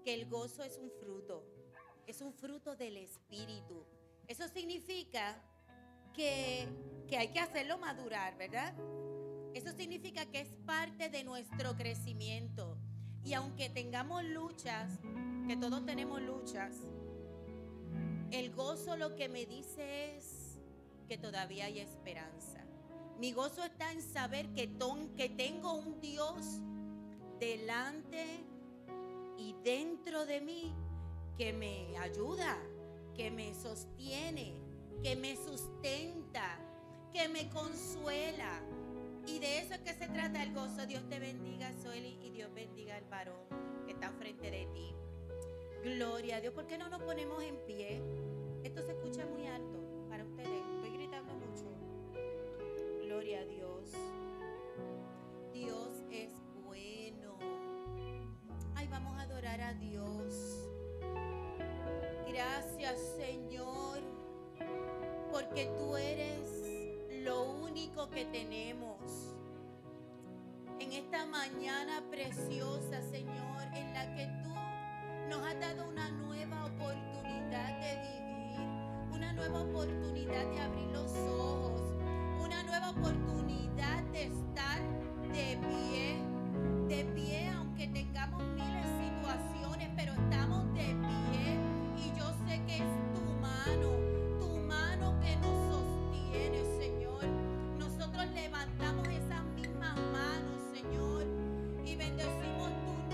que el gozo es un fruto del Espíritu. Eso significa que hay que hacerlo madurar, ¿verdad? Eso significa que es parte de nuestro crecimiento. Y aunque tengamos luchas, que todos tenemos luchas, el gozo lo que me dice es que todavía hay esperanza. Mi gozo está en saber que tengo un Dios delante y dentro de mí que me ayuda, que me sostiene, que me sustenta, que me consuela. Y de eso es que se trata el gozo. Dios te bendiga, Zoeli, y Dios bendiga al varón que está frente de ti. Gloria a Dios. ¿Por qué no nos ponemos en pie? Esto se escucha muy alto para ustedes. Estoy gritando mucho. Gloria a Dios. Dios es bueno. Ay, vamos a adorar a Dios. Gracias, Señor, porque tú eres lo único que tenemos. En esta mañana preciosa, Señor, en la que tú nos has dado una nueva oportunidad de vivir, una nueva oportunidad de abrir los ojos, una nueva oportunidad de estar de pie, aunque tengamos miles de situaciones, pero estamos de pie. Y yo sé que es tu mano que nos sostiene, Señor. Nosotros levantamos esas mismas manos, Señor, y bendecimos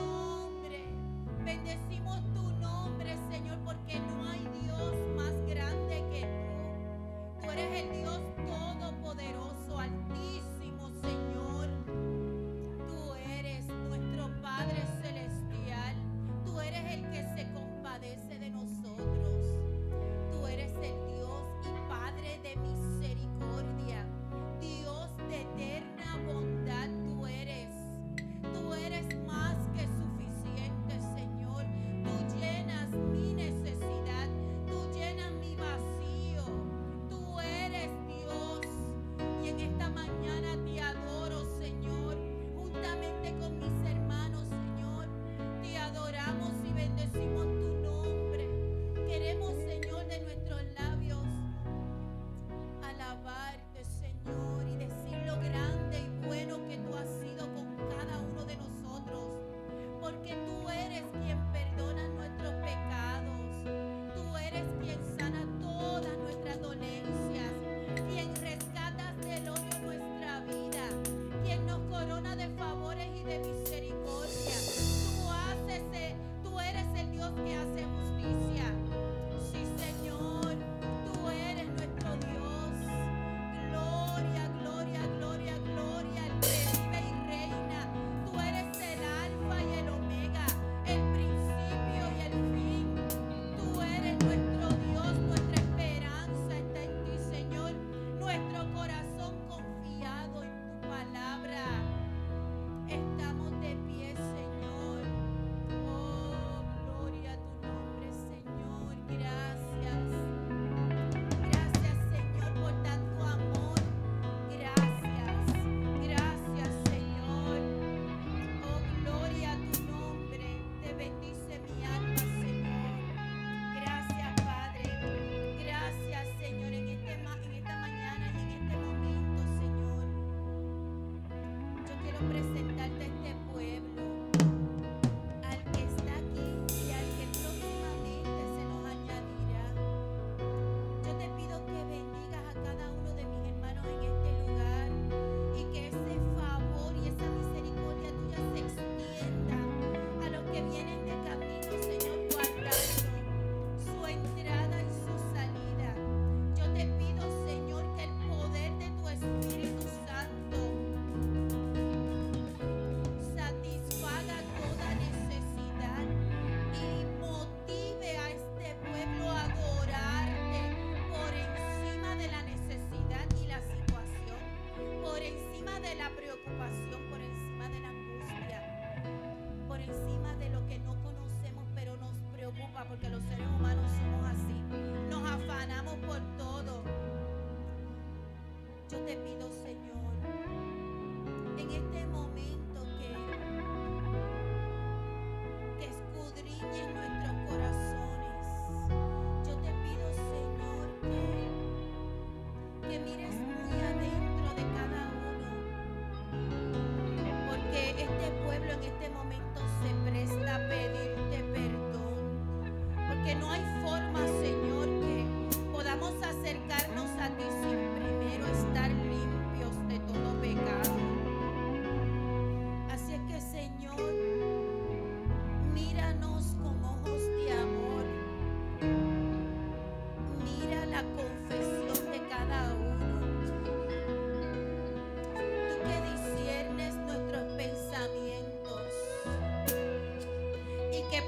tu nombre, Señor, porque no hay Dios más grande que tú. Tú eres el Dios todopoderoso, altísimo, Señor. Tú eres nuestro Padre celestial. Tú eres el que se compadece de nosotros. Tú eres el Dios y Padre de misericordia, Dios de eterna bondad. Tú eres más que suficiente, Señor. Tú llenas mi necesidad, tú llenas mi vacío. Tú eres Dios. Y en esta mañana te adoro, Señor, juntamente con mis hermanos, Señor. Te adoramos y bendecimos tu nombre. Queremos, Señor, de nuestros labios alabarte, Señor, y decir lo grande y bueno que tú has sido con cada uno de nosotros, porque tú eres quien perdona nuestros pecados, tú eres quien sana todas nuestras dolencias, quien rescatas del hoyo nuestra vida, quien nos corona de favores y de misericordia. Tú eres el Dios que hace justicia. Sí, Señor, tú eres nuestro Dios. Gloria, gloria, gloria, gloria, el que vive y reina. Tú eres el alfa y el omega, el principio y el fin. Tú eres nuestro Dios, nuestra esperanza está en ti, Señor. Nuestro corazón confiado en tu palabra. Estamos de pie, Señor. Oh, gloria a tu nombre, Señor. Gracias. Gracias, Señor, por tanto amor. Gracias. Gracias, Señor. Oh, gloria a tu nombre. Te bendice mi alma, Señor. Gracias, Padre. Gracias, Señor, en esta mañana y en este momento, Señor. Yo quiero presentarte a este pueblo, al que está aquí y al que próximamente se nos añadirá. Yo te pido que bendigas a cada uno de mis hermanos en este lugar y que ese favor y esa misericordia tuya se extienda a los que vienen de camino, Señor, guardando su entrada y su salida. Yo te pido, Señor, que el poder de tu Espíritu Santo satisfaga toda necesidad y motive a este pueblo a adorarte por encima de la necesidad y la situación, por encima de la preocupación, por encima de la angustia, por encima de lo que no conocemos pero nos preocupa, porque los seres humanos somos así, nos afanamos por todo. Yo te pido, Señor, en este momento que escudriñes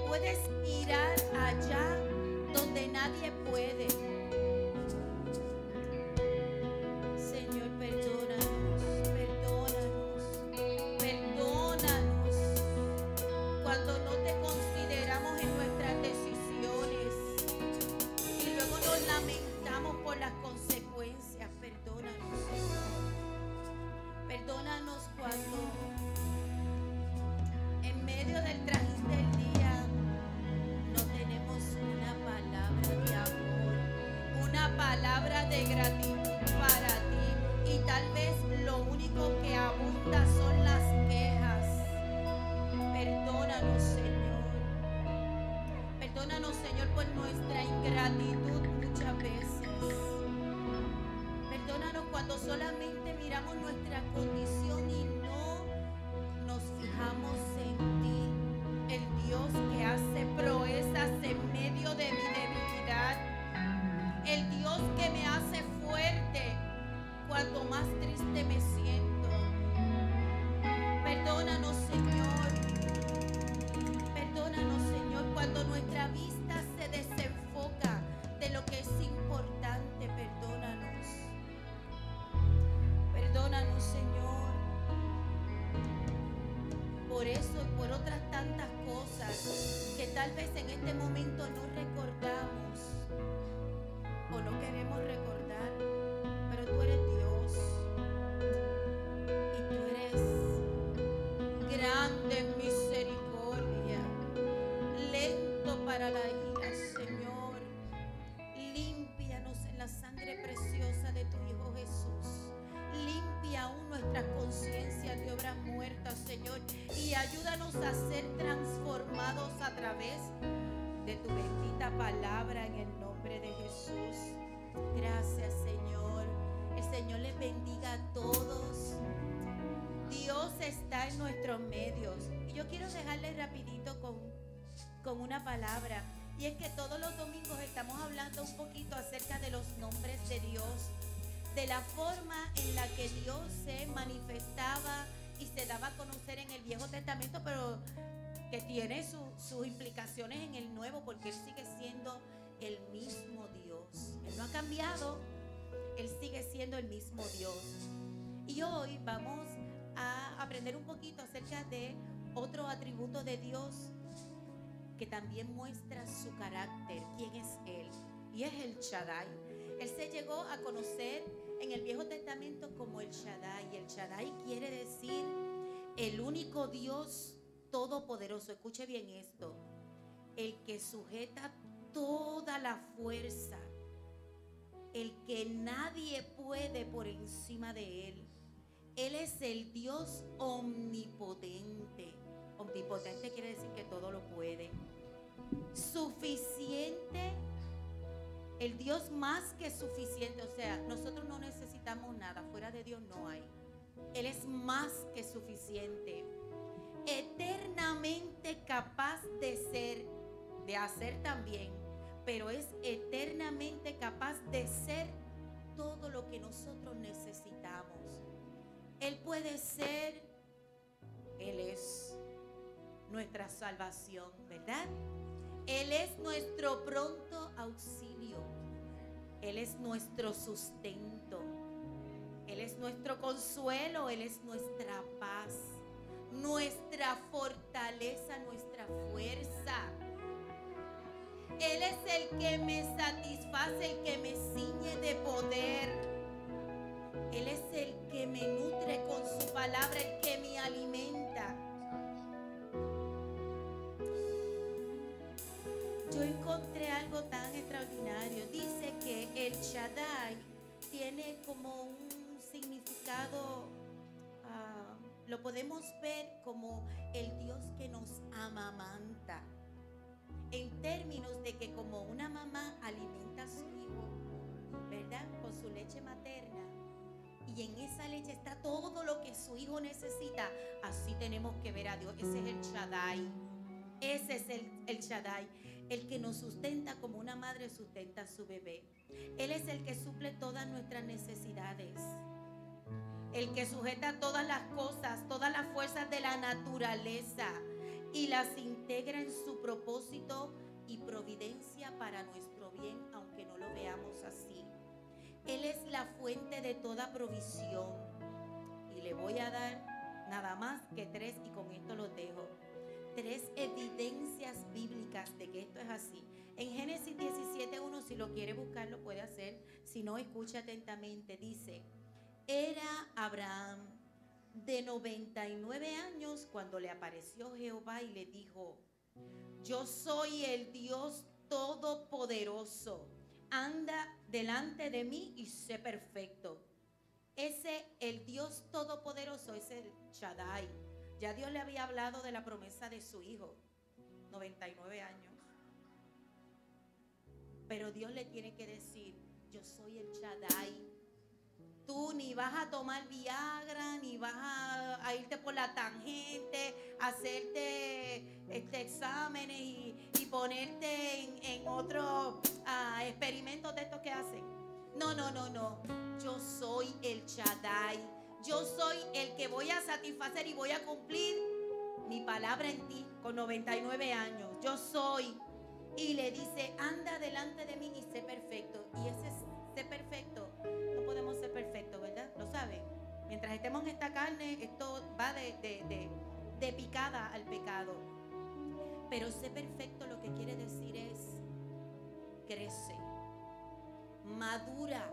puedes mirar allá donde nadie puede. Señor, perdónanos, perdónanos, perdónanos cuando no te consideramos en nuestras decisiones y luego nos lamentamos por las consecuencias. Perdónanos, Señor. Perdónanos cuando en medio del trajín del día no tenemos una palabra de amor, una palabra de gratitud para ti, y tal vez lo único que abunda son las quejas. Perdónanos, Señor. Perdónanos, Señor, por nuestra ingratitud muchas veces. Perdónanos cuando solamente miramos nuestra condición y no nos fijamos en ti, el Dios que hace proezas en medio de mi debilidad, el Dios que me hace fuerte cuando más triste me siento. Perdónanos, Señor. Perdónanos, Señor, cuando nuestra vista se desenfoca de lo que es importante. Perdónanos. Perdónanos, Señor, por eso y por otras tantas cosas que tal vez en este momento no recordamos o no queremos recordar, pero tú eres Dios y tú eres grande en misericordia, lento para la ira, Señor. Límpianos en la sangre preciosa de tu Hijo Jesús. Limpia aún nuestras conciencias de obras muertas, Señor, y ayúdanos a ser transformados a través de tu bendita palabra en el nombre de Jesús. Gracias, Señor. El Señor les bendiga a todos. Dios está en nuestros medios. Y yo quiero dejarles rapidito con una palabra. Y es que todos los domingos estamos hablando un poquito acerca de los nombres de Dios, de la forma en la que Dios se manifestaba y se daba a conocer en el Viejo Testamento, pero que tiene sus implicaciones en el Nuevo, porque Él sigue siendo el mismo Dios. Él no ha cambiado, Él sigue siendo el mismo Dios. Y hoy vamos a aprender un poquito acerca de otro atributo de Dios que también muestra su carácter, quién es Él, y es el Shaddai. Él se llegó a conocer en el Viejo Testamento como el Shaddai. El Shaddai quiere decir el único Dios todopoderoso. Escuche bien esto: el que sujeta toda la fuerza, el que nadie puede por encima de Él. Él es el Dios omnipotente. Omnipotente quiere decir que todo lo puede. Suficiente, el Dios más que suficiente. O sea, nosotros no necesitamos nada, fuera de Dios no hay. Él es más que suficiente. Eternamente capaz de ser, de hacer también, pero es eternamente capaz de ser todo lo que nosotros necesitamos. Él puede ser, Él es nuestra salvación, ¿verdad? Él es nuestro pronto auxilio. Él es nuestro sustento. Él es nuestro consuelo. Él es nuestra paz, nuestra fortaleza, nuestra fuerza. Él es el que me satisface, el que me ciñe de poder. Él es el que me nutre con su palabra, el que me alimenta. Yo encontré algo tan extraordinario. Dice que el Shaddai tiene como un significado, lo podemos ver como el Dios que nos amamanta, en términos de que como una mamá alimenta a su hijo, ¿verdad?, con su leche materna, y en esa leche está todo lo que su hijo necesita. Así tenemos que ver a Dios. Ese es el Shaddai. Ese es el Shaddai, el que nos sustenta como una madre sustenta a su bebé. Él es el que suple todas nuestras necesidades, el que sujeta todas las cosas, todas las fuerzas de la naturaleza y las integra en su propósito para nuestro bien, aunque no lo veamos así. Él es la fuente de toda provisión. Y le voy a dar nada más que 3, y con esto los dejo. 3 evidencias bíblicas de que esto es así. En Génesis 17:1, si lo quiere buscar, lo puede hacer. Si no, escucha atentamente. Dice: era Abraham de 99 años cuando le apareció Jehová y le dijo: yo soy el Dios todopoderoso. Anda delante de mí y sé perfecto. El Dios todopoderoso es el Shaddai. Ya Dios le había hablado de la promesa de su hijo, 99 años. Pero Dios le tiene que decir: yo soy el Shaddai. Tú ni vas a tomar Viagra, ni vas a irte por la tangente, hacerte exámenes y ponerte en otros experimentos de estos que hacen. No. Yo soy el Shaddai. Yo soy el que voy a satisfacer y voy a cumplir mi palabra en ti con 99 años. Yo soy. Y le dice: anda delante de mí y sé perfecto. Y ese sé perfecto, no podemos ser perfectos, ¿verdad? Lo saben. Mientras estemos en esta carne, esto va de picada al pecado. Pero sé perfecto lo que quiere decir es: crece, madura,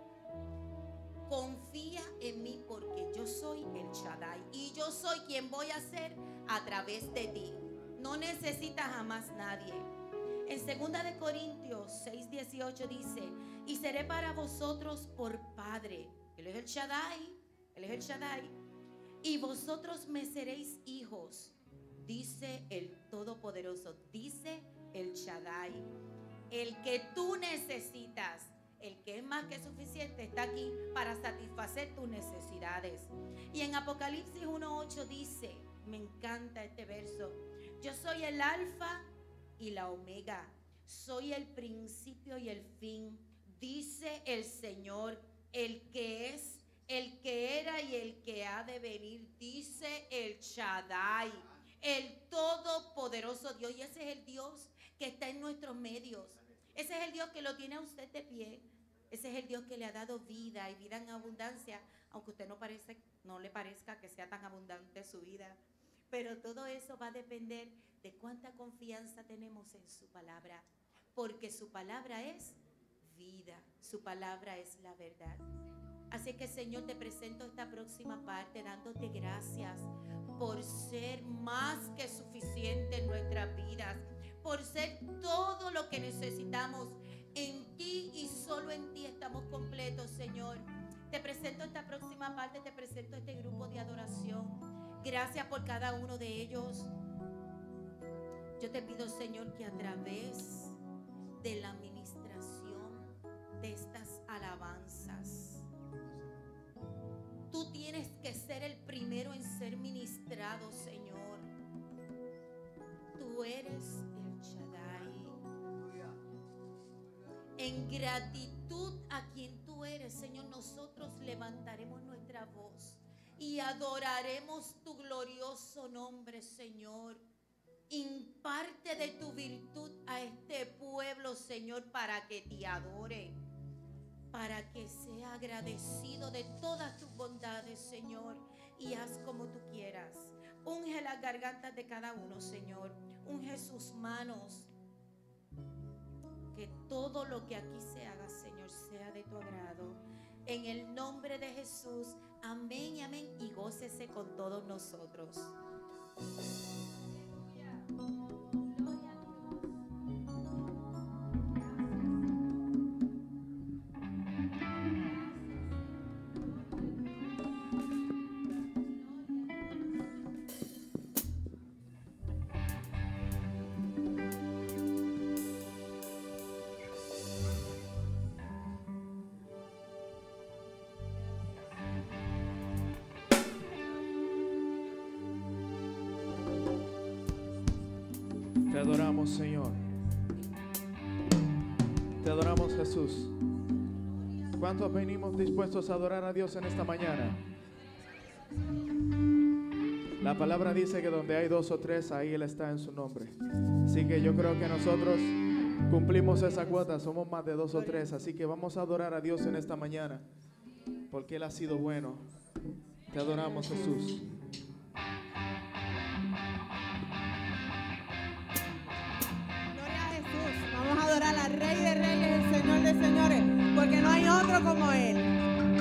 confía en mí, porque yo soy el Shaddai y yo soy quien voy a ser a través de ti. No necesitas a más nadie. En 2 de Corintios 6:18 dice: y seré para vosotros por Padre. Él es el Shaddai. Él es el Shaddai. Y vosotros me seréis hijos, dice el Todopoderoso, dice el Shaddai. El que tú necesitas, el que es más que suficiente, está aquí para satisfacer tus necesidades. Y en Apocalipsis 1:8 dice, me encanta este verso: yo soy el alfa y la omega, soy el principio y el fin, dice el Señor, el que es, el que era y el que ha de venir, dice el Shaddai, el todopoderoso Dios. Y ese es el Dios que está en nuestros medios. Ese es el Dios que lo tiene a usted de pie. Ese es el Dios que le ha dado vida y vida en abundancia, aunque a usted no le parezca que sea tan abundante su vida. Pero todo eso va a depender de cuánta confianza tenemos en su palabra, porque su palabra es vida, su palabra es la verdad. Así que, Señor, te presento esta próxima parte dándote gracias por ser más que suficiente en nuestras vidas, por ser todo lo que necesitamos. En ti y solo en ti estamos completos, Señor. Te presento esta próxima parte, te presento este grupo de adoración. Gracias por cada uno de ellos. Yo te pido, Señor, que a través de la administración de estas alabanzas, tú tienes que ser el primero en ser ministrado, Señor. Tú eres el Shaddai. En gratitud a quien tú eres, Señor, nosotros levantaremos nuestra voz y adoraremos tu glorioso nombre, Señor. Imparte de tu virtud a este pueblo, Señor, para que te adore, para que sea agradecido de todas tus bondades, Señor, y haz como tú quieras. Unge las gargantas de cada uno, Señor. Unge sus manos. Que todo lo que aquí se haga, Señor, sea de tu agrado. En el nombre de Jesús, amén y amén. Y gócese con todos nosotros. Te adoramos, Señor. Te adoramos, Jesús. ¿Cuántos venimos dispuestos a adorar a Dios en esta mañana? La palabra dice que donde hay 2 o 3, ahí Él está en su nombre. Así que yo creo que nosotros Cumplimos esa cuota, somos más de 2 o 3, así que vamos a adorar a Dios en esta mañana, porque Él ha sido bueno. Te adoramos, Jesús. Gloria a Jesús. Vamos a adorar al Rey de Reyes, el Señor de Señores, porque no hay otro como Él.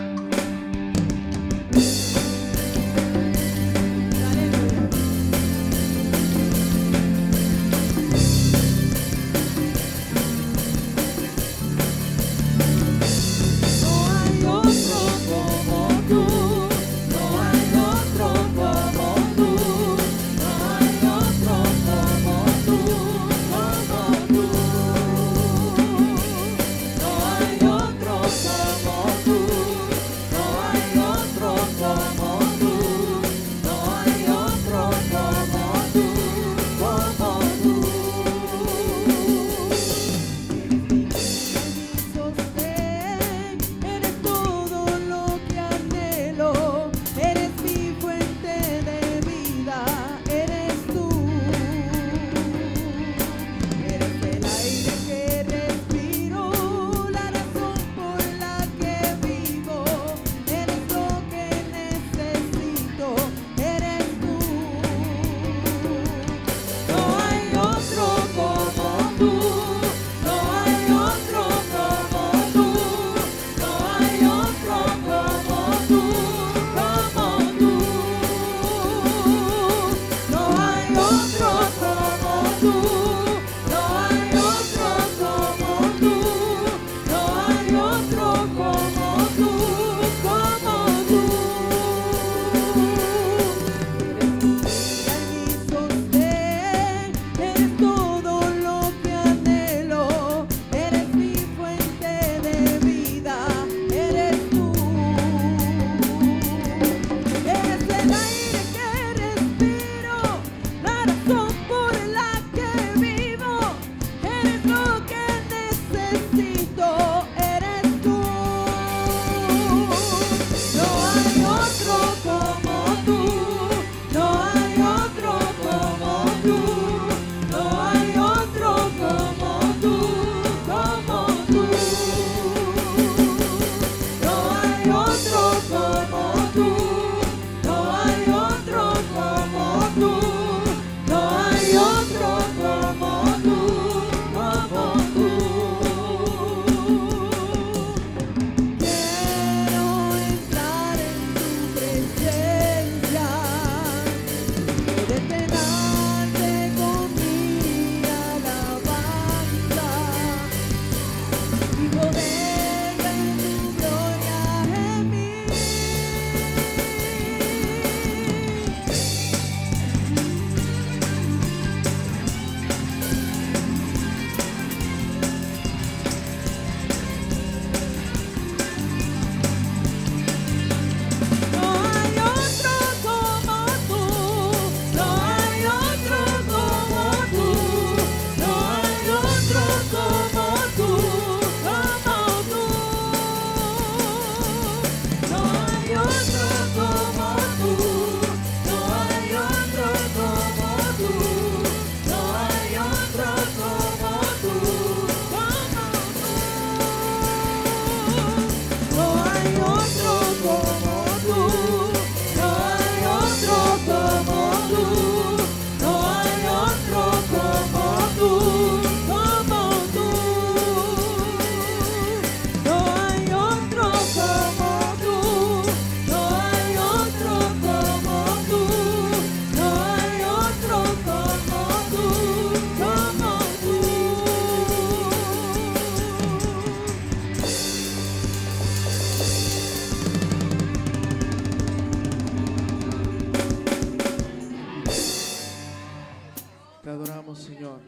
Te adoramos, Señor.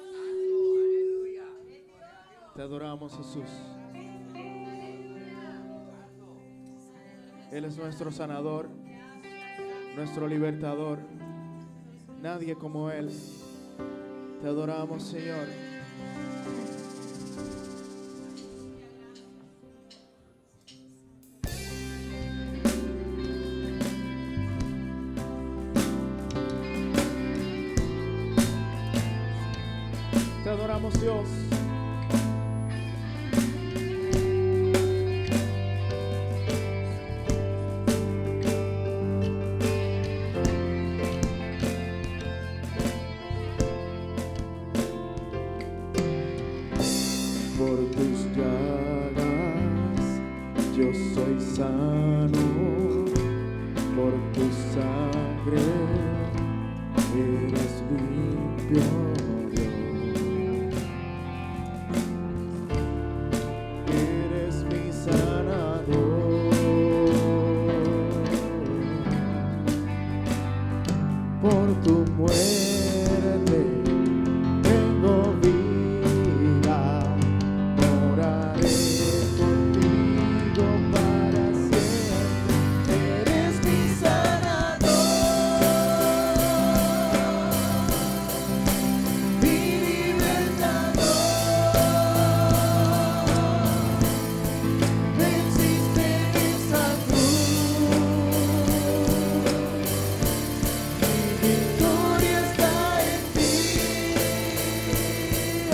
Te adoramos, Jesús. Él es nuestro sanador, nuestro libertador. Nadie como Él. Te adoramos, Señor. Te adoramos, Dios. por tus llagas yo soy sano, por tu sangre eres limpio, Dios. Eres mi sanador, por tu muerte tengo vida, moraré contigo para siempre. Eres mi sanador, mi libertador. Venciste esa cruz, mi victoria está en ti. Oh.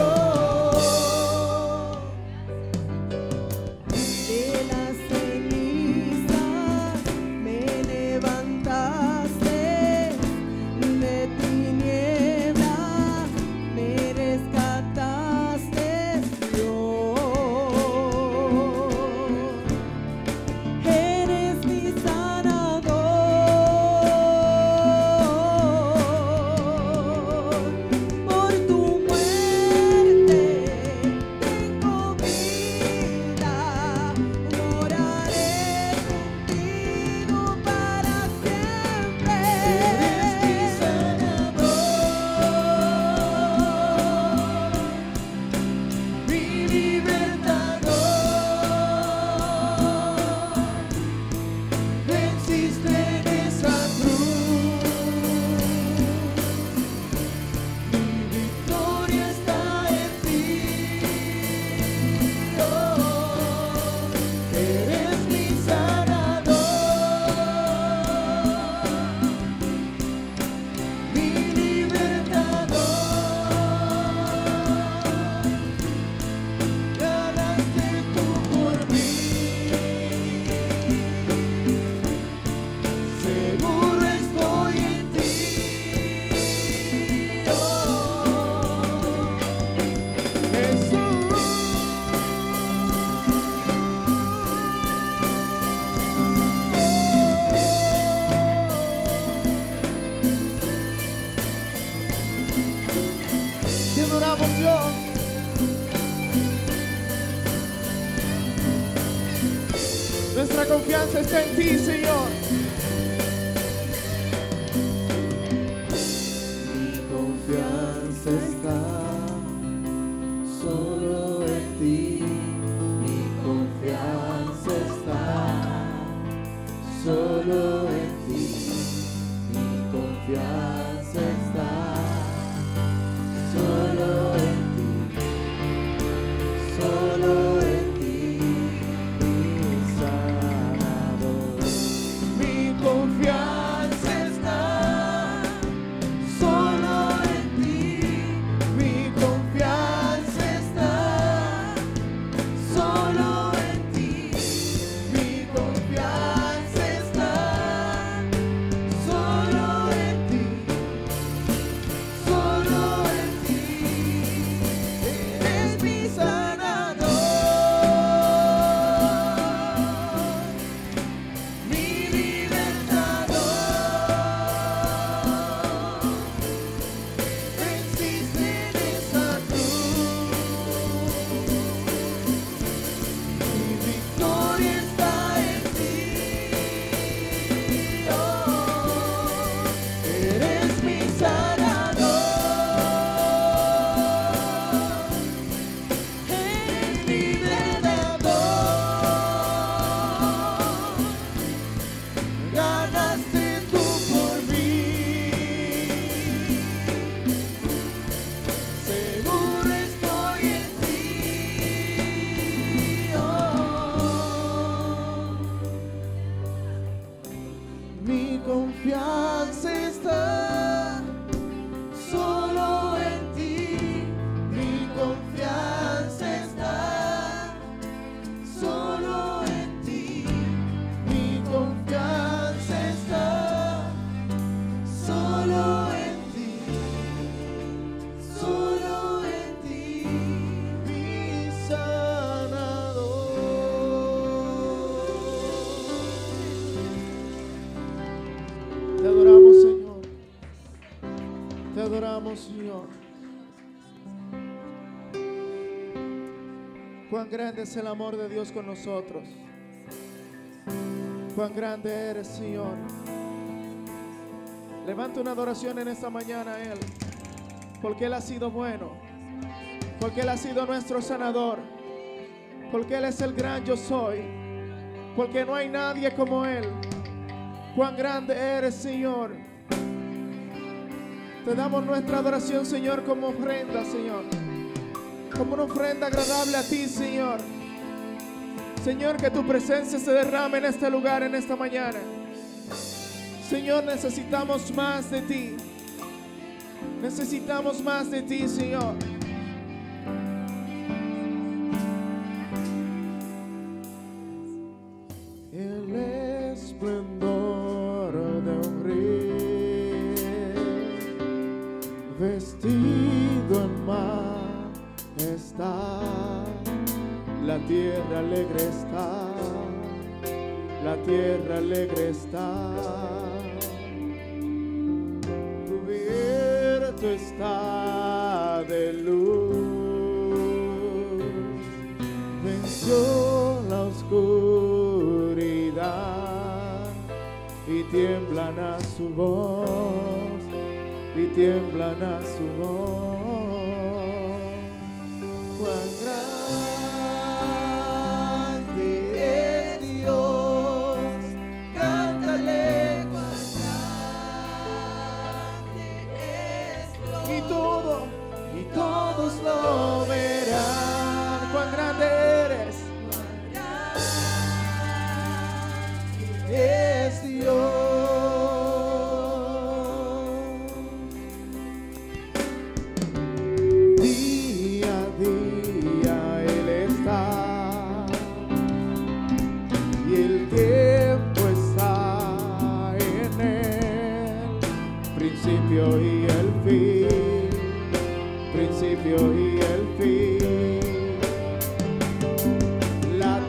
De las cenizas me levantaste, de tinieblas me rescataste, Dios. Eres mi sanador, por tu muerte tengo vida, moraré contigo para siempre. Eres mi sanador, mi libertador. Venciste en esa cruz, mi victoria está en ti. Oh, eres mi sanador, mi libertador. Ganaste tú por mí, seguro estoy en ti. Oh, Jesús. Te adoramos, Dios. Nuestra confianza está en ti, Señor. Mi confianza está solo en ti. Mi confianza está solo en ti. Mi confianza está solo en ti. Solo en ti, mi sanador. Mi confianza está solo en ti. Mi confianza está adoramos, Señor. Cuán grande es el amor de Dios con nosotros. Cuán grande eres, Señor. Levanta una adoración en esta mañana a Él, porque Él ha sido bueno, porque Él ha sido nuestro sanador, porque Él es el gran yo soy, porque no hay nadie como Él. Cuán grande eres, Señor. Te damos nuestra adoración, Señor, como ofrenda, Señor, como una ofrenda agradable a ti, Señor. Señor, que tu presencia se derrame en este lugar, en esta mañana. Señor, necesitamos más de ti. Necesitamos más de ti, Señor. El esplendor de un rey, vestido en majestad, la tierra alegre está, la tierra alegre está, cubierto está de luz, venció la oscuridad y tiemblan a su voz, y tiemblan a su voz. Cuán grande es Dios, cántale, cuán grande es Dios. Y todos lo verán. Cuán grande eres, cuán grande es Dios. Principio y el fin, principio y el fin. La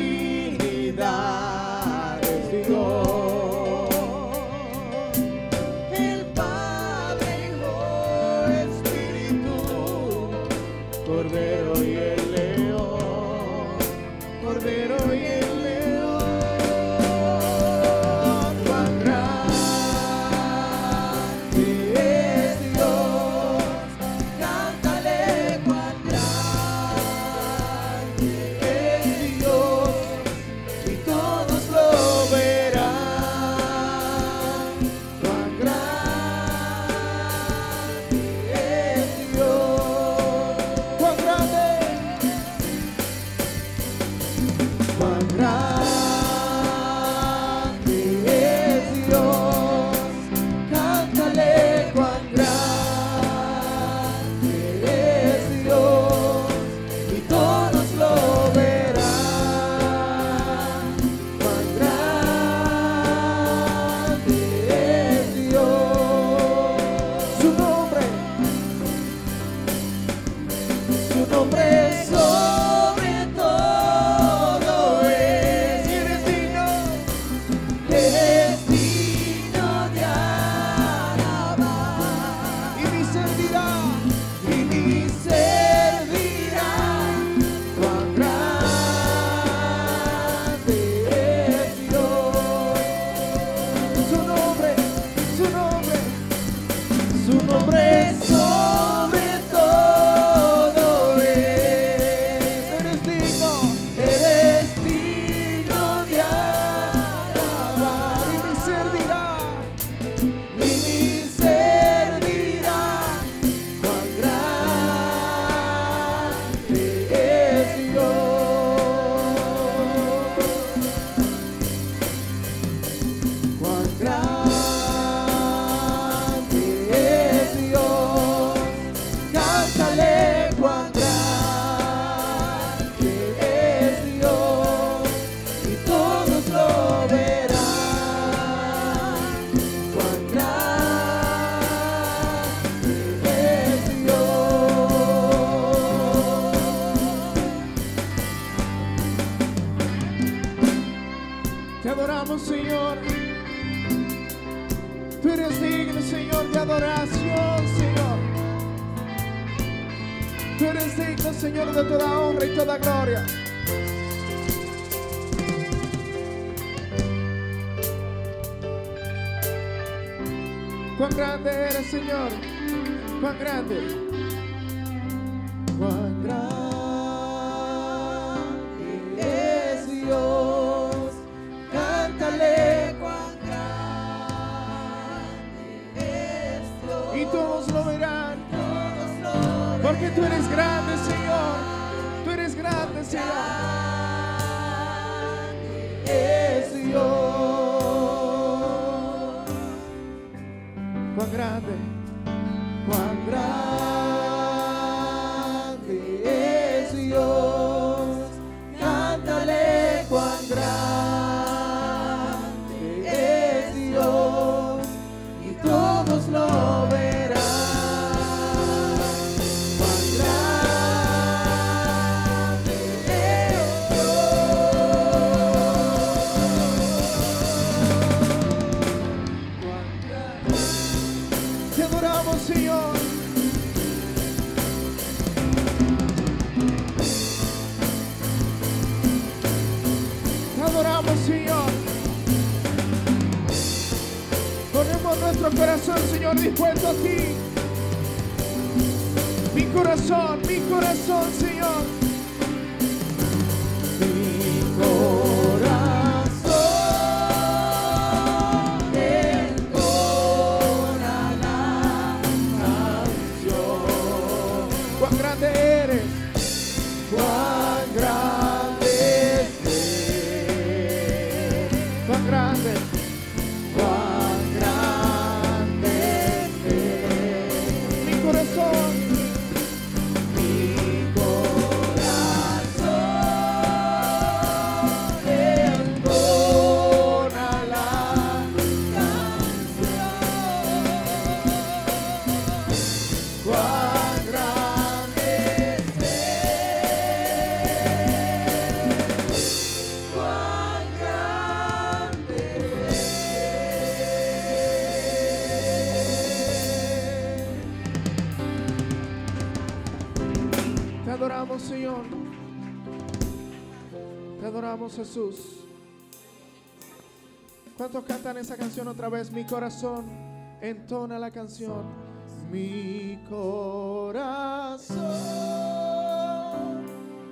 Trinidad es Dios, el Padre, Hijo, Espíritu, Cordero y el León, Cordero y el León. Su nombre sobre todo es. Tú eres digno, Señor, de toda honra y toda gloria. Cuán grande eres, Señor. Cuán grande. Cuán grande es Dios. Cántale. Cuán grande es Dios. Y todos lo verán. Todos lo Porque tú eres grande, Señor. Tú eres grande, Señor. Es Dios. Cuán grande. Cuán grande es Dios. Cántale. Cuán grande es Dios. Y todos lo verán. Cuán grande es Dios. Te adoramos, Señor. Te adoramos, Señor. Ponemos nuestro corazón, Señor, dispuesto a ti. Mi corazón, Señor. Mi corazón entona la canción. Cuán grande eres. Cuán grande es. Cuán grande. Cuán grande es. Mi corazón. Mi corazón entona la canción. Cuán grande es. Cuán grande es. Te adoramos, Señor. Te adoramos, Jesús. ¿Cuántos cantan esa canción otra vez? Mi corazón entona la canción. Mi corazón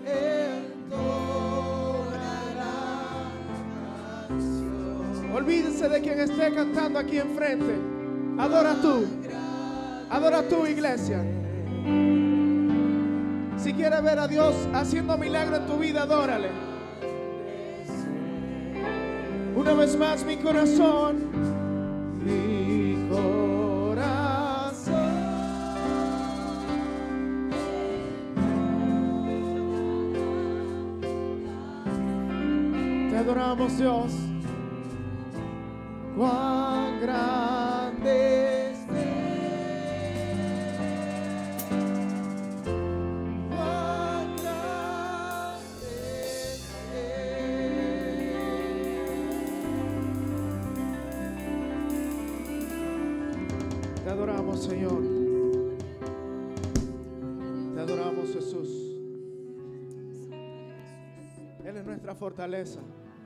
entona la canción. Olvídense de quien esté cantando aquí enfrente. Adora tú, iglesia. Si quieres ver a Dios haciendo milagro en tu vida, adórale. Una vez más, mi corazón. Mi corazón. Te adoramos, Dios. Cuán grande es. Cuán grande es. Te adoramos, Señor. Te adoramos, Jesús. Él es nuestra fortaleza.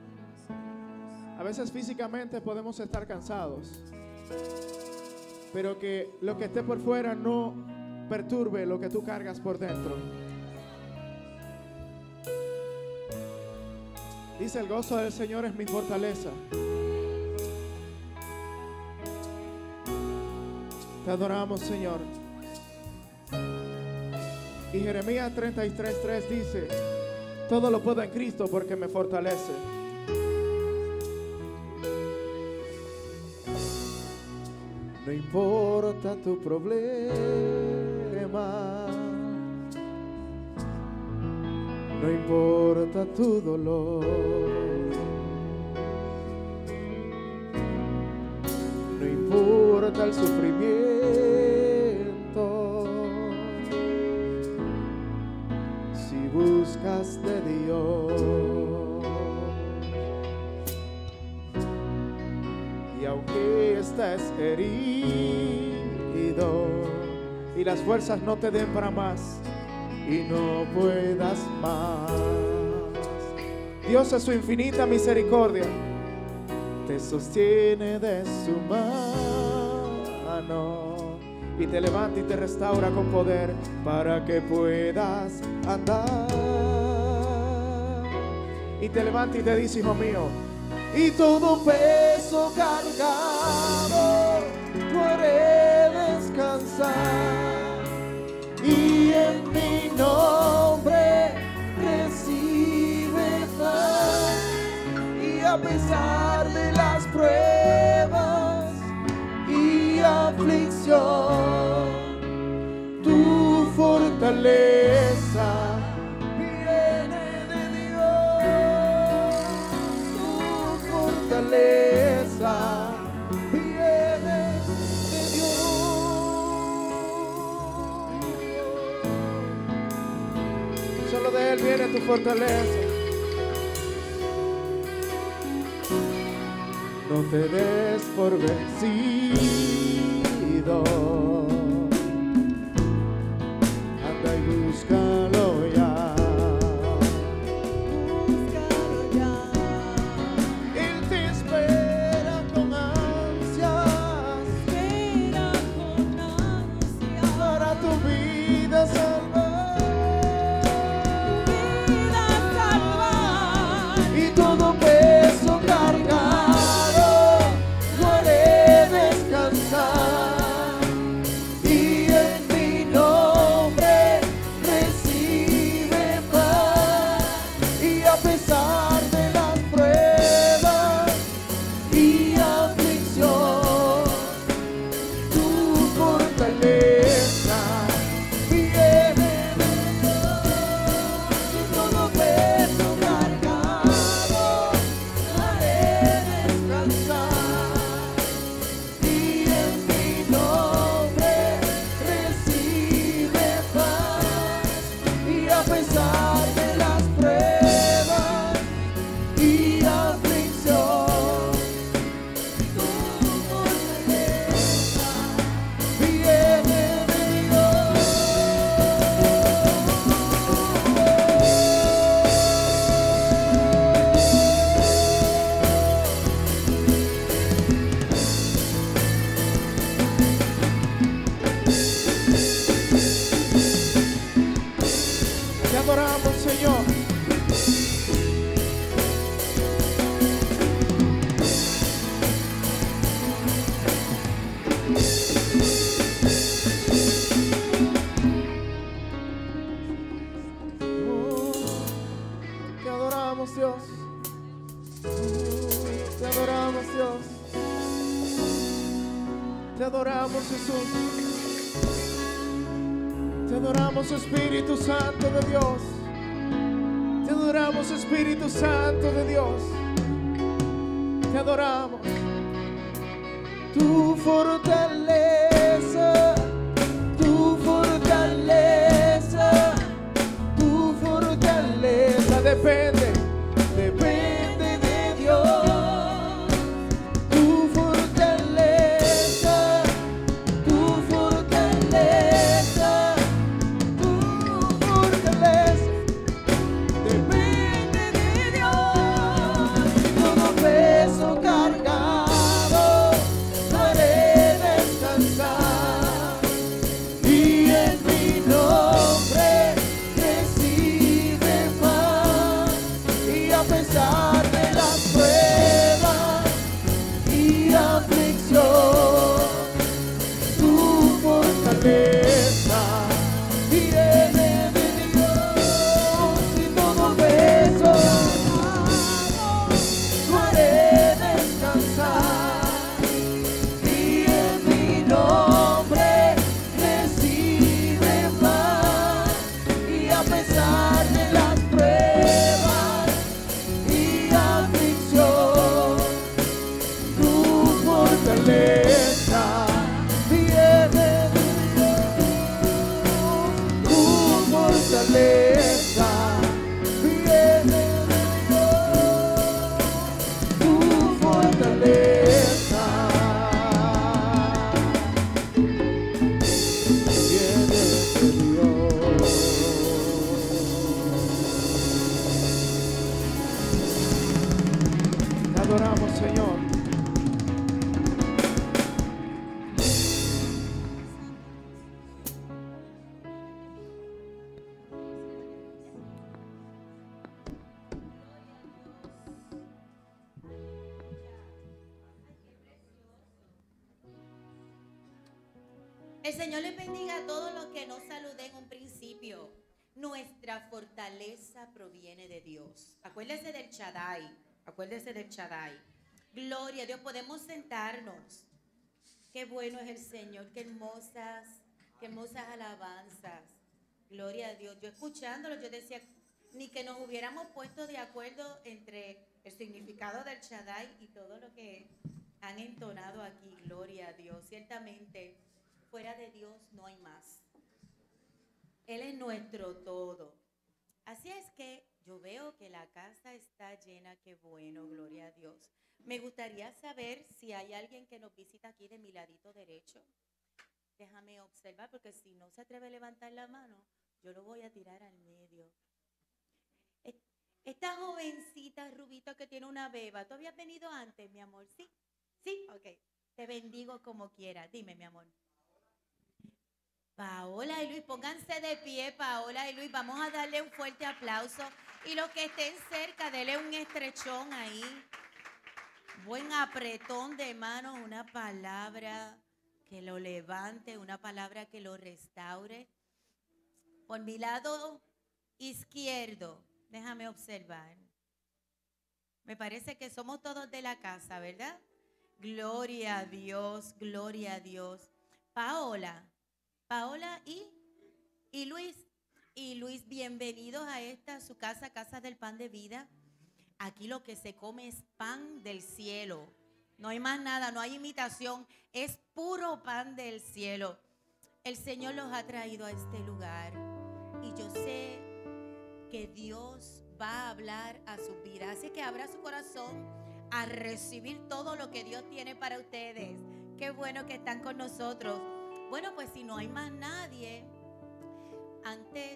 A veces físicamente podemos estar cansados, pero que lo que esté por fuera no perturbe lo que tú cargas por dentro. Dice: el gozo del Señor es mi fortaleza. Te adoramos, Señor. Y Jeremías 33:3 dice: todo lo puedo en Cristo porque me fortalece. No importa tu problema, no importa tu dolor, no importa el sufrimiento, si buscas de Dios. Y aunque estés herido y las fuerzas no te den para más, y no puedas más. Dios, en su infinita misericordia, te sostiene de su mano y te levanta y te restaura con poder para que puedas andar. Y te levanta y te dice: hijo mío, y todo peso cargado lo haré descansar, y en mi nombre recibe paz. Y a pesar de las pruebas y aflicción, tu fortaleza viene de Dios. Tu fortaleza viene de Dios. Solo de Él viene tu fortaleza. No te des por vencido, anda y búscalo ya. Búscalo ya. Él te espera con ansias, Espera con ansia. para tu vida salvar. Vida salvar. Y todo peso cargado lo haré descansar, y en mi nombre recibe paz. Y a pesar de las pruebas y aflicción, tu fortaleza viene de Dios. Y todo peso cargado lo haré descansar, y en mi nombre recibe paz. Y a pesar de las pruebas y aflicción, tu fortaleza viene de Dios. Te adoramos, Señor. Te adoramos, Dios. Te adoramos, Dios. Te adoramos, Jesús. Te adoramos, Espíritu Santo de Dios. Te adoramos, Espíritu Santo de Dios. Te adoramos. Tu fortaleza, tu fortaleza, tu fortaleza depende de Dios. Tu fortaleza, tu fortaleza, tu fortaleza depende de Dios. Todo peso cargado lo haré descansar, y en mi nombre recibe paz. El Señor les bendiga a todos los que nos saludé en un principio. Nuestra fortaleza proviene de Dios. Acuérdese del Shaddai. Acuérdese del Shaddai. Gloria a Dios. Podemos sentarnos. Qué bueno es el Señor. Qué hermosas alabanzas. Gloria a Dios. Yo escuchándolo, yo decía, ni que nos hubiéramos puesto de acuerdo entre el significado del Shaddai y todo lo que han entonado aquí. Gloria a Dios. Ciertamente, fuera de Dios no hay más. Él es nuestro todo. Así es que yo veo que la casa está llena. Qué bueno, gloria a Dios. Me gustaría saber si hay alguien que nos visita aquí de mi ladito derecho. Déjame observar, porque si no se atreve a levantar la mano, yo lo voy a tirar al medio. Esta jovencita rubita que tiene una beba, ¿tú habías venido antes, mi amor? ¿Sí? ¿Sí? Ok. Te bendigo como quiera. Dime, mi amor. Paola y Luis, pónganse de pie, Paola y Luis. Vamos a darle un fuerte aplauso. Y los que estén cerca, denle un estrechón ahí. Buen apretón de manos, una palabra que lo levante, una palabra que lo restaure. Por mi lado izquierdo, déjame observar. Me parece que somos todos de la casa, ¿verdad? Gloria a Dios, gloria a Dios. Paola y Luis. Y Luis, bienvenidos a esta, su casa, Casa del Pan de Vida. Aquí lo que se come es pan del cielo. No hay más nada, no hay imitación. Es puro pan del cielo. El Señor los ha traído a este lugar. Y yo sé que Dios va a hablar a su vida. Así que abra su corazón a recibir todo lo que Dios tiene para ustedes. Qué bueno que están con nosotros. Bueno, pues si no hay más nadie, antes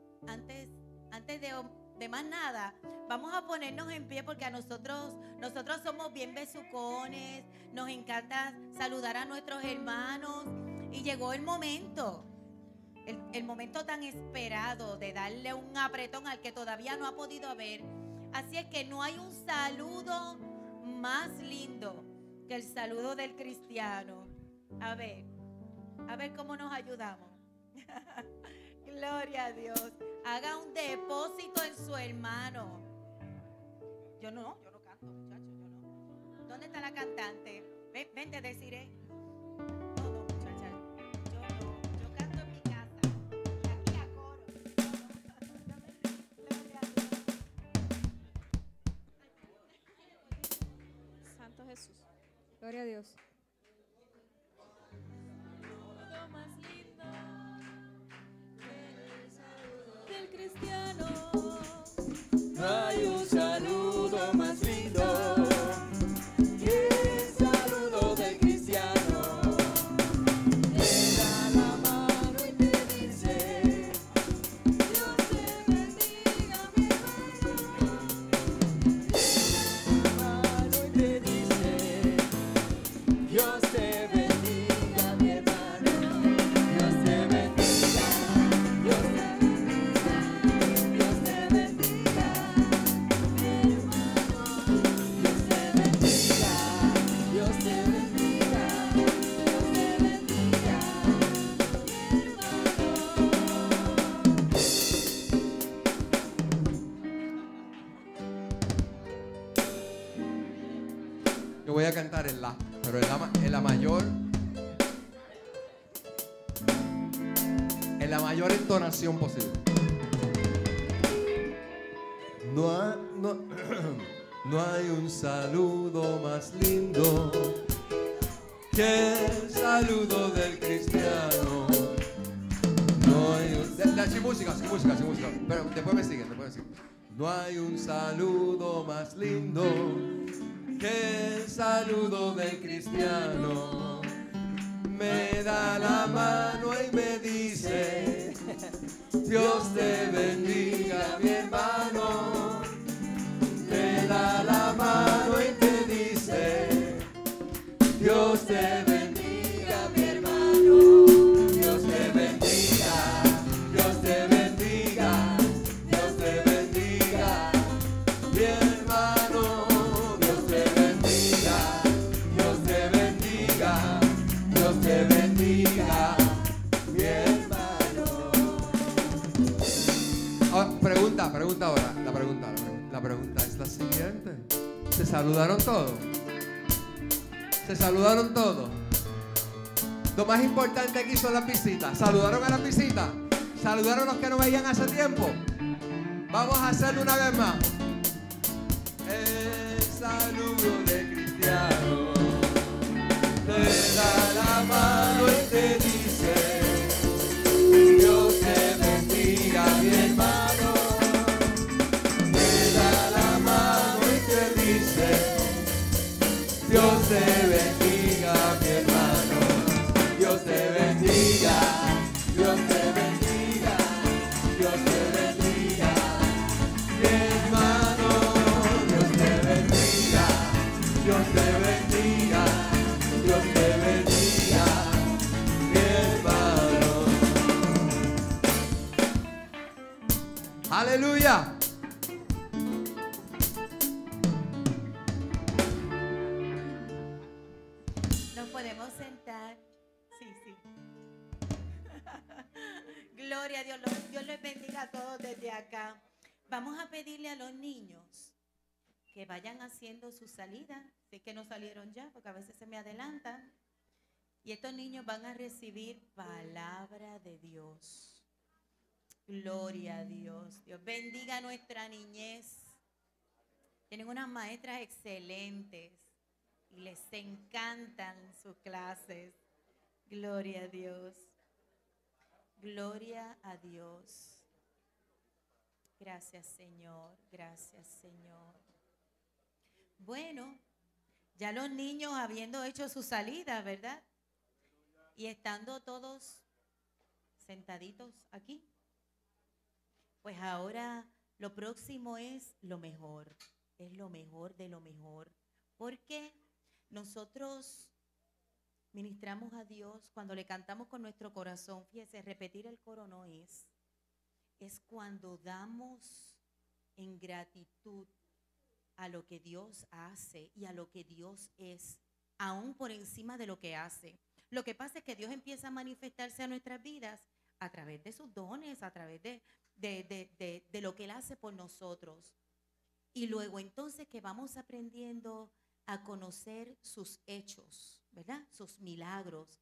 de más nada, vamos a ponernos en pie porque a nosotros somos bien besucones, nos encanta saludar a nuestros hermanos y llegó el momento tan esperado de darle un apretón al que todavía no ha podido ver. Así es que no hay un saludo más lindo que el saludo del cristiano. A ver cómo nos ayudamos. Gloria a Dios. Haga un depósito en su hermano. Yo no canto, muchachos, yo no. ¿Dónde está la cantante? Vente, deciré. No, muchacha. Yo canto en mi casa. Aquí a coro. Gloria a Dios. Santo Jesús. Gloria a Dios. Cristiano, no hay un saludo más lindo que el saludo del cristiano. Te da la mano y te dice, Dios te bendiga, mi hermano. Te da la mano y te dice, Dios te bendiga, mi hermano. Dios te bendiga, Dios te bendiga. Yo voy a cantar en la, pero en la mayor entonación posible. No hay un saludo más lindo que el saludo del cristiano. No hay un... Sin música. Pero después me siguen. No hay un saludo más lindo que el saludo del cristiano. Me da la mano y me dice, Dios te bendiga, mi hermano. Te da la mano y te dice, Dios te bendiga, mi hermano. Dios te bendiga, Dios te bendiga, Dios te bendiga, mi hermano. Dios te bendiga, Dios te bendiga, Dios te bendiga. pregunta ahora. La pregunta es la siguiente. ¿Se saludaron todos? ¿Se saludaron todos? Lo más importante aquí son las visitas. ¿Saludaron a las visitas? ¿Saludaron a los que no veían hace tiempo? Vamos a hacerlo una vez más. El saludo de cristiano. Te da la mano y te dice: Dios te bendiga, mi hermano. Te da la mano y te dice: Dios te bendiga, mi hermano. Dios te bendiga, Dios te bendiga, Dios te bendiga, mi hermano. Dios te bendiga, Dios te bendiga, Dios te bendiga, mi hermano. Aleluya. Nos podemos sentar. Sí. Gloria a Dios. Dios les bendiga a todos desde acá. Vamos a pedirle a los niños que vayan haciendo su salida. Sé que no salieron ya, porque a veces se me adelantan. Y estos niños van a recibir palabra de Dios. Gloria a Dios. Dios bendiga a nuestra niñez. Tienen unas maestras excelentes y les encantan sus clases. Gloria a Dios. Gloria a Dios. Gracias, Señor. Gracias, Señor. Bueno, ya los niños habiendo hecho su salida, ¿verdad? Y estando todos sentaditos aquí, pues ahora lo próximo es lo mejor de lo mejor, porque nosotros ministramos a Dios cuando le cantamos con nuestro corazón. Fíjese, repetir el coro no es cuando damos en gratitud a lo que Dios hace y a lo que Dios es, aún por encima de lo que hace. Lo que pasa es que Dios empieza a manifestarse a nuestras vidas a través de sus dones, a través de lo que Él hace por nosotros. Y luego entonces que vamos aprendiendo a conocer sus hechos, ¿verdad? Sus milagros.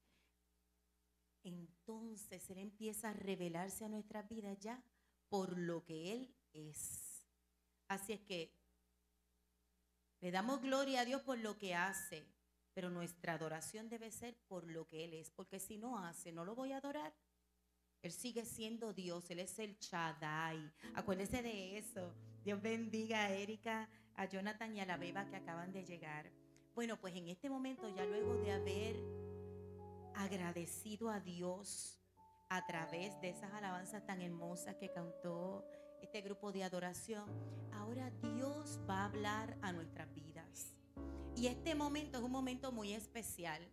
Entonces Él empieza a revelarse a nuestras vidas ya por lo que Él es. Así es que le damos gloria a Dios por lo que hace, pero nuestra adoración debe ser por lo que Él es, porque si no hace, no lo voy a adorar. Él sigue siendo Dios, Él es el Shaddai. Acuérdese de eso. Dios bendiga a Erika, a Jonathan y a la Beba que acaban de llegar. Bueno, pues en este momento, ya luego de haber agradecido a Dios a través de esas alabanzas tan hermosas que cantó este grupo de adoración, ahora Dios va a hablar a nuestras vidas. Y este momento es un momento muy especial.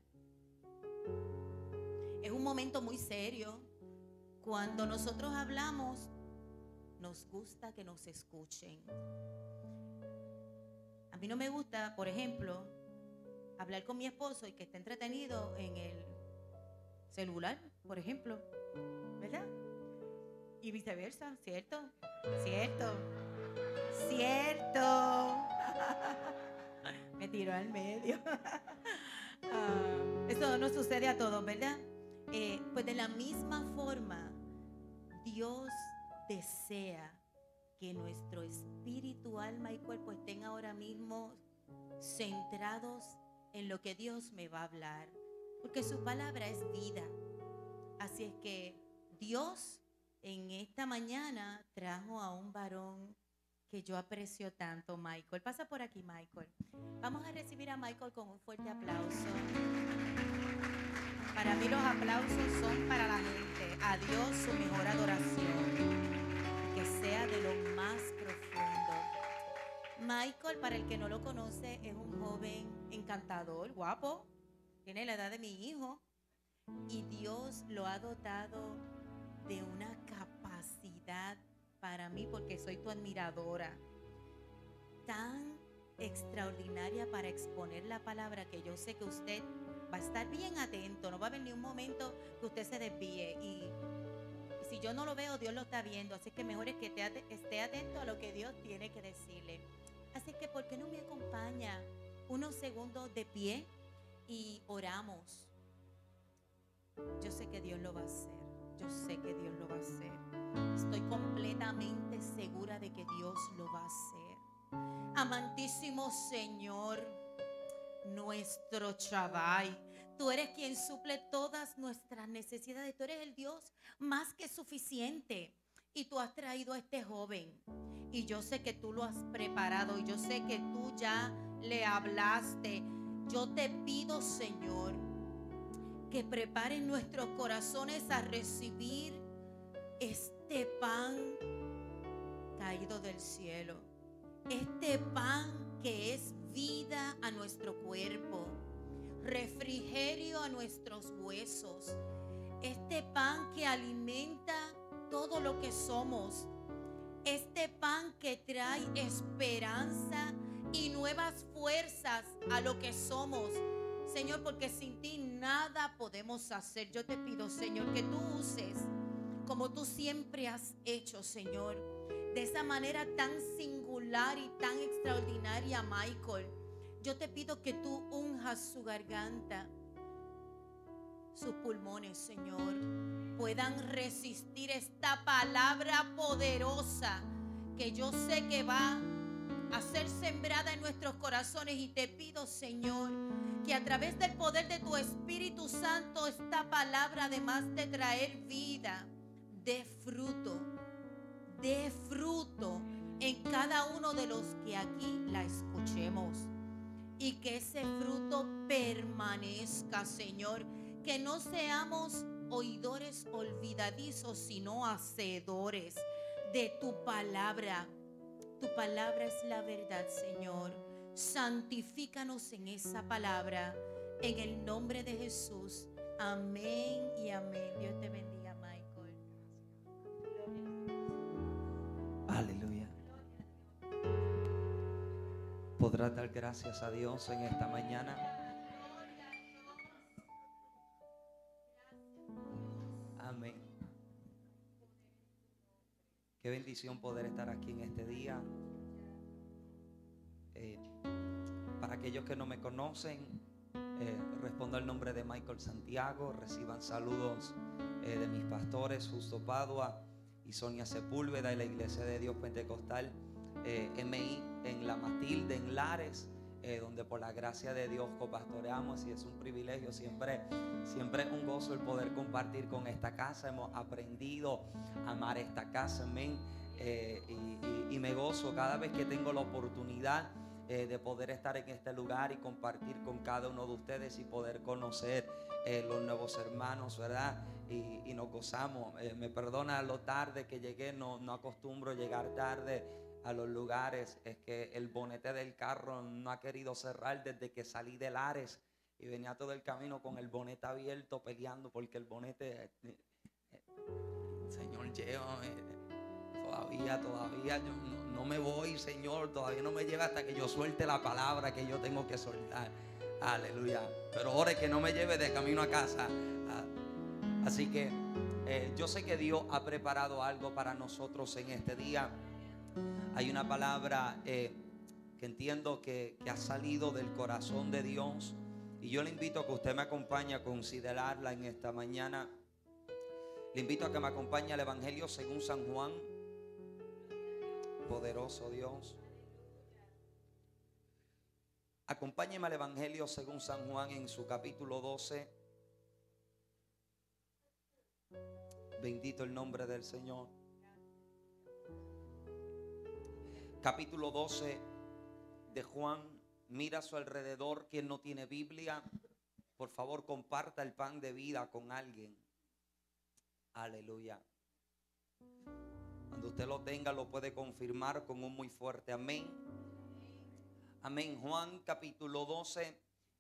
Es un momento muy serio. Cuando nosotros hablamos, nos gusta que nos escuchen. A mí no me gusta, por ejemplo, hablar con mi esposo y que esté entretenido en el celular, por ejemplo, ¿verdad? Y viceversa, ¿cierto? ¿Cierto? ¿Cierto? Me tiró al medio. Eso no sucede a todos, ¿verdad? Pues de la misma forma, Dios desea que nuestro espíritu, alma y cuerpo estén ahora mismo centrados en lo que Dios me va a hablar, porque su palabra es vida. Así es que Dios en esta mañana trajo a un varón que yo aprecio tanto, Michael. Pasa por aquí, Michael. Vamos a recibir a Michael con un fuerte aplauso. Para mí los aplausos son para la gente. A Dios su mejor adoración. Que sea de lo más profundo. Michael, para el que no lo conoce, es un joven encantador, guapo. Tiene la edad de mi hijo. Y Dios lo ha dotado de una capacidad para mí, porque soy tu admiradora, tan extraordinaria para exponer la palabra, que yo sé que usted va a estar bien atento. No va a haber ni un momento que usted se desvíe. Y si Si yo no lo veo, Dios lo está viendo. Así que mejor es que esté atento a lo que Dios tiene que decirle. Así que, ¿por qué no me acompaña unos segundos de pie y oramos? Yo sé que Dios lo va a hacer. Yo sé que Dios lo va a hacer. Estoy completamente segura de que Dios lo va a hacer. Amantísimo Señor, nuestro Shaddai, tú eres quien suple todas nuestras necesidades. Tú eres el Dios más que suficiente. Y tú has traído a este joven. Y yo sé que tú lo has preparado. Y yo sé que tú ya le hablaste. Yo te pido, Señor, que preparen nuestros corazones a recibir este pan caído del cielo. Este pan que es vida a nuestro cuerpo, refrigerio a nuestros huesos. Este pan que alimenta todo lo que somos. Este pan que trae esperanza y nuevas fuerzas a lo que somos. Señor, porque sin ti nada podemos hacer. Yo te pido, Señor, que tú uses como tú siempre has hecho, Señor, de esa manera tan singular y tan extraordinaria, Michael. Yo te pido que tú unjas su garganta, sus pulmones, Señor, puedan resistir esta palabra poderosa que yo sé que va a ser sembrada en nuestros corazones. Y te pido, Señor, que a través del poder de tu Espíritu Santo esta palabra, además de traer vida, dé fruto en cada uno de los que aquí la escuchemos. Y que ese fruto permanezca, Señor. Que no seamos oidores olvidadizos, sino hacedores de tu palabra. Tu palabra es la verdad, Señor. Santifícanos en esa palabra. En el nombre de Jesús. Amén y amén. Dios te bendiga, Michael. Aleluya. ¿Podrás dar gracias a Dios en esta mañana? Amén. Qué bendición poder estar aquí en este día. Para aquellos que no me conocen, respondo al nombre de Michael Santiago. Reciban saludos de mis pastores Justo Padua y Sonia Sepúlveda, de la Iglesia de Dios Pentecostal MI en La Matilde, en Lares, donde por la gracia de Dios copastoreamos, y es un privilegio, siempre es un gozo el poder compartir con esta casa. Hemos aprendido a amar esta casa, amén, y me gozo cada vez que tengo la oportunidad de poder estar en este lugar y compartir con cada uno de ustedes y poder conocer los nuevos hermanos, ¿verdad? Y nos gozamos. Me perdona lo tarde que llegué, no acostumbro llegar tarde a los lugares. Es que el bonete del carro no ha querido cerrar desde que salí de Lares y venía todo el camino con el bonete abierto peleando porque el bonete, Señor, todavía yo no me voy, Señor, todavía no me lleva hasta que yo suelte la palabra que yo tengo que soltar. Aleluya. Pero ore que no me lleve de camino a casa. Así que yo sé que Dios ha preparado algo para nosotros en este día. Hay una palabra que entiendo que ha salido del corazón de Dios, y yo le invito a que usted me acompañe a considerarla en esta mañana. Le invito a que me acompañe al Evangelio según San Juan. Poderoso Dios. Acompáñeme al Evangelio según San Juan en su capítulo 12. Bendito el nombre del Señor. Capítulo 12 de Juan. Mira a su alrededor. Quien no tiene Biblia, por favor comparta el pan de vida con alguien. Aleluya. Cuando usted lo tenga, lo puede confirmar con un muy fuerte amén. Amén. Juan capítulo 12.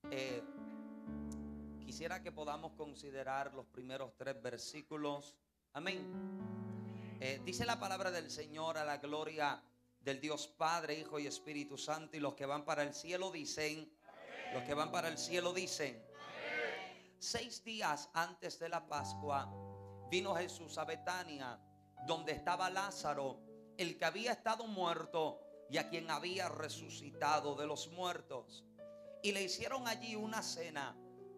Quisiera que podamos considerar los primeros 3 versículos. Amén. Dice la palabra del Señor, a la gloria del Dios Padre, Hijo y Espíritu Santo. Y los que van para el cielo dicen, amén. Los que van para el cielo dicen, amén. 6 días antes de la Pascua, vino Jesús a Betania, donde estaba Lázaro, el que había estado muerto y a quien había resucitado de los muertos. Y le hicieron allí una cena.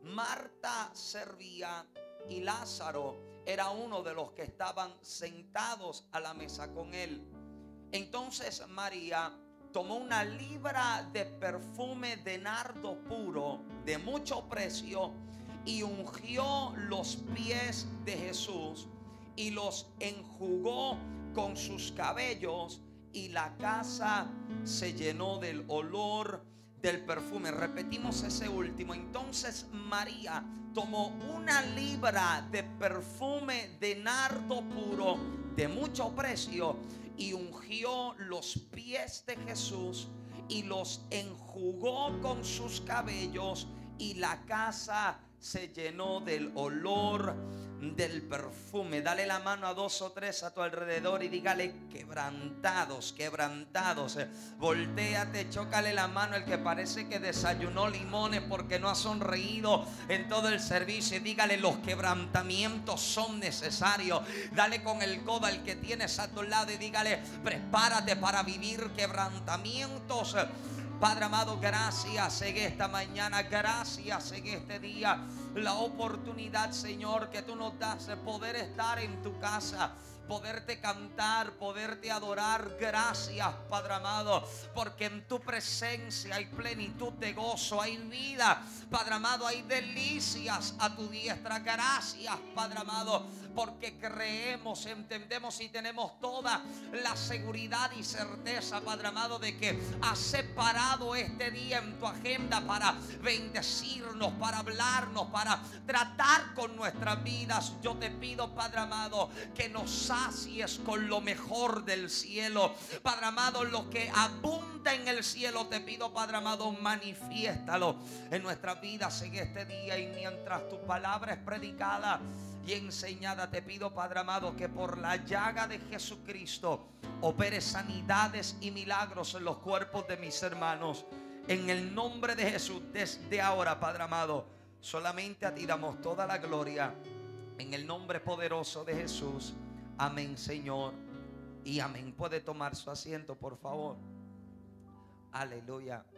Marta servía y Lázaro era uno de los que estaban sentados a la mesa con él. Entonces María tomó una libra de perfume de nardo puro de mucho precio y ungió los pies de Jesús y los enjugó con sus cabellos, y la casa se llenó del olor del perfume. Repetimos ese último. Entonces María tomó una libra de perfume de nardo puro de mucho precio y ungió los pies de Jesús y los enjugó con sus cabellos, y la casa se llenó del olor del perfume. Dale la mano a 2 o 3 a tu alrededor y dígale: quebrantados, quebrantados. Voltéate, chócale la mano el que parece que desayunó limones porque no ha sonreído en todo el servicio, y dígale: los quebrantamientos son necesarios. Dale con el codo al que tienes a tu lado y dígale: prepárate para vivir quebrantamientos. Padre amado, gracias en esta mañana, gracias en este día, la oportunidad, Señor, que tú nos das de poder estar en tu casa, poderte cantar, poderte adorar. Gracias, Padre amado, porque en tu presencia hay plenitud de gozo, hay vida, Padre amado, hay delicias a tu diestra. Gracias, Padre amado, porque creemos, entendemos y tenemos toda la seguridad y certeza, Padre amado, de que has separado este día en tu agenda para bendecirnos, para hablarnos, para tratar con nuestras vidas. Yo te pido, Padre amado, que nos sacies con lo mejor del cielo. Padre amado, lo que abunda en el cielo, te pido, Padre amado, manifiéstalo en nuestras vidas en este día. Y mientras tu palabra es predicada y enseñada, te pido, Padre amado, que por la llaga de Jesucristo opere sanidades y milagros en los cuerpos de mis hermanos. En el nombre de Jesús, desde ahora, Padre amado, solamente a ti damos toda la gloria. En el nombre poderoso de Jesús. Amén, Señor, y amén. Puede tomar su asiento, por favor. Aleluya.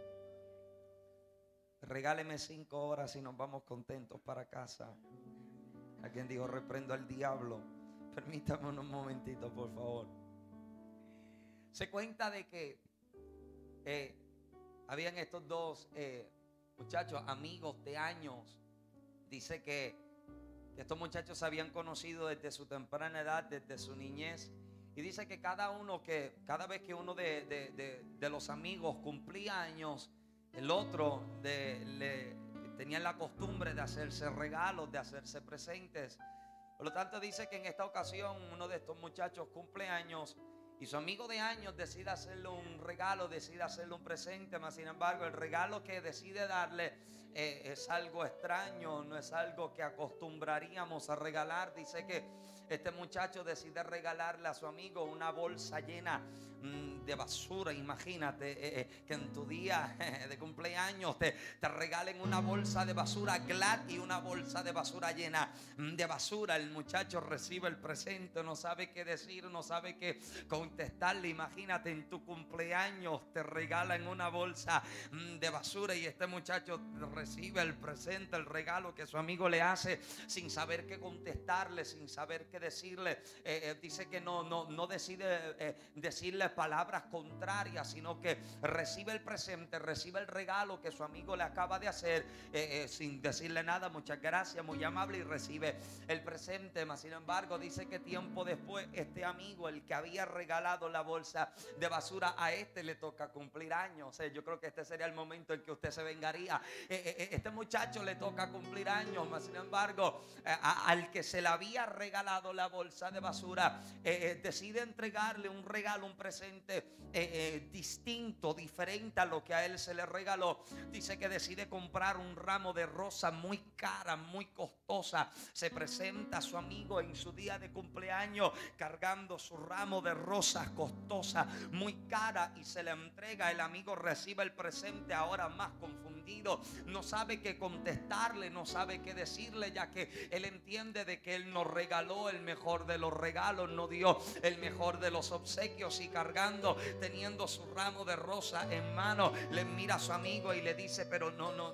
Regáleme 5 horas y nos vamos contentos para casa. Alguien dijo: reprendo al diablo. Permítame unos momentitos, por favor. Se cuenta de que habían estos dos muchachos, amigos de años. Dice que estos muchachos se habían conocido desde su temprana edad, desde su niñez. Y dice que cada vez que uno de los amigos cumplía años, el otro tenían la costumbre de hacerse regalos, de hacerse presentes. Por lo tanto, dice que en esta ocasión uno de estos muchachos cumple años y su amigo de años decide hacerle un regalo, decide hacerle un presente. Mas sin embargo, el regalo que decide darle es algo extraño, no es algo que acostumbraríamos a regalar. Dice que este muchacho decide regalarle a su amigo una bolsa llena de basura. Imagínate que en tu día de cumpleaños te regalen una bolsa de basura Glad y una bolsa de basura llena de basura. El muchacho recibe el presente, no sabe qué decir, no sabe qué contestarle. Imagínate, en tu cumpleaños te regalan una bolsa de basura y este muchacho recibe el presente, el regalo que su amigo le hace, sin saber qué contestarle, sin saber qué decirle. Dice que no decide decirle palabras contrarias, sino que recibe el presente, recibe el regalo que su amigo le acaba de hacer, sin decirle nada, muchas gracias, muy amable, y recibe el presente. Mas sin embargo, dice que tiempo después este amigo, el que había regalado la bolsa de basura, a este le toca cumplir años. Yo creo que este sería el momento en que usted se vengaría. Este muchacho le toca cumplir años, mas sin embargo, al que se le había regalado la bolsa de basura, decide entregarle un regalo, un presente distinto, diferente a lo que a él se le regaló. Dice que decide comprar un ramo de rosa muy cara, muy costosa. Se presenta a su amigo en su día de cumpleaños cargando su ramo de rosas costosa, muy cara, y se le entrega. El amigo recibe el presente ahora más confundido, no sabe qué contestarle, no sabe qué decirle, ya que él entiende de que él no regaló el mejor de los regalos, no dio el mejor de los obsequios, y cargando, teniendo su ramo de rosa en mano, le mira a su amigo y le dice: pero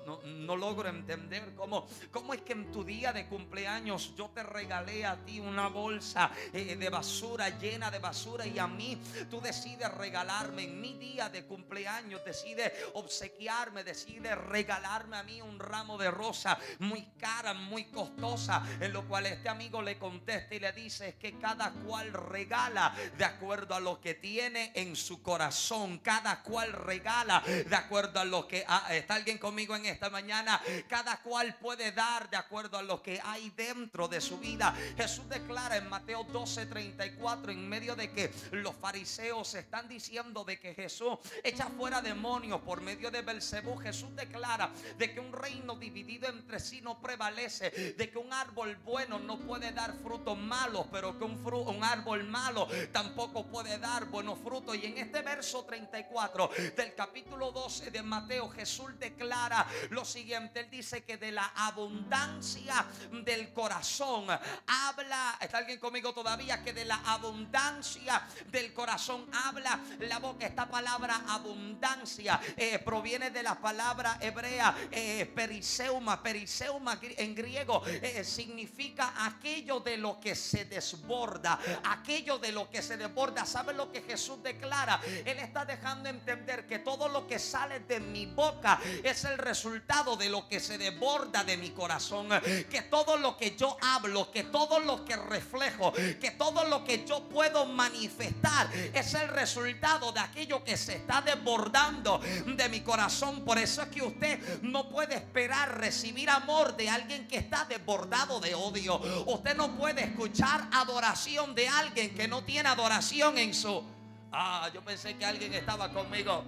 no logro entender cómo es que en tu día de cumpleaños yo te regalé a ti una bolsa de basura, llena de basura, y a mí tú decides regalarme en mi día de cumpleaños, decides obsequiarme, decides regalarme a mí un ramo de rosa muy cara, muy costosa. En lo cual este amigo le contesta y le dice: es que cada cual regala de acuerdo a lo que tiene en su corazón, cada cual regala de acuerdo a lo que está alguien conmigo en esta mañana, cada cual puede dar de acuerdo a lo que hay dentro de su vida. Jesús declara en Mateo 12:34, en medio de que los fariseos están diciendo de que Jesús echa fuera demonios por medio de Belcebú, Jesús declara de que un reino dividido entre sí no prevalece, de que un árbol bueno no puede dar frutos malos, pero que un árbol malo tampoco puede dar buenos frutos. Y en este verso 34 del capítulo 12 de Mateo, Jesús declara lo siguiente. Él dice que de la abundancia del corazón habla, ¿está alguien conmigo todavía? Que de la abundancia del corazón habla la boca. Esta palabra abundancia proviene de la palabra hebrea periseuma. Periseuma en griego significa aquello de lo que se desborda, aquello de lo que se desborda. ¿Sabe lo que Jesús declara? Él está dejando entender que todo lo que sale de mi boca es el resultado de lo que se desborda de mi corazón, que todo lo que yo hablo, que todo lo que reflejo, que todo lo que yo puedo manifestar es el resultado de aquello que se está desbordando de mi corazón. Por eso es que usted no puede esperar recibir amor de alguien que está desbordado de odio. Usted no puede escuchar adoración de alguien que no tiene adoración en su... yo pensé que alguien estaba conmigo.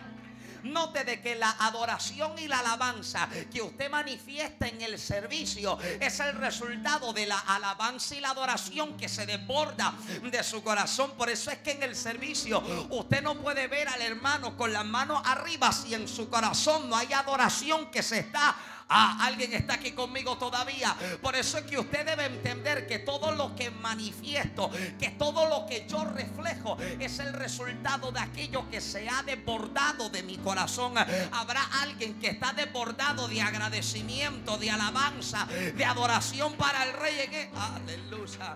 Note de que la adoración y la alabanza que usted manifiesta en el servicio es el resultado de la alabanza y la adoración que se desborda de su corazón. Por eso es que en el servicio usted no puede ver al hermano con las manos arriba si en su corazón no hay adoración que se está... alguien está aquí conmigo todavía. Por eso es que usted debe entender que todo lo que manifiesto, que todo lo que yo reflejo es el resultado de aquello que se ha desbordado de mi corazón. Habrá alguien que está desbordado de agradecimiento, de alabanza, de adoración para el Rey. Aleluya.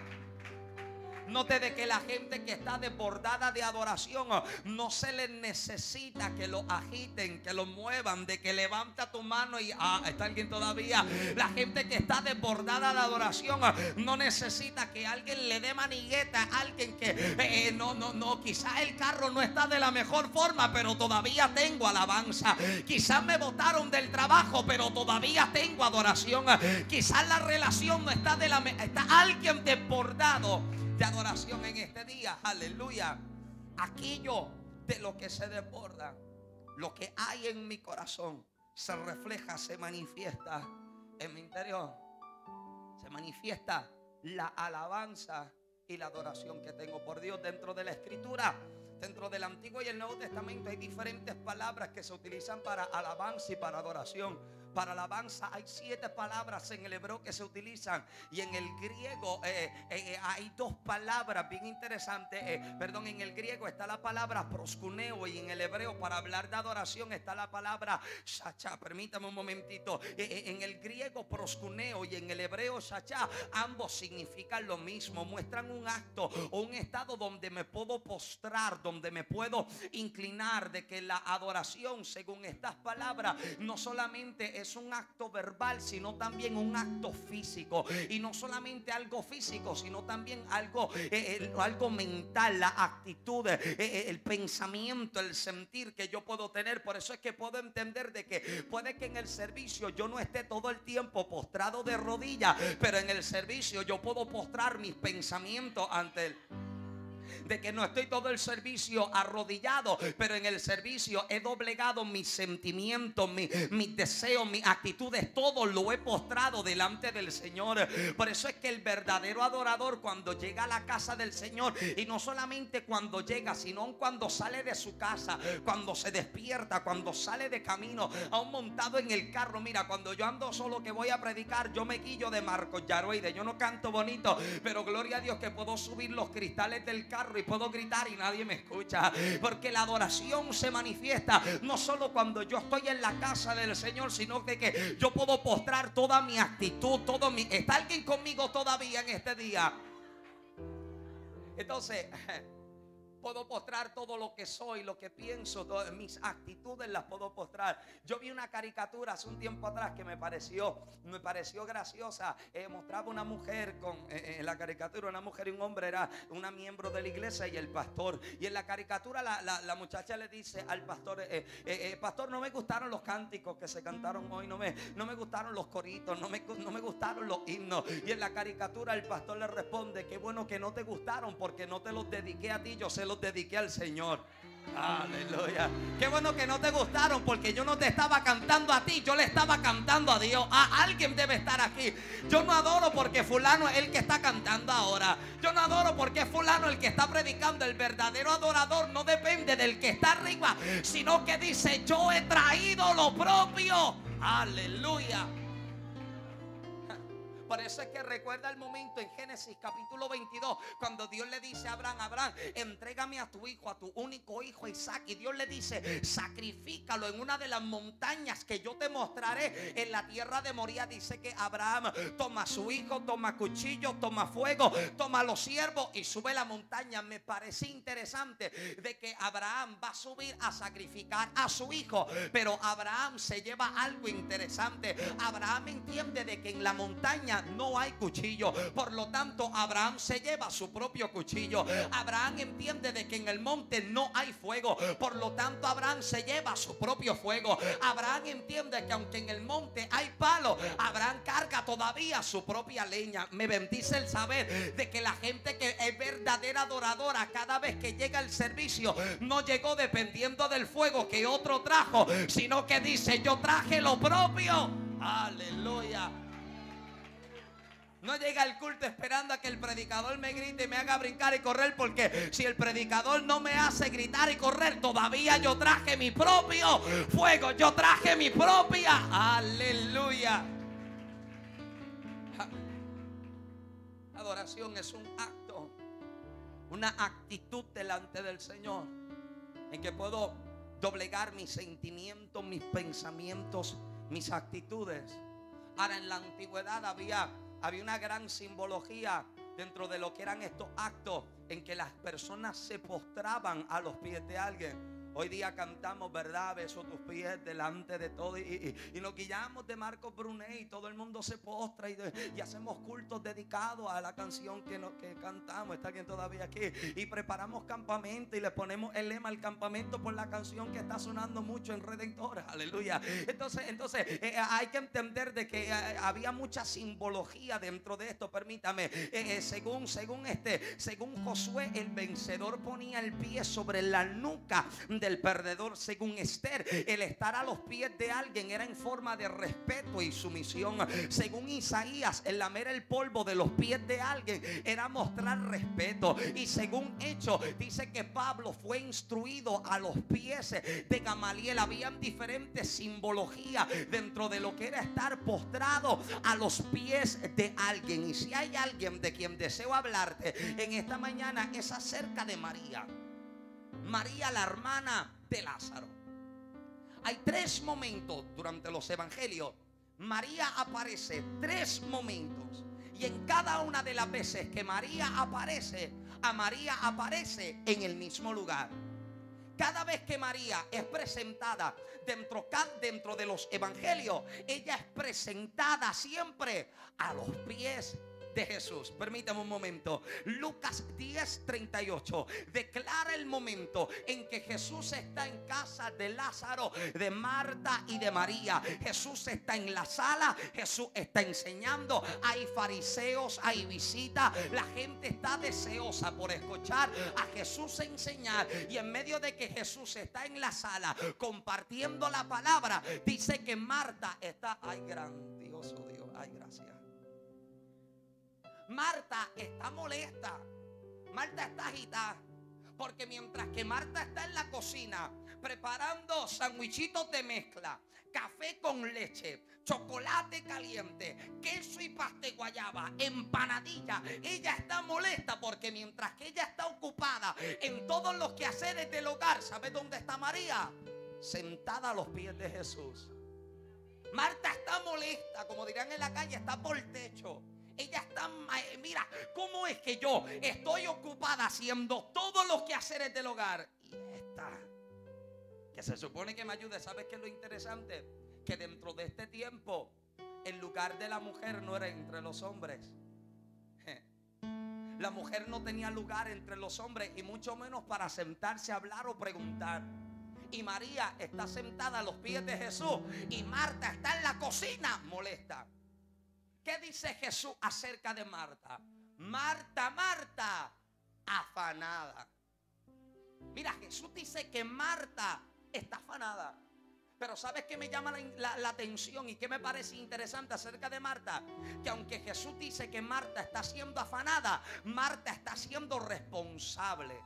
Note de que la gente que está desbordada de adoración no se les necesita que lo agiten, que lo muevan, de que levanta tu mano y está alguien todavía. La gente que está desbordada de adoración no necesita que alguien le dé manigueta a alguien que no, quizás el carro no está de la mejor forma, pero todavía tengo alabanza. Quizás me botaron del trabajo, pero todavía tengo adoración. Quizás la relación no está de la está alguien desbordado de adoración en este día. Aleluya. Aquello de lo que se desborda, lo que hay en mi corazón, se refleja, se manifiesta en mi interior. Se manifiesta la alabanza y la adoración que tengo por Dios. Dentro de la Escritura, dentro del Antiguo y el Nuevo Testamento, hay diferentes palabras que se utilizan para alabanza y para adoración. Para alabanza hay 7 palabras en el hebreo que se utilizan, y en el griego hay 2 palabras bien interesantes. En el griego está la palabra proskuneo, y en el hebreo para hablar de adoración está la palabra shachá. Permítame un momentito. En el griego proskuneo y en el hebreo shachá, ambos significan lo mismo. Muestran un acto o un estado donde me puedo postrar, donde me puedo inclinar. De que la adoración, según estas palabras, no solamente es un acto verbal, sino también un acto físico. Y no solamente algo físico, sino también algo mental, la actitud, el pensamiento, el sentir que yo puedo tener. Por eso es que puedo entender de que puede que en el servicio yo no esté todo el tiempo postrado de rodillas, pero en el servicio yo puedo postrar mis pensamientos ante él. de que no estoy todo el servicio arrodillado, pero en el servicio he doblegado mis sentimientos, mis deseos, mis actitudes, todo lo he postrado delante del Señor. Por eso es que el verdadero adorador, cuando llega a la casa del Señor, y no solamente cuando llega, sino cuando sale de su casa, cuando se despierta, cuando sale de camino, aún montado en el carro. Mira, cuando yo ando solo que voy a predicar, yo me guillo de Marcos Yaroide. Yo no canto bonito, pero gloria a Dios que puedo subir los cristales del carro y puedo gritar y nadie me escucha, porque la adoración se manifiesta no solo cuando yo estoy en la casa del Señor, sino que yo puedo postrar toda mi actitud, todo mi... ¿Está alguien conmigo todavía en este día? Entonces puedo postrar todo lo que soy, lo que pienso, todas mis actitudes las puedo postrar. Yo vi una caricatura hace un tiempo atrás que me pareció graciosa. Mostraba una mujer en la caricatura, una mujer y un hombre, era una miembro de la iglesia y el pastor. Y en la caricatura la muchacha le dice al pastor, pastor, no me gustaron los cánticos que se cantaron hoy, no me gustaron los coritos, no me gustaron los himnos. Y en la caricatura el pastor le responde, qué bueno que no te gustaron, porque no te los dediqué a ti, yo se los dediqué al Señor. Aleluya. Qué bueno que no te gustaron, porque yo no te estaba cantando a ti, yo le estaba cantando a Dios. Alguien debe estar aquí. Yo no adoro porque fulano es el que está cantando ahora. Yo no adoro porque es fulano el que está predicando. El verdadero adorador no depende del que está arriba, sino que dice, yo he traído lo propio. Aleluya. Por eso es que recuerda el momento en Génesis capítulo 22, cuando Dios le dice a Abraham, Abraham, entrégame a tu hijo, a tu único hijo Isaac. Y Dios le dice, sacrifícalo en una de las montañas que yo te mostraré en la tierra de Moría. Dice que Abraham toma a su hijo, toma cuchillo, toma fuego, toma a los siervos y sube la montaña. Me parece interesante de que Abraham va a subir a sacrificar a su hijo, pero Abraham se lleva algo interesante. Abraham entiende de que en la montaña no hay cuchillo, por lo tanto Abraham se lleva su propio cuchillo. Abraham entiende de que en el monte no hay fuego, por lo tanto Abraham se lleva su propio fuego. Abraham entiende que aunque en el monte hay palo, Abraham carga todavía su propia leña. Me bendice el saber de que la gente que es verdadera adoradora, cada vez que llega el servicio, no llegó dependiendo del fuego que otro trajo, sino que dice, yo traje lo propio. Aleluya. No llega al culto esperando a que el predicador me grite y me haga brincar y correr, porque si el predicador no me hace gritar y correr, todavía yo traje mi propio fuego, yo traje mi propia. Aleluya. Adoración es un acto, una actitud delante del Señor, en que puedo doblegar mis sentimientos, mis pensamientos, mis actitudes. Ahora, en la antigüedad había una gran simbología dentro de lo que eran estos actos, en que las personas se postraban a los pies de alguien. Hoy día cantamos, ¿verdad? Beso tus pies delante de todo, y nos guiamos de Marcos Brunet, y todo el mundo se postra y hacemos cultos dedicados a la canción que cantamos. ¿Está alguien todavía aquí? Y preparamos campamento y le ponemos el lema al campamento por la canción que está sonando mucho en Redentor. Aleluya. Entonces hay que entender de que había mucha simbología dentro de esto. Permítame, según Josué, el vencedor ponía el pie sobre la nuca del perdedor. Según Esther, el estar a los pies de alguien era en forma de respeto y sumisión. Según Isaías, el lamer el polvo de los pies de alguien era mostrar respeto. Y según Hechos, dice que Pablo fue instruido a los pies de Gamaliel. Habían diferentes simbologías dentro de lo que era estar postrado a los pies de alguien. Y si hay alguien de quien deseo hablarte en esta mañana, es acerca de María. María, la hermana de Lázaro. Hay 3 momentos durante los evangelios. María aparece 3 momentos. Y en cada una de las veces que María aparece, a María aparece en el mismo lugar. Cada vez que María es presentada dentro de los evangelios, ella es presentada siempre a los pies de Jesús. Permítame un momento. Lucas 10:38 declara el momento en que Jesús está en casa de Lázaro, de Marta y de María. Jesús está en la sala, Jesús está enseñando. Hay fariseos, hay visitas. La gente está deseosa por escuchar a Jesús enseñar. Y en medio de que Jesús está en la sala compartiendo la palabra, dice que Marta está, ay, grandioso Dios, ay, gracias. Marta está molesta. Marta está agitada. Porque mientras que Marta está en la cocina preparando sandwichitos de mezcla, café con leche, chocolate caliente, queso y pasta de guayaba, empanadilla, ella está molesta porque mientras que ella está ocupada en todos los quehaceres del hogar, ¿sabe dónde está María? Sentada a los pies de Jesús. Marta está molesta, como dirán en la calle, está por el techo. Ella está, mira, ¿cómo es que yo estoy ocupada haciendo todos los quehaceres del hogar? Y esta, que se supone que me ayude, ¿sabes qué es lo interesante? Que dentro de este tiempo, el lugar de la mujer no era entre los hombres. La mujer no tenía lugar entre los hombres y mucho menos para sentarse a hablar o preguntar. Y María está sentada a los pies de Jesús y Marta está en la cocina molesta. ¿Qué dice Jesús acerca de Marta? Marta, Marta, afanada. Mira, Jesús dice que Marta está afanada. Pero ¿sabes qué me llama la atención y qué me parece interesante acerca de Marta? Que aunque Jesús dice que Marta está siendo afanada, Marta está siendo responsable.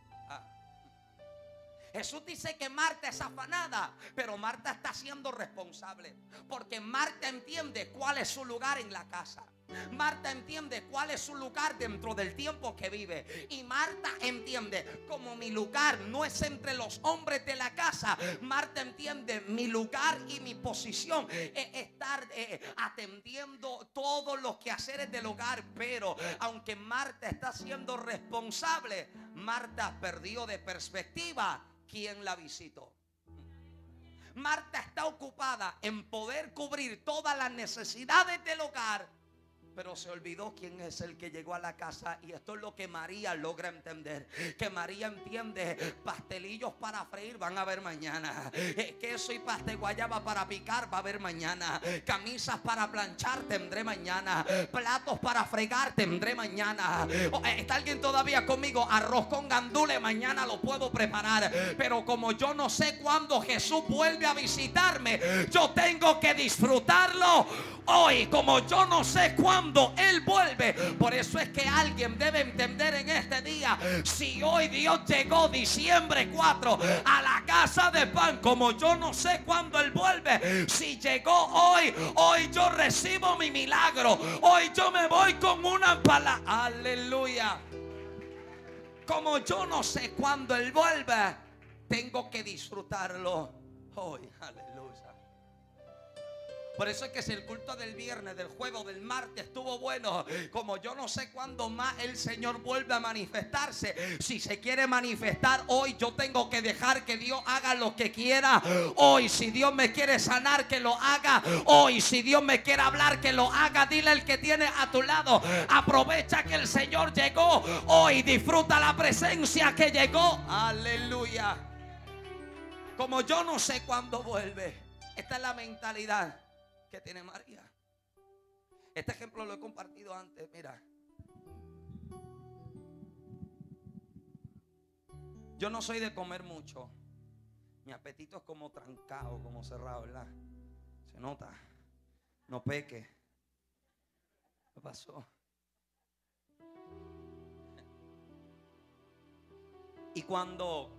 Jesús dice que Marta es afanada, pero Marta está siendo responsable. Porque Marta entiende cuál es su lugar en la casa. Marta entiende cuál es su lugar dentro del tiempo que vive. Y Marta entiende, como mi lugar no es entre los hombres de la casa, Marta entiende mi lugar y mi posición es estar atendiendo todos los quehaceres del hogar. Pero aunque Marta está siendo responsable, Marta perdió de perspectiva quién la visitó. Marta está ocupada en poder cubrir todas las necesidades del hogar, pero se olvidó quién es el que llegó a la casa. Y esto es lo que María logra entender. Que María entiende, pastelillos para freír van a haber mañana, queso y pasta de guayaba para picar va a haber mañana, camisas para planchar tendré mañana, platos para fregar tendré mañana. ¿Está alguien todavía conmigo? Arroz con gandules mañana lo puedo preparar. Pero como yo no sé cuándo Jesús vuelve a visitarme, yo tengo que disfrutarlo hoy. Como yo no sé cuándo Él vuelve, por eso es que alguien debe entender en este día: si hoy Dios llegó diciembre 4 a la casa de pan, como yo no sé cuándo Él vuelve, si llegó hoy, hoy yo recibo mi milagro. Hoy yo me voy con una palabra. Aleluya. Como yo no sé cuándo Él vuelve, tengo que disfrutarlo hoy. Aleluya. Por eso es que si el culto del viernes, del jueves o del martes estuvo bueno, como yo no sé cuándo más el Señor vuelve a manifestarse, si se quiere manifestar hoy, yo tengo que dejar que Dios haga lo que quiera hoy. Si Dios me quiere sanar, que lo haga hoy. Si Dios me quiere hablar, que lo haga. Dile al que tiene a tu lado: aprovecha que el Señor llegó hoy, disfruta la presencia que llegó. Aleluya. Como yo no sé cuándo vuelve. Esta es la mentalidad que tiene María. Este ejemplo lo he compartido antes. Mira, yo no soy de comer mucho. Mi apetito es como trancado, como cerrado, ¿verdad? Se nota. No peque. ¿Qué pasó? Y cuando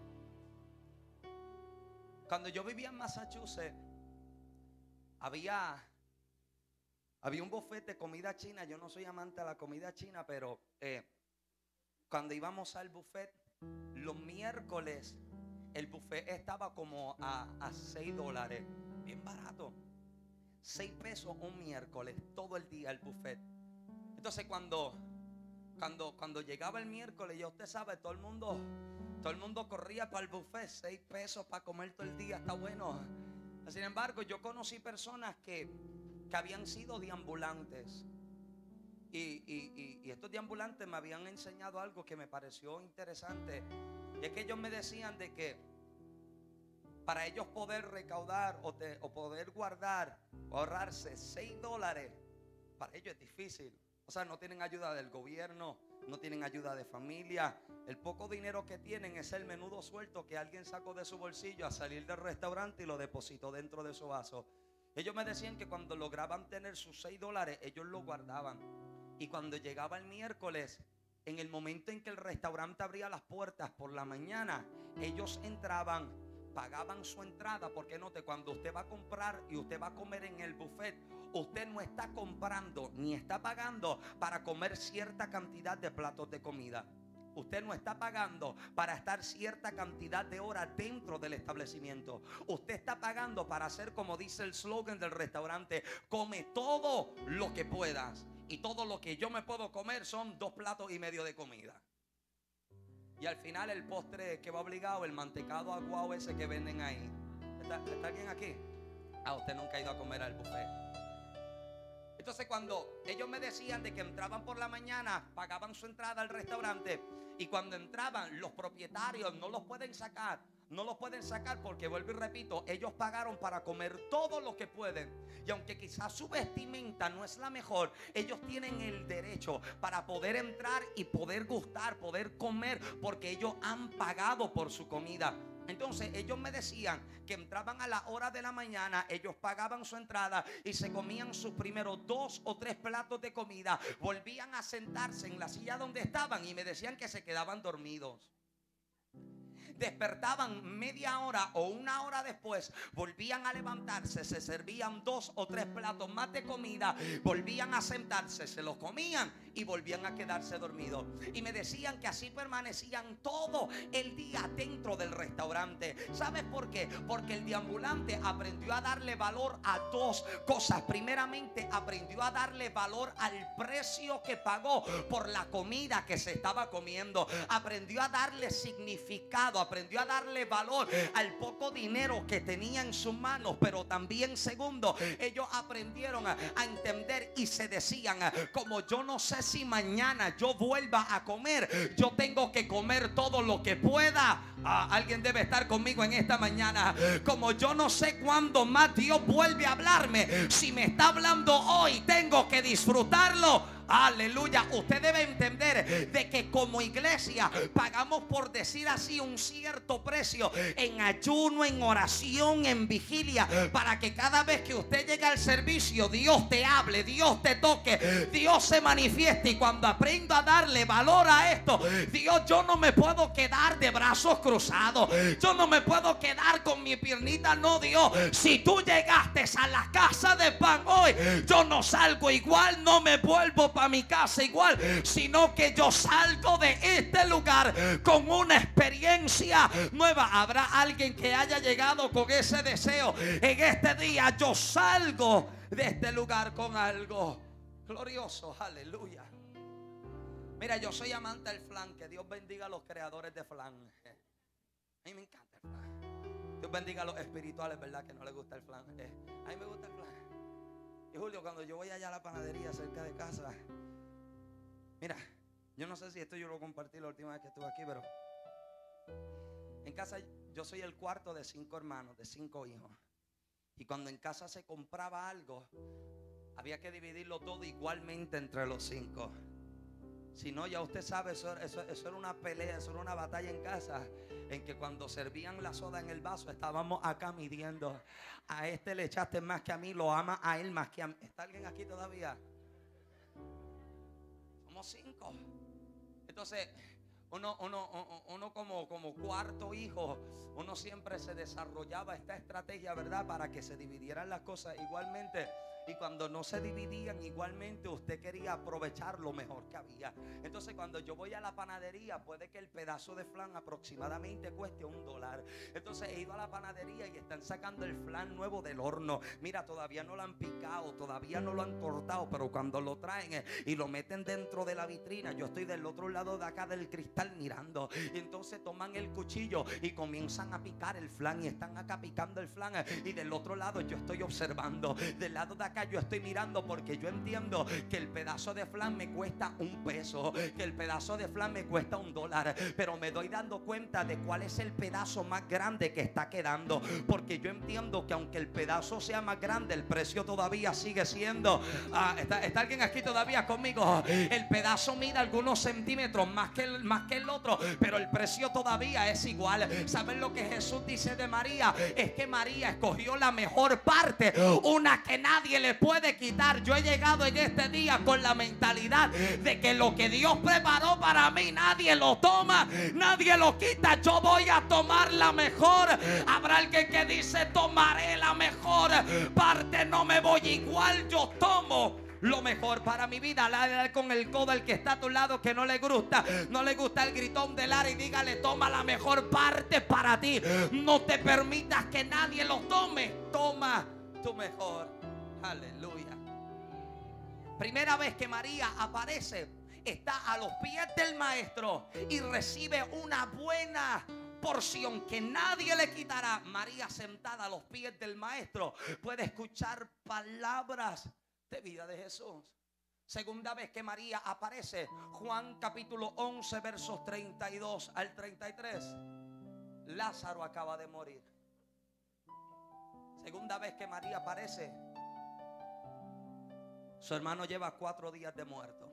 yo vivía en Massachusetts, había un buffet de comida china. Yo no soy amante de la comida china, pero cuando íbamos al buffet los miércoles, el buffet estaba como a $6, bien barato. 6 pesos un miércoles, todo el día el buffet. Entonces cuando llegaba el miércoles, ya usted sabe, todo el mundo corría para el buffet. 6 pesos para comer todo el día, está bueno. Sin embargo, yo conocí personas que habían sido deambulantes. Y estos deambulantes me habían enseñado algo que me pareció interesante. Y es que ellos me decían de que para ellos poder recaudar o poder guardar o ahorrarse $6, para ellos es difícil. O sea, no tienen ayuda del gobierno, no tienen ayuda de familia. El poco dinero que tienen es el menudo suelto que alguien sacó de su bolsillo a salir del restaurante y lo depositó dentro de su vaso. Ellos me decían que cuando lograban tener sus $6, ellos lo guardaban. Y cuando llegaba el miércoles, en el momento en que el restaurante abría las puertas por la mañana, ellos entraban, pagaban su entrada. Porque note, cuando usted va a comprar y usted va a comer en el buffet, usted no está comprando ni está pagando para comer cierta cantidad de platos de comida. Usted no está pagando para estar cierta cantidad de horas dentro del establecimiento. Usted está pagando para hacer, como dice el slogan del restaurante, come todo lo que puedas. Y todo lo que yo me puedo comer son 2 platos y medio de comida. Y al final el postre que va obligado, el mantecado aguado ese que venden ahí. ¿Está alguien aquí? Ah, usted nunca ha ido a comer al buffet. Entonces cuando ellos me decían de que entraban por la mañana, pagaban su entrada al restaurante, y cuando entraban los propietarios no los pueden sacar. No los pueden sacar porque, vuelvo y repito, ellos pagaron para comer todo lo que pueden. Y aunque quizás su vestimenta no es la mejor, ellos tienen el derecho para poder entrar y poder gustar, poder comer, porque ellos han pagado por su comida. Entonces ellos me decían que entraban a la hora de la mañana, ellos pagaban su entrada y se comían sus primeros 2 o 3 platos de comida. Volvían a sentarse en la silla donde estaban y me decían que se quedaban dormidos. Despertaban media hora o 1 hora después, volvían a levantarse, se servían 2 o 3 platos más de comida, volvían a sentarse, se los comían y volvían a quedarse dormidos. Y me decían que así permanecían todo el día dentro del restaurante. ¿Sabes por qué? Porque el deambulante aprendió a darle valor a 2 cosas. Primeramente, aprendió a darle valor al precio que pagó por la comida que se estaba comiendo. Aprendió a darle significado, aprendió a darle valor al poco dinero que tenía en sus manos. Pero también, segundo, ellos aprendieron a entender y se decían: como yo no sé si mañana yo vuelva a comer, yo tengo que comer todo lo que pueda. Alguien debe estar conmigo en esta mañana. Como yo no sé cuándo más Dios vuelve a hablarme, si me está hablando hoy, tengo que disfrutarlo. Aleluya. Usted debe entender de que como iglesia pagamos, por decir así, un cierto precio en ayuno, en oración, en vigilia, para que cada vez que usted llega al servicio, Dios te hable, Dios te toque, Dios se manifieste. Y cuando aprendo a darle valor a esto, Dios, yo no me puedo quedar de brazos cruzados, yo no me puedo quedar con mi piernita. No, Dios, si tú llegaste a la casa de pan hoy, yo no salgo igual, no me vuelvo para mi casa igual, sino que yo salgo de este lugar con una experiencia nueva. Habrá alguien que haya llegado con ese deseo en este día. Yo salgo de este lugar con algo glorioso. Aleluya. Mira, yo soy amante del flan. Que Dios bendiga a los creadores de flan. A mí me encanta el flan. Dios bendiga a los espirituales, ¿verdad? Que no les gusta el flan. A mí me gusta el flan. Y Julio, cuando yo voy allá a la panadería cerca de casa, mira, yo no sé si esto yo lo compartí la última vez que estuve aquí, pero en casa yo soy el cuarto de 5 hermanos, de 5 hijos. Y cuando en casa se compraba algo, había que dividirlo todo igualmente entre los 5. Si no, ya usted sabe, eso era una pelea, eso era una batalla en casa, en que cuando servían la soda en el vaso estábamos acá midiendo. A este le echaste más que a mí, lo ama a él más que a mí. ¿Está alguien aquí todavía? Somos 5. Entonces uno como cuarto hijo, uno siempre se desarrollaba esta estrategia, ¿verdad? Para que se dividieran las cosas igualmente. Y cuando no se dividían igualmente, usted quería aprovechar lo mejor que había. Entonces cuando yo voy a la panadería, puede que el pedazo de flan aproximadamente cueste $1. almorzar. Entonces he ido a la panadería y están sacando el flan nuevo del horno. Mira, todavía no lo han picado, todavía no lo han cortado, pero cuando lo traen y lo meten dentro de la vitrina, yo estoy del otro lado de acá del cristal mirando. Y entonces toman el cuchillo y comienzan a picar el flan y están acá picando el flan. Y del otro lado yo estoy observando. Del lado de acá yo estoy mirando, porque yo entiendo que el pedazo de flan me cuesta $1, que el pedazo de flan me cuesta $1, pero me doy dando cuenta de cuál es el pedazo más grande que está quedando, porque yo entiendo que aunque el pedazo sea más grande, el precio todavía sigue siendo ¿está alguien aquí todavía conmigo? El pedazo mide algunos centímetros más que el otro, pero el precio todavía es igual. ¿Saben lo que Jesús dice de María? Es que María escogió la mejor parte, una que nadie le puede quitar. Yo he llegado en este día con la mentalidad de que lo que Dios preparó para mí nadie lo toma, nadie lo quita. Yo voy a tomar la mejor. Habrá alguien que dice: tomaré la mejor parte, no me voy igual, yo tomo lo mejor para mi vida. Dale con el codo al que está a tu lado que no le gusta el gritón del área y dígale: toma la mejor parte para ti. No te permitas que nadie lo tome. Toma tu mejor. Aleluya. Primera vez que María aparece, está a los pies del maestro y recibe una buena porción que nadie le quitará. María, sentada a los pies del maestro, puede escuchar palabras de vida de Jesús. Segunda vez que María aparece, Juan capítulo 11 versos 32 al 33. Lázaro acaba de morir. Segunda vez que María aparece, su hermano lleva 4 días de muerto.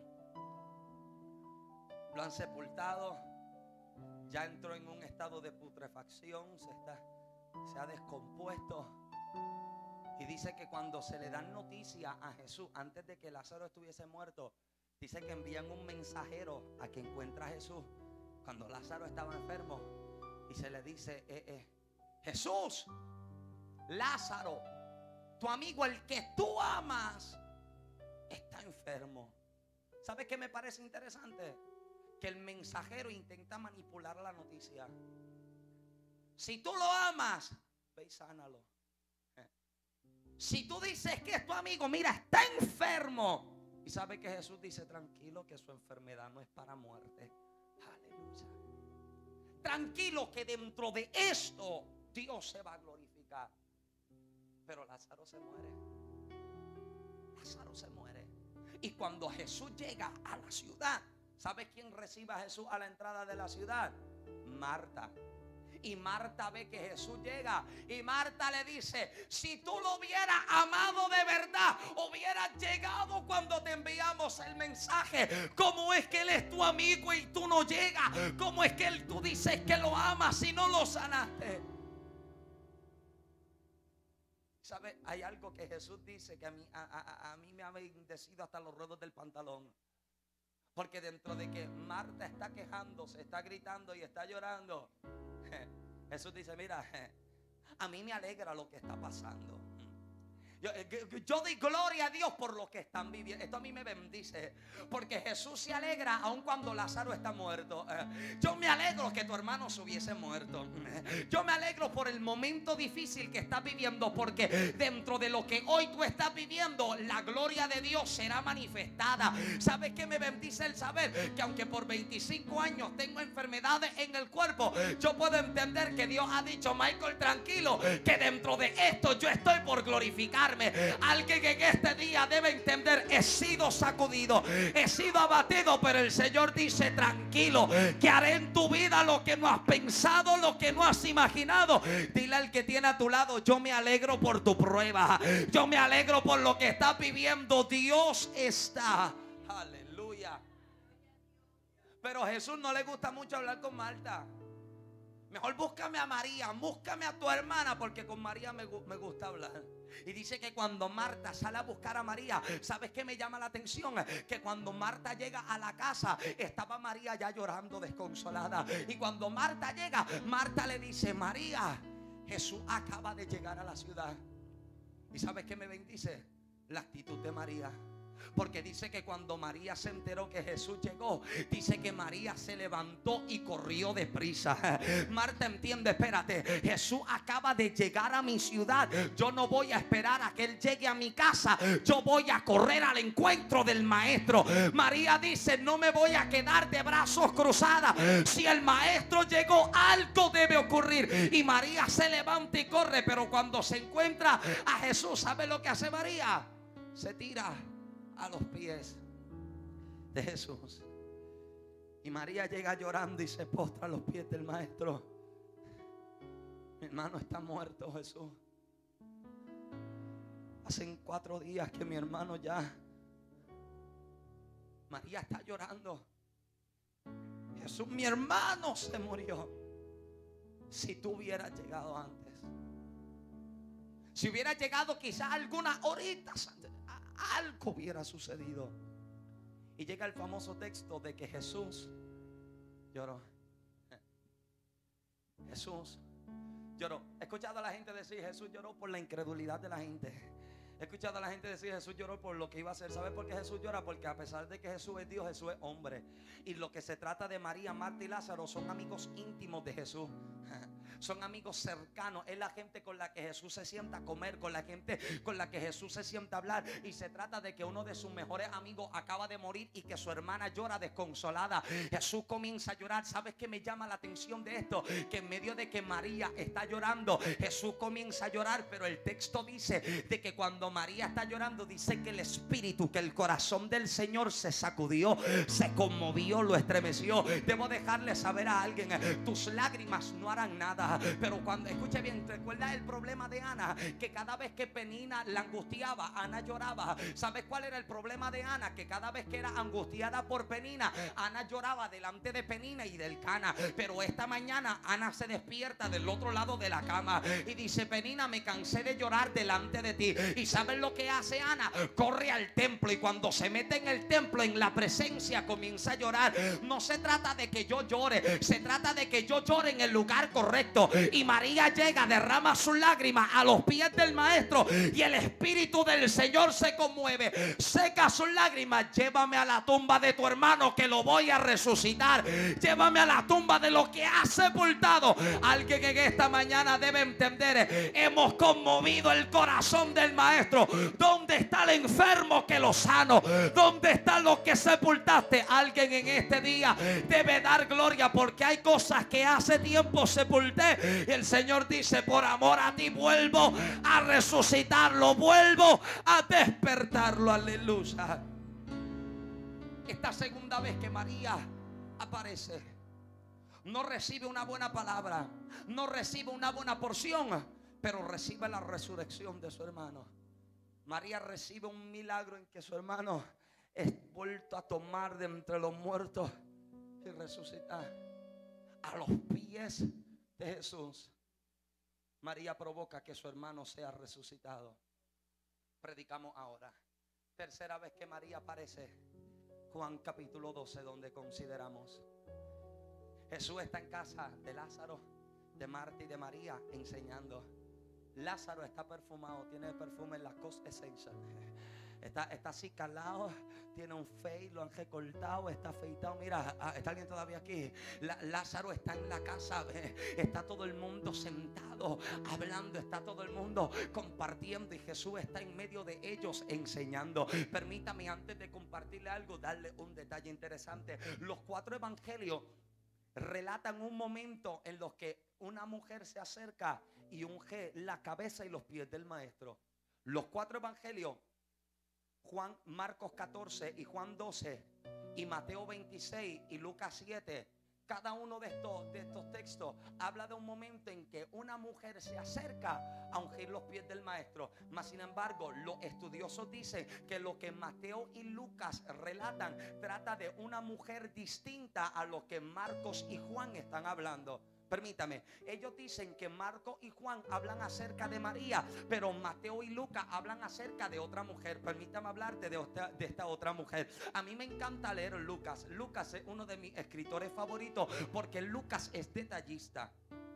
Lo han sepultado, ya entró en un estado de putrefacción, se ha descompuesto. Y dice que cuando se le dan noticias a Jesús, antes de que Lázaro estuviese muerto, dice que envían un mensajero a que encuentra a Jesús cuando Lázaro estaba enfermo. Y se le dice: Jesús, Lázaro, tu amigo, el que tú amas, está enfermo. ¿Sabes qué me parece interesante? Que el mensajero intenta manipular la noticia. Si tú lo amas, ve y sánalo. Si tú dices que es tu amigo, mira, está enfermo. Y sabe que Jesús dice: tranquilo, que su enfermedad no es para muerte. Aleluya. Tranquilo, que dentro de esto Dios se va a glorificar. Pero Lázaro se muere. Lázaro se muere. Y cuando Jesús llega a la ciudad, ¿sabe quién recibe a Jesús a la entrada de la ciudad? Marta. Y Marta ve que Jesús llega y Marta le dice: si tú lo hubieras amado de verdad, hubieras llegado cuando te enviamos el mensaje. ¿Cómo es que él es tu amigo y tú no llegas? ¿Cómo es que tú dices que lo amas y no lo sanaste? ¿Sabe? Hay algo que Jesús dice que a mí me ha bendecido hasta los ruedos del pantalón. Porque dentro de que Marta está quejándose, está gritando y está llorando, Jesús dice: mira, a mí me alegra lo que está pasando. Yo doy gloria a Dios por lo que están viviendo. Esto a mí me bendice, porque Jesús se alegra aun cuando Lázaro está muerto. Yo me alegro que tu hermano se hubiese muerto. Yo me alegro por el momento difícil que estás viviendo, porque dentro de lo que hoy tú estás viviendo, la gloria de Dios será manifestada. ¿Sabes qué me bendice el saber? Que aunque por 25 años tengo enfermedades en el cuerpo, yo puedo entender que Dios ha dicho: Michael, tranquilo, que dentro de esto yo estoy por glorificar. Alguien que en este día debe entender: he sido sacudido, he sido abatido, pero el Señor dice: tranquilo, que haré en tu vida lo que no has pensado, lo que no has imaginado. Dile al que tiene a tu lado: yo me alegro por tu prueba, yo me alegro por lo que estás viviendo. Dios está. Aleluya. Pero a Jesús no le gusta mucho hablar con Marta. Mejor búscame a María, búscame a tu hermana, porque con María me gusta hablar. Y dice que cuando Marta sale a buscar a María, ¿sabes qué me llama la atención? Que cuando Marta llega a la casa, estaba María ya llorando, desconsolada. Y cuando Marta llega, Marta le dice: María, Jesús acaba de llegar a la ciudad. ¿Y sabes qué me bendice? La actitud de María. Porque dice que cuando María se enteró que Jesús llegó, dice que María se levantó y corrió deprisa. Marta entiende, espérate, Jesús acaba de llegar a mi ciudad. Yo no voy a esperar a que Él llegue a mi casa. Yo voy a correr al encuentro del Maestro. María dice, no me voy a quedar de brazos cruzados. Si el Maestro llegó, algo debe ocurrir. Y María se levanta y corre. Pero cuando se encuentra a Jesús, ¿sabe lo que hace María? Se tira a los pies de Jesús. Y María llega llorando y se postra a los pies del Maestro. Mi hermano está muerto, Jesús. Hacen 4 días que mi hermano ya. María está llorando. Jesús, mi hermano se murió. Si tú hubieras llegado antes, si hubiera llegado quizás algunas horitas antes, algo hubiera sucedido. Y llega el famoso texto de que Jesús lloró. Jesús lloró. He escuchado a la gente decir, Jesús lloró por la incredulidad de la gente. He escuchado a la gente decir, Jesús lloró por lo que iba a hacer. ¿Sabes por qué Jesús llora? Porque a pesar de que Jesús es Dios, Jesús es hombre. Y lo que se trata de María, Marta y Lázaro son amigos íntimos de Jesús. Son amigos cercanos. Es la gente con la que Jesús se sienta a comer, con la gente con la que Jesús se sienta a hablar. Y se trata de que uno de sus mejores amigos acaba de morir y que su hermana llora desconsolada. Jesús comienza a llorar. ¿Sabes qué me llama la atención de esto? Que en medio de que María está llorando, Jesús comienza a llorar. Pero el texto dice de que cuando María está llorando, dice que el espíritu, que el corazón del Señor se sacudió, se conmovió, lo estremeció. Debo dejarle saber a alguien, tus lágrimas no harán nada. Pero cuando, escuche bien, recuerda el problema de Ana, que cada vez que Penina la angustiaba, Ana lloraba. ¿Sabes cuál era el problema de Ana? Que cada vez que era angustiada por Penina, Ana lloraba delante de Penina y del Cana. Pero esta mañana Ana se despierta del otro lado de la cama y dice, Penina, me cansé de llorar delante de ti. ¿Y sabes lo que hace Ana? Corre al templo, y cuando se mete en el templo, en la presencia, comienza a llorar. No se trata de que yo llore, se trata de que yo llore en el lugar correcto. Y María llega, derrama sus lágrimas a los pies del Maestro, y el Espíritu del Señor se conmueve, seca sus lágrimas. Llévame a la tumba de tu hermano, que lo voy a resucitar. Llévame a la tumba de lo que ha sepultado. Alguien en esta mañana debe entender, hemos conmovido el corazón del Maestro. ¿Dónde está el enfermo que lo sano? ¿Dónde están los que sepultaste? Alguien en este día debe dar gloria, porque hay cosas que hace tiempo sepulté. Y el Señor dice, por amor a ti vuelvo a resucitarlo, vuelvo a despertarlo. Aleluya. Esta segunda vez que María aparece, no recibe una buena palabra, no recibe una buena porción, pero recibe la resurrección de su hermano. María recibe un milagro en que su hermano es vuelto a tomar de entre los muertos y resucitar a los pies de Jesús. María provoca que su hermano sea resucitado. Predicamos ahora. Tercera vez que María aparece, Juan capítulo 12, donde consideramos. Jesús está en casa de Lázaro, de Marta y de María, enseñando. Lázaro está perfumado, tiene perfume en la Cos Essential. Está así calado, tiene un fade, lo han recortado, está afeitado. Mira, está alguien todavía aquí. Lázaro está en la casa, está todo el mundo sentado hablando, está todo el mundo compartiendo, y Jesús está en medio de ellos enseñando. Permítame, antes de compartirle algo, darle un detalle interesante. Los 4 evangelios relatan un momento en los que una mujer se acerca y unge la cabeza y los pies del Maestro. Los 4 evangelios, Juan, Marcos 14 y Juan 12 y Mateo 26 y Lucas 7, cada uno de estos textos habla de un momento en que una mujer se acerca a ungir los pies del Maestro. Mas sin embargo, los estudiosos dicen que lo que Mateo y Lucas relatan trata de una mujer distinta a lo que Marcos y Juan están hablando. Permítame, ellos dicen que Marcos y Juan hablan acerca de María, pero Mateo y Lucas hablan acerca de otra mujer. Permítame hablarte de esta otra mujer. A mí me encanta leer Lucas. Lucas es uno de mis escritores favoritos, porque Lucas es detallista.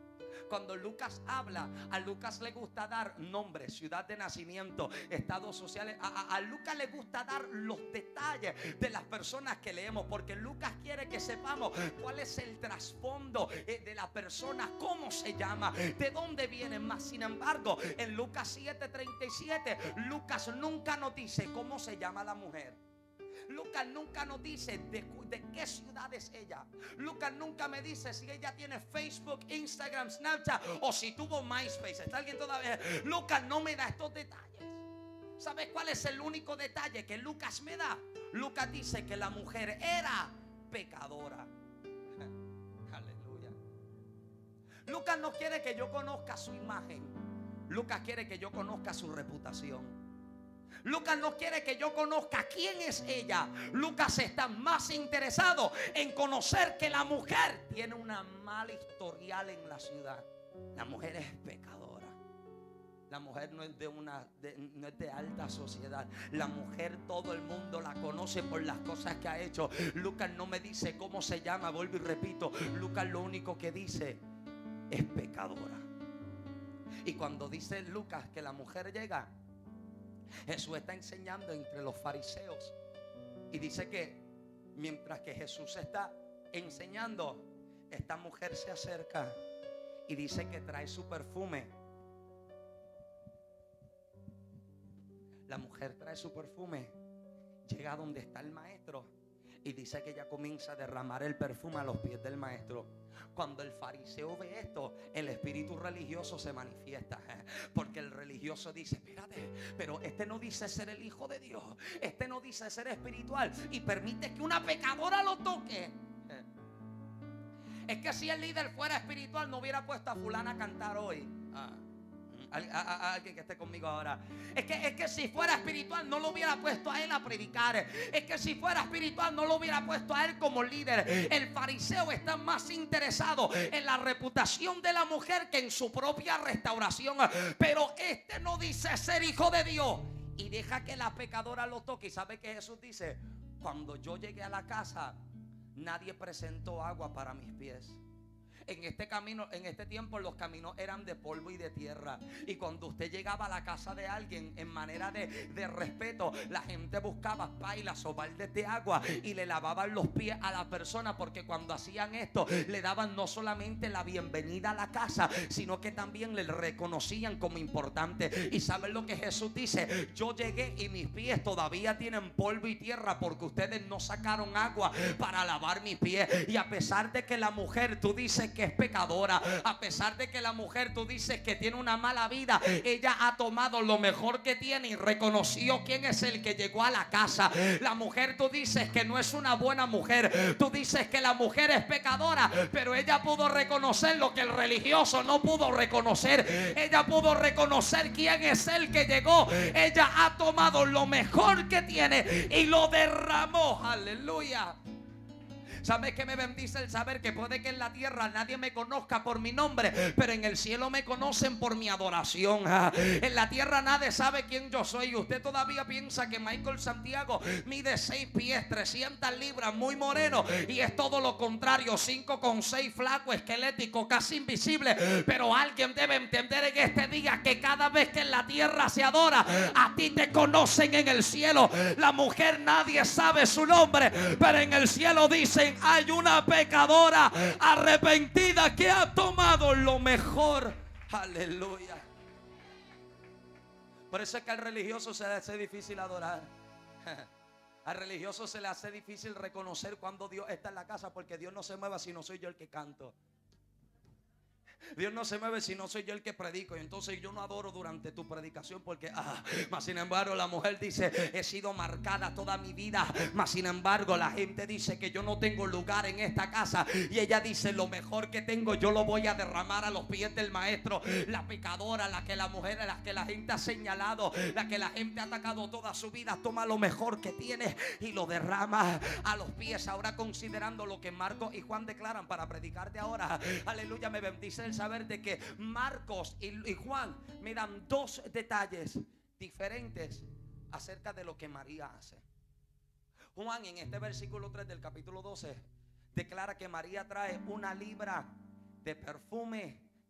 Cuando Lucas habla, a Lucas le gusta dar nombre, ciudad de nacimiento, estados sociales. A Lucas le gusta dar los detalles de las personas que leemos, porque Lucas quiere que sepamos cuál es el trasfondo de la persona, cómo se llama, de dónde viene. Más sin embargo, en Lucas 7:37, Lucas nunca nos dice cómo se llama la mujer. Lucas nunca nos dice de qué ciudad es ella. Lucas nunca me dice si ella tiene Facebook, Instagram, Snapchat o si tuvo MySpace. ¿Está alguien todavía? Lucas no me da estos detalles. ¿Sabes cuál es el único detalle que Lucas me da? Lucas dice que la mujer era pecadora. Aleluya. Lucas no quiere que yo conozca su imagen. Lucas quiere que yo conozca su reputación. Lucas no quiere que yo conozca quién es ella. Lucas está más interesado en conocer que la mujer tiene una mala historial en la ciudad. La mujer es pecadora. La mujer no es no es de alta sociedad. La mujer todo el mundo la conoce por las cosas que ha hecho. Lucas no me dice cómo se llama, vuelvo y repito. Lucas lo único que dice es pecadora. Y cuando dice Lucas que la mujer llega, Jesús está enseñando entre los fariseos y dice que mientras que Jesús está enseñando, esta mujer se acerca y dice que trae su perfume. La mujer trae su perfume, llega donde está el maestro y dice que ella comienza a derramar el perfume a los pies del maestro. Cuando el fariseo ve esto, el espíritu religioso se manifiesta, porque el religioso dice: espérate, pero este no dice ser el hijo de Dios, este no dice ser espiritual y permite que una pecadora lo toque. Es que si el líder fuera espiritual no hubiera puesto a fulana a cantar hoy. Alguien que esté conmigo ahora. Es que si fuera espiritual no lo hubiera puesto a él a predicar. Es que si fuera espiritual no lo hubiera puesto a él como líder. El fariseo está más interesado en la reputación de la mujer que en su propia restauración. Pero este no dice ser hijo de Dios y deja que la pecadora lo toque. ¿Y sabe que Jesús dice? Cuando yo llegué a la casa, nadie presentó agua para mis pies. En este camino, en este tiempo, los caminos eran de polvo y de tierra. Y cuando usted llegaba a la casa de alguien, en manera de respeto, la gente buscaba pailas o baldes de agua y le lavaban los pies a la persona, porque cuando hacían esto, le daban no solamente la bienvenida a la casa, sino que también le reconocían como importante. Y ¿saben lo que Jesús dice? Yo llegué y mis pies todavía tienen polvo y tierra, porque ustedes no sacaron agua para lavar mis pies. Y a pesar de que la mujer, tú dices que es pecadora, a pesar de que la mujer, tú dices que tiene una mala vida, ella ha tomado lo mejor que tiene y reconoció quién es el que llegó a la casa. La mujer, tú dices que no es una buena mujer, tú dices que la mujer es pecadora, pero ella pudo reconocer lo que el religioso no pudo reconocer. Ella pudo reconocer quién es el que llegó. Ella ha tomado lo mejor que tiene y lo derramó. Aleluya. ¿Sabes qué me bendice el saber que puede que en la tierra nadie me conozca por mi nombre, pero en el cielo me conocen por mi adoración? En la tierra nadie sabe quién yo soy. Y usted todavía piensa que Michael Santiago mide 6 pies, 300 libras, muy moreno, y es todo lo contrario, 5'6", flaco, esquelético, casi invisible. Pero alguien debe entender en este día que cada vez que en la tierra se adora, a ti te conocen en el cielo. La mujer nadie sabe su nombre, pero en el cielo dicen: hay una pecadora arrepentida que ha tomado lo mejor. Aleluya. Por eso es que al religioso se le hace difícil adorar. Al religioso se le hace difícil reconocer cuando Dios está en la casa, porque Dios no se mueve si no soy yo el que canto. Dios no se mueve si no soy yo el que predico. Y entonces yo no adoro durante tu predicación, porque mas sin embargo la mujer dice: he sido marcada toda mi vida, mas sin embargo la gente dice que yo no tengo lugar en esta casa. Y ella dice: lo mejor que tengo yo lo voy a derramar a los pies del maestro. La pecadora, la que la mujer, la que la gente ha señalado, la que la gente ha atacado toda su vida, toma lo mejor que tiene y lo derrama a los pies. Ahora, considerando lo que Marcos y Juan declaran para predicarte ahora, aleluya, me bendice el saber de que Marcos y Juan me dan 2 detalles diferentes acerca de lo que María hace. Juan, en este versículo 3 del capítulo 12, declara que María trae 1 libra de perfume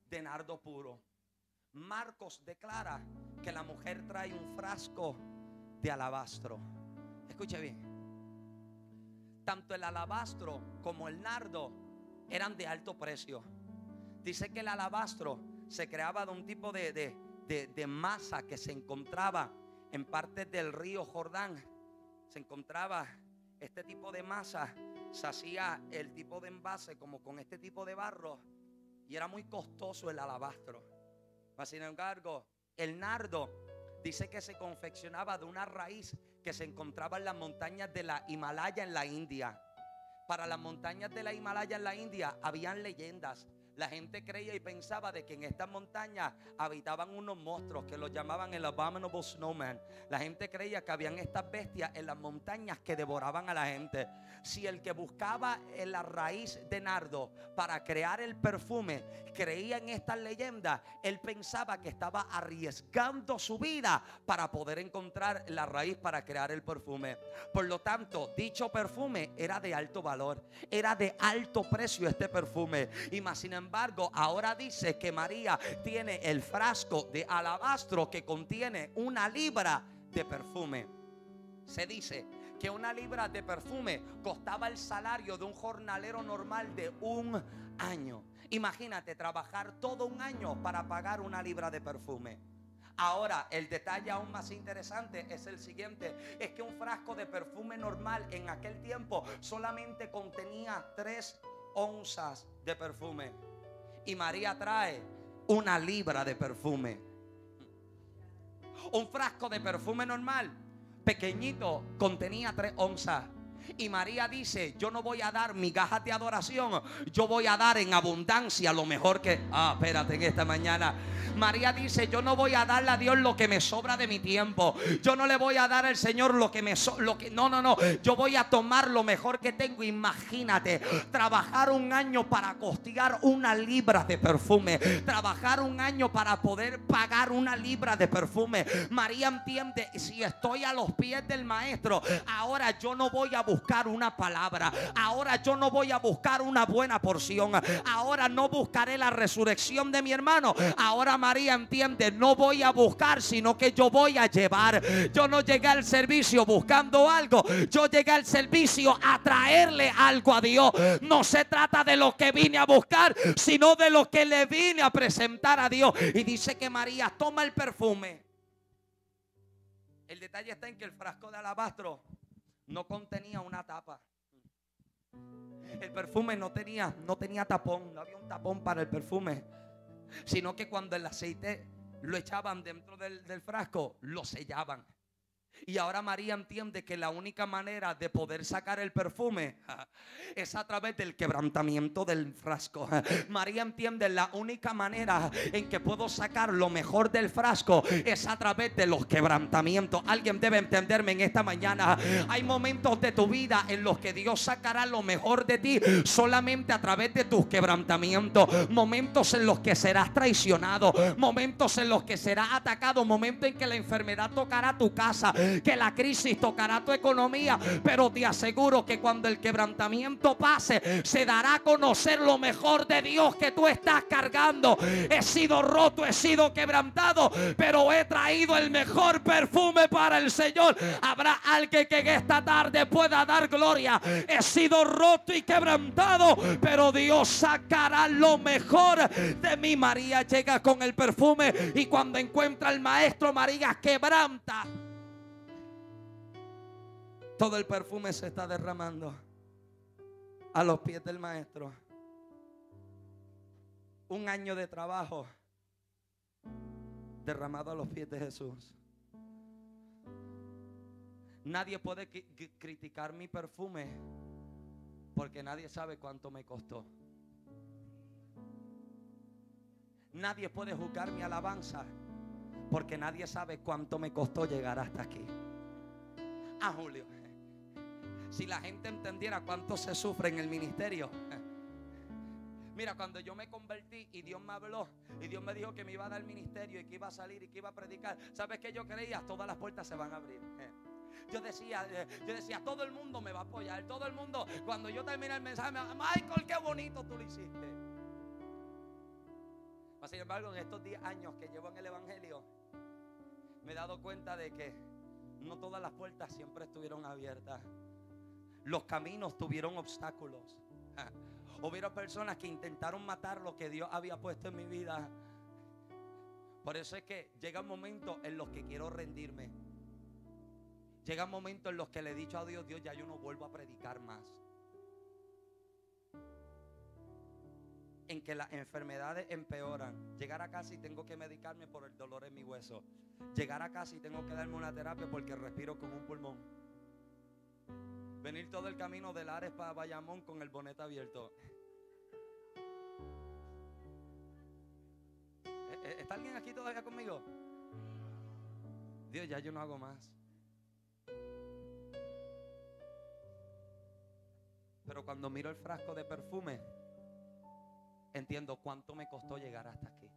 de nardo puro. Marcos declara que la mujer trae un frasco de alabastro. Escuche bien. Tanto el alabastro como el nardo eran de alto precio. Dice que el alabastro se creaba de un tipo de masa que se encontraba en partes del río Jordán. Se encontraba este tipo de masa. Se hacía el tipo de envase como con este tipo de barro. Y era muy costoso el alabastro. Mas sin embargo, el nardo dice que se confeccionaba de una raíz que se encontraba en las montañas de la Himalaya en la India. Para las montañas de la Himalaya en la India habían leyendas. La gente creía y pensaba de que en estas montañas habitaban unos monstruos que los llamaban el Abominable Snowman. La gente creía que habían estas bestias en las montañas que devoraban a la gente. Si el que buscaba en la raíz de nardo para crear el perfume creía en estas leyendas, él pensaba que estaba arriesgando su vida para poder encontrar la raíz para crear el perfume. Por lo tanto, dicho perfume era de alto valor, era de alto precio este perfume. Y más sin embargo, ahora dice que María tiene el frasco de alabastro que contiene 1 libra de perfume. Se dice que 1 libra de perfume costaba el salario de un jornalero normal de 1 año. Imagínate trabajar todo 1 año para pagar 1 libra de perfume. Ahora, el detalle aún más interesante es el siguiente: es que un frasco de perfume normal en aquel tiempo solamente contenía 3 onzas de perfume. Y María trae 1 libra de perfume. Un frasco de perfume normal, pequeñito, contenía 3 onzas. Y María dice: yo no voy a dar migajas de adoración, yo voy a dar en abundancia lo mejor que... espérate, en esta mañana María dice: yo no voy a darle a Dios lo que me sobra de mi tiempo. Yo no le voy a dar al Señor lo que me no. Yo voy a tomar lo mejor que tengo. Imagínate, trabajar 1 año para costear 1 libra de perfume. Trabajar 1 año para poder pagar 1 libra de perfume. María entiende: si estoy a los pies del maestro, ahora yo no voy a buscar una palabra. Ahora yo no voy a buscar una buena porción. Ahora no buscaré la resurrección de mi hermano. Ahora María entiende: no voy a buscar, sino que yo voy a llevar. Yo no llegué al servicio buscando algo. Yo llegué al servicio a traerle algo a Dios. No se trata de lo que vine a buscar, sino de lo que le vine a presentar a Dios. Y dice que María toma el perfume. El detalle está en que el frasco de alabastro no contenía una tapa. El perfume no tenía tapón. No había un tapón para el perfume, sino que cuando el aceite lo echaban dentro del frasco, lo sellaban. Y ahora María entiende que la única manera de poder sacar el perfume es a través del quebrantamiento del frasco. María entiende: la única manera en que puedo sacar lo mejor del frasco es a través de los quebrantamientos. Alguien debe entenderme en esta mañana. Hay momentos de tu vida en los que Dios sacará lo mejor de ti solamente a través de tus quebrantamientos. Momentos en los que serás traicionado, momentos en los que serás atacado, momentos en que la enfermedad tocará tu casa, que la crisis tocará tu economía. Pero te aseguro que cuando el quebrantamiento pase, se dará a conocer lo mejor de Dios que tú estás cargando. He sido roto, he sido quebrantado, pero he traído el mejor perfume para el Señor. Habrá alguien que en esta tarde pueda dar gloria: he sido roto y quebrantado, pero Dios sacará lo mejor de mí. María llega con el perfume, y cuando encuentra al maestro, María quebranta. Todo el perfume se está derramando a los pies del maestro. 1 año de trabajo derramado a los pies de Jesús. Nadie puede criticar mi perfume, porque nadie sabe cuánto me costó. Nadie puede juzgar mi alabanza, porque nadie sabe cuánto me costó llegar hasta aquí. Julio, si la gente entendiera cuánto se sufre en el ministerio. Mira, cuando yo me convertí y Dios me habló y Dios me dijo que me iba a dar ministerio y que iba a salir y que iba a predicar, ¿sabes qué yo creía? Todas las puertas se van a abrir. Yo decía, todo el mundo me va a apoyar. Todo el mundo, cuando yo terminé el mensaje, me dijo: Michael, qué bonito tú lo hiciste. Mas, sin embargo, en estos 10 años que llevo en el Evangelio, me he dado cuenta de que no todas las puertas siempre estuvieron abiertas. Los caminos tuvieron obstáculos. Hubieron personas que intentaron matar lo que Dios había puesto en mi vida. Por eso es que llegan momentos en los que quiero rendirme. Llegan momentos en los que le he dicho a Dios, Dios, ya yo no vuelvo a predicar más. En que las enfermedades empeoran. Llegar a casa y tengo que medicarme por el dolor en mi hueso. Llegar a casa y tengo que darme una terapia porque respiro con un pulmón. Venir todo el camino de Lares para Bayamón con el bonete abierto. ¿Está alguien aquí todavía conmigo? Dios, ya yo no hago más. Pero cuando miro el frasco de perfume, entiendo cuánto me costó llegar hasta aquí.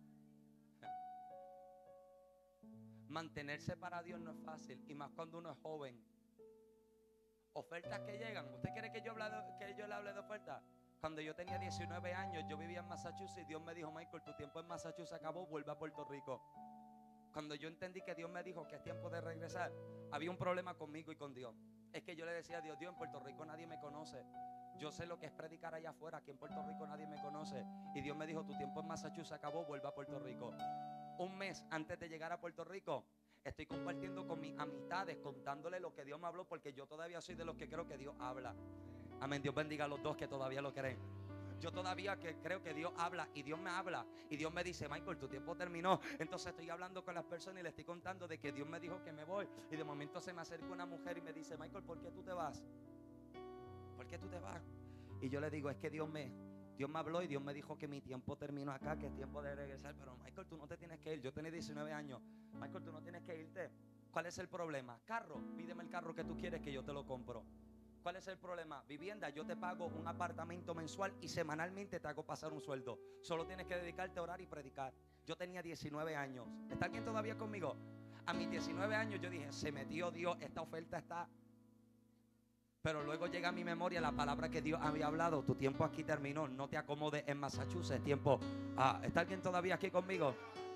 Mantenerse para Dios no es fácil, y más cuando uno es joven. Ofertas que llegan. ¿Usted quiere que yo le hable de ofertas? Cuando yo tenía 19 años, yo vivía en Massachusetts y Dios me dijo, Michael, tu tiempo en Massachusetts acabó, vuelve a Puerto Rico. Cuando yo entendí que Dios me dijo que es tiempo de regresar, había un problema conmigo y con Dios. Es que yo le decía a Dios, Dios, en Puerto Rico nadie me conoce. Yo sé lo que es predicar allá afuera, aquí en Puerto Rico nadie me conoce. Y Dios me dijo, tu tiempo en Massachusetts acabó, vuelve a Puerto Rico. Un mes antes de llegar a Puerto Rico, estoy compartiendo con mis amistades, contándole lo que Dios me habló, porque yo todavía soy de los que creo que Dios habla. Amén, Dios bendiga a los dos que todavía lo creen. Yo todavía creo que Dios habla y Dios me habla. Y Dios me dice, Michael, tu tiempo terminó. Entonces estoy hablando con las personas y le estoy contando de que Dios me dijo que me voy. Y de momento se me acerca una mujer y me dice, Michael, ¿por qué tú te vas? ¿Por qué tú te vas? Y yo le digo, es que Dios me habló y Dios me dijo que mi tiempo terminó acá, que es tiempo de regresar. Pero Michael, tú no te tienes que ir. Yo tenía 19 años. Michael, tú no tienes que irte. ¿Cuál es el problema? Carro, pídeme el carro que tú quieres que yo te lo compro. ¿Cuál es el problema? Vivienda, yo te pago un apartamento mensual y semanalmente te hago pasar un sueldo. Solo tienes que dedicarte a orar y predicar. Yo tenía 19 años. ¿Está alguien todavía conmigo? A mis 19 años yo dije, se metió Dios, esta oferta está. Pero luego llega a mi memoria la palabra que Dios había hablado. Tu tiempo aquí terminó, no te acomodes en Massachusetts. Tiempo. ¿Está alguien todavía aquí conmigo?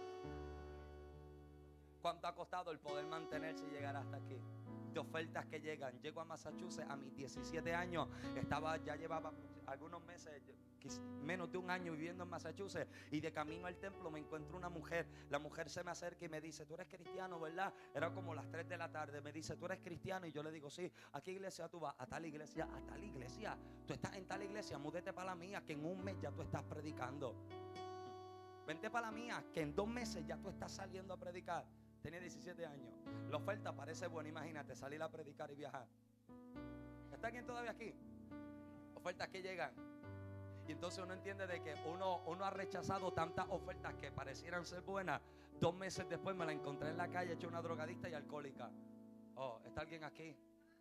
¿Cuánto ha costado el poder mantenerse y llegar hasta aquí? De ofertas que llegan. Llego a Massachusetts a mis 17 años. Ya llevaba algunos meses, menos de un año viviendo en Massachusetts. Y de camino al templo me encuentro una mujer. La mujer se me acerca y me dice, tú eres cristiano, ¿verdad? Era como las 3 de la tarde. Me dice, tú eres cristiano. Y yo le digo, sí. ¿A qué iglesia tú vas? A tal iglesia. A tal iglesia. Tú estás en tal iglesia, múdete para la mía, que en un mes ya tú estás predicando. Vente para la mía, que en 2 meses ya tú estás saliendo a predicar. Tenía 17 años. La oferta parece buena, imagínate, salir a predicar y viajar. ¿Está alguien todavía aquí? Ofertas que llegan. Y entonces uno entiende de que uno ha rechazado tantas ofertas que parecieran ser buenas. 2 meses después me la encontré en la calle hecha una drogadicta y alcohólica. Oh, ¿está alguien aquí?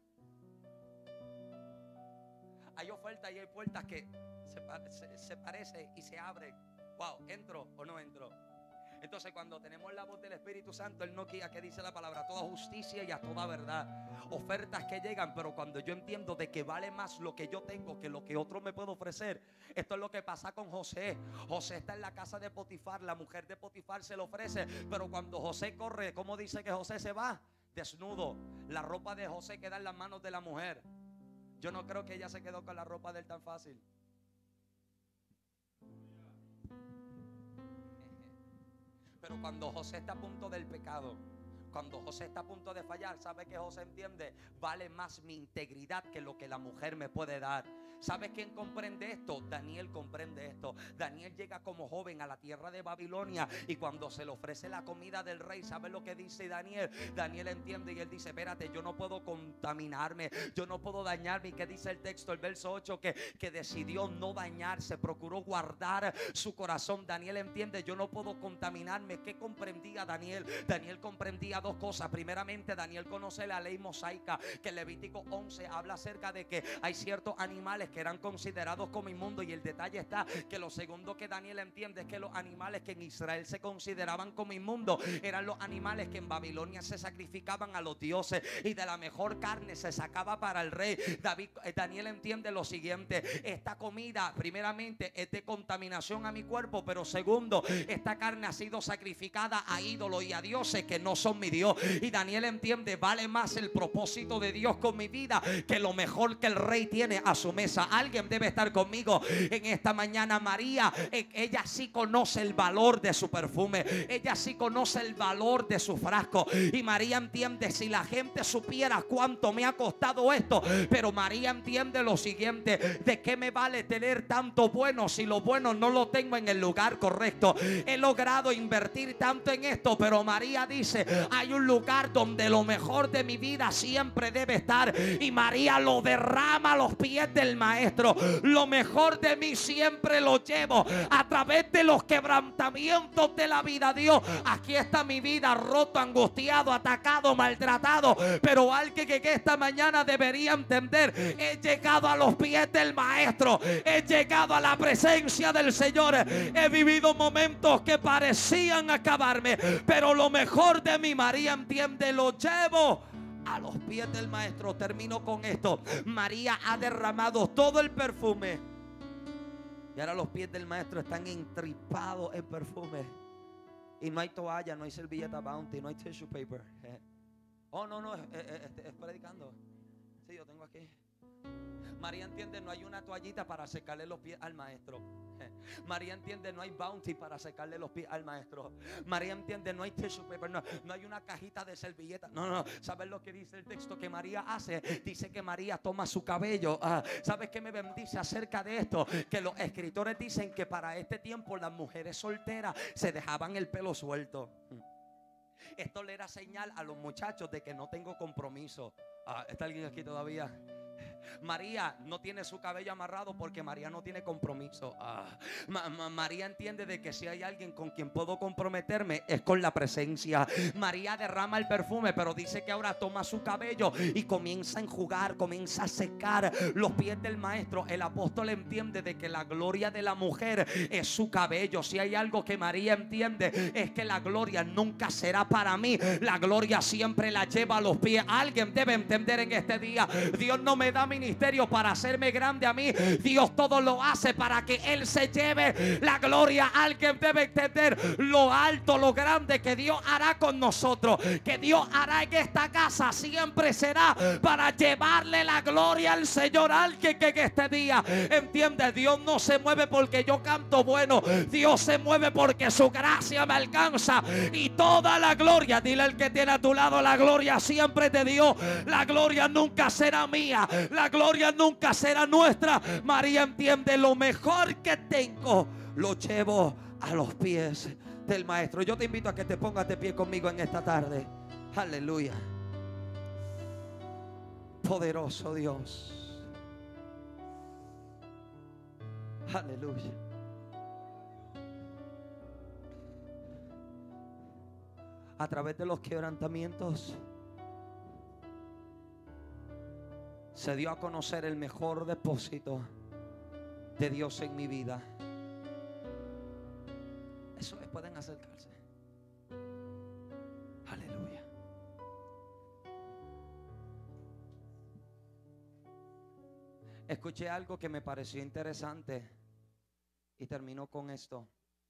Hay ofertas y hay puertas que se parecen y se abren. Wow, ¿entro o no entro? Entonces cuando tenemos la voz del Espíritu Santo, Él no guía, que dice la palabra, a toda justicia y a toda verdad. Ofertas que llegan, pero cuando yo entiendo de que vale más lo que yo tengo que lo que otro me puede ofrecer. Esto es lo que pasa con José. José está en la casa de Potifar, la mujer de Potifar se lo ofrece, pero cuando José corre, ¿cómo dice que José se va? Desnudo. La ropa de José queda en las manos de la mujer. Yo no creo que ella se quedó con la ropa de él tan fácil. Pero cuando José está a punto del pecado, cuando José está a punto de fallar, ¿sabe que José entiende? Vale más mi integridad que lo que la mujer me puede dar. ¿Sabe quién comprende esto? Daniel comprende esto. Daniel llega como joven a la tierra de Babilonia y cuando se le ofrece la comida del rey, ¿sabe lo que dice Daniel? Daniel entiende y él dice, espérate, yo no puedo contaminarme, yo no puedo dañarme. ¿Y qué dice el texto? El verso 8, que decidió no dañarse, procuró guardar su corazón. Daniel entiende, yo no puedo contaminarme. ¿Qué comprendía Daniel? Daniel comprendía 2 cosas. Primeramente, Daniel conoce la ley mosaica, que en Levítico 11 habla acerca de que hay ciertos animales animales que eran considerados como inmundos. Y el detalle está que lo segundo que Daniel entiende es que los animales que en Israel se consideraban como inmundos eran los animales que en Babilonia se sacrificaban a los dioses, y de la mejor carne se sacaba para el rey. Daniel entiende lo siguiente: esta comida primeramente es de contaminación a mi cuerpo, pero segundo, esta carne ha sido sacrificada a ídolos y a dioses que no son mi Dios. Y Daniel entiende: vale más el propósito de Dios con mi vida que lo mejor que el rey tiene a su mesa. Alguien debe estar conmigo en esta mañana. María, ella sí conoce el valor de su perfume, ella sí conoce el valor de su frasco. Y María entiende: si la gente supiera cuánto me ha costado esto. Pero María entiende lo siguiente: ¿de qué me vale tener tanto bueno si lo bueno no lo tengo en el lugar correcto? He logrado invertir tanto en esto, pero María dice: hay un lugar donde lo mejor de mi vida siempre debe estar. Y María lo derrama a los pies del maestro. Lo mejor de mí siempre lo llevo a través de los quebrantamientos de la vida. Dios, aquí está mi vida, roto, angustiado, atacado, maltratado. Pero alguien que esta mañana debería entender: he llegado a los pies del maestro, he llegado a la presencia del Señor. He vivido momentos que parecían acabarme, pero lo mejor de mi, María entiende, lo llevo a los pies del maestro. Termino con esto: María ha derramado todo el perfume y ahora los pies del maestro están entripados en perfume. Y no hay toalla, no hay servilleta Bounty, no hay tissue paper. Oh, no, es predicando. Sí, yo tengo aquí. María entiende: no hay una toallita para secarle los pies al maestro. María entiende: no hay Bounty para secarle los pies al maestro. María entiende: no hay tissue paper, no hay una cajita de servilleta. No. ¿Sabes lo que dice el texto que María hace? Dice que María toma su cabello. ¿Sabes qué me bendice acerca de esto? Que los escritores dicen que para este tiempo las mujeres solteras se dejaban el pelo suelto. Esto le era señal a los muchachos de que no tengo compromiso. ¿Está alguien aquí todavía? María no tiene su cabello amarrado porque María no tiene compromiso. María entiende de que si hay alguien con quien puedo comprometerme es con la presencia. María derrama el perfume, pero dice que ahora toma su cabello y comienza a enjugar, comienza a secar los pies del maestro. El apóstol entiende de que la gloria de la mujer es su cabello. Si hay algo que María entiende, es que la gloria nunca será para mí. La gloria siempre la lleva a los pies. Alguien debe entender en este día: Dios no me da ministerio para hacerme grande a mí. Dios todo lo hace para que Él se lleve la gloria. Alguien debe entender lo alto, lo grande que Dios hará con nosotros, que Dios hará en esta casa. Siempre será para llevarle la gloria al Señor. Alguien que en este día entiende: Dios no se mueve porque yo canto bueno, Dios se mueve porque su gracia me alcanza. Y toda la gloria, dile al que tiene a tu lado: la gloria siempre te dio. La gloria nunca será mía, la gloria nunca será nuestra. María entiende: lo mejor que tengo lo llevo a los pies del maestro. Yo te invito a que te pongas de pie conmigo en esta tarde. Aleluya. Poderoso Dios. Aleluya. A través de los quebrantamientos se dio a conocer el mejor depósito de Dios en mi vida. Eso es, pueden acercarse. Aleluya. Escuché algo que me pareció interesante y termino con esto.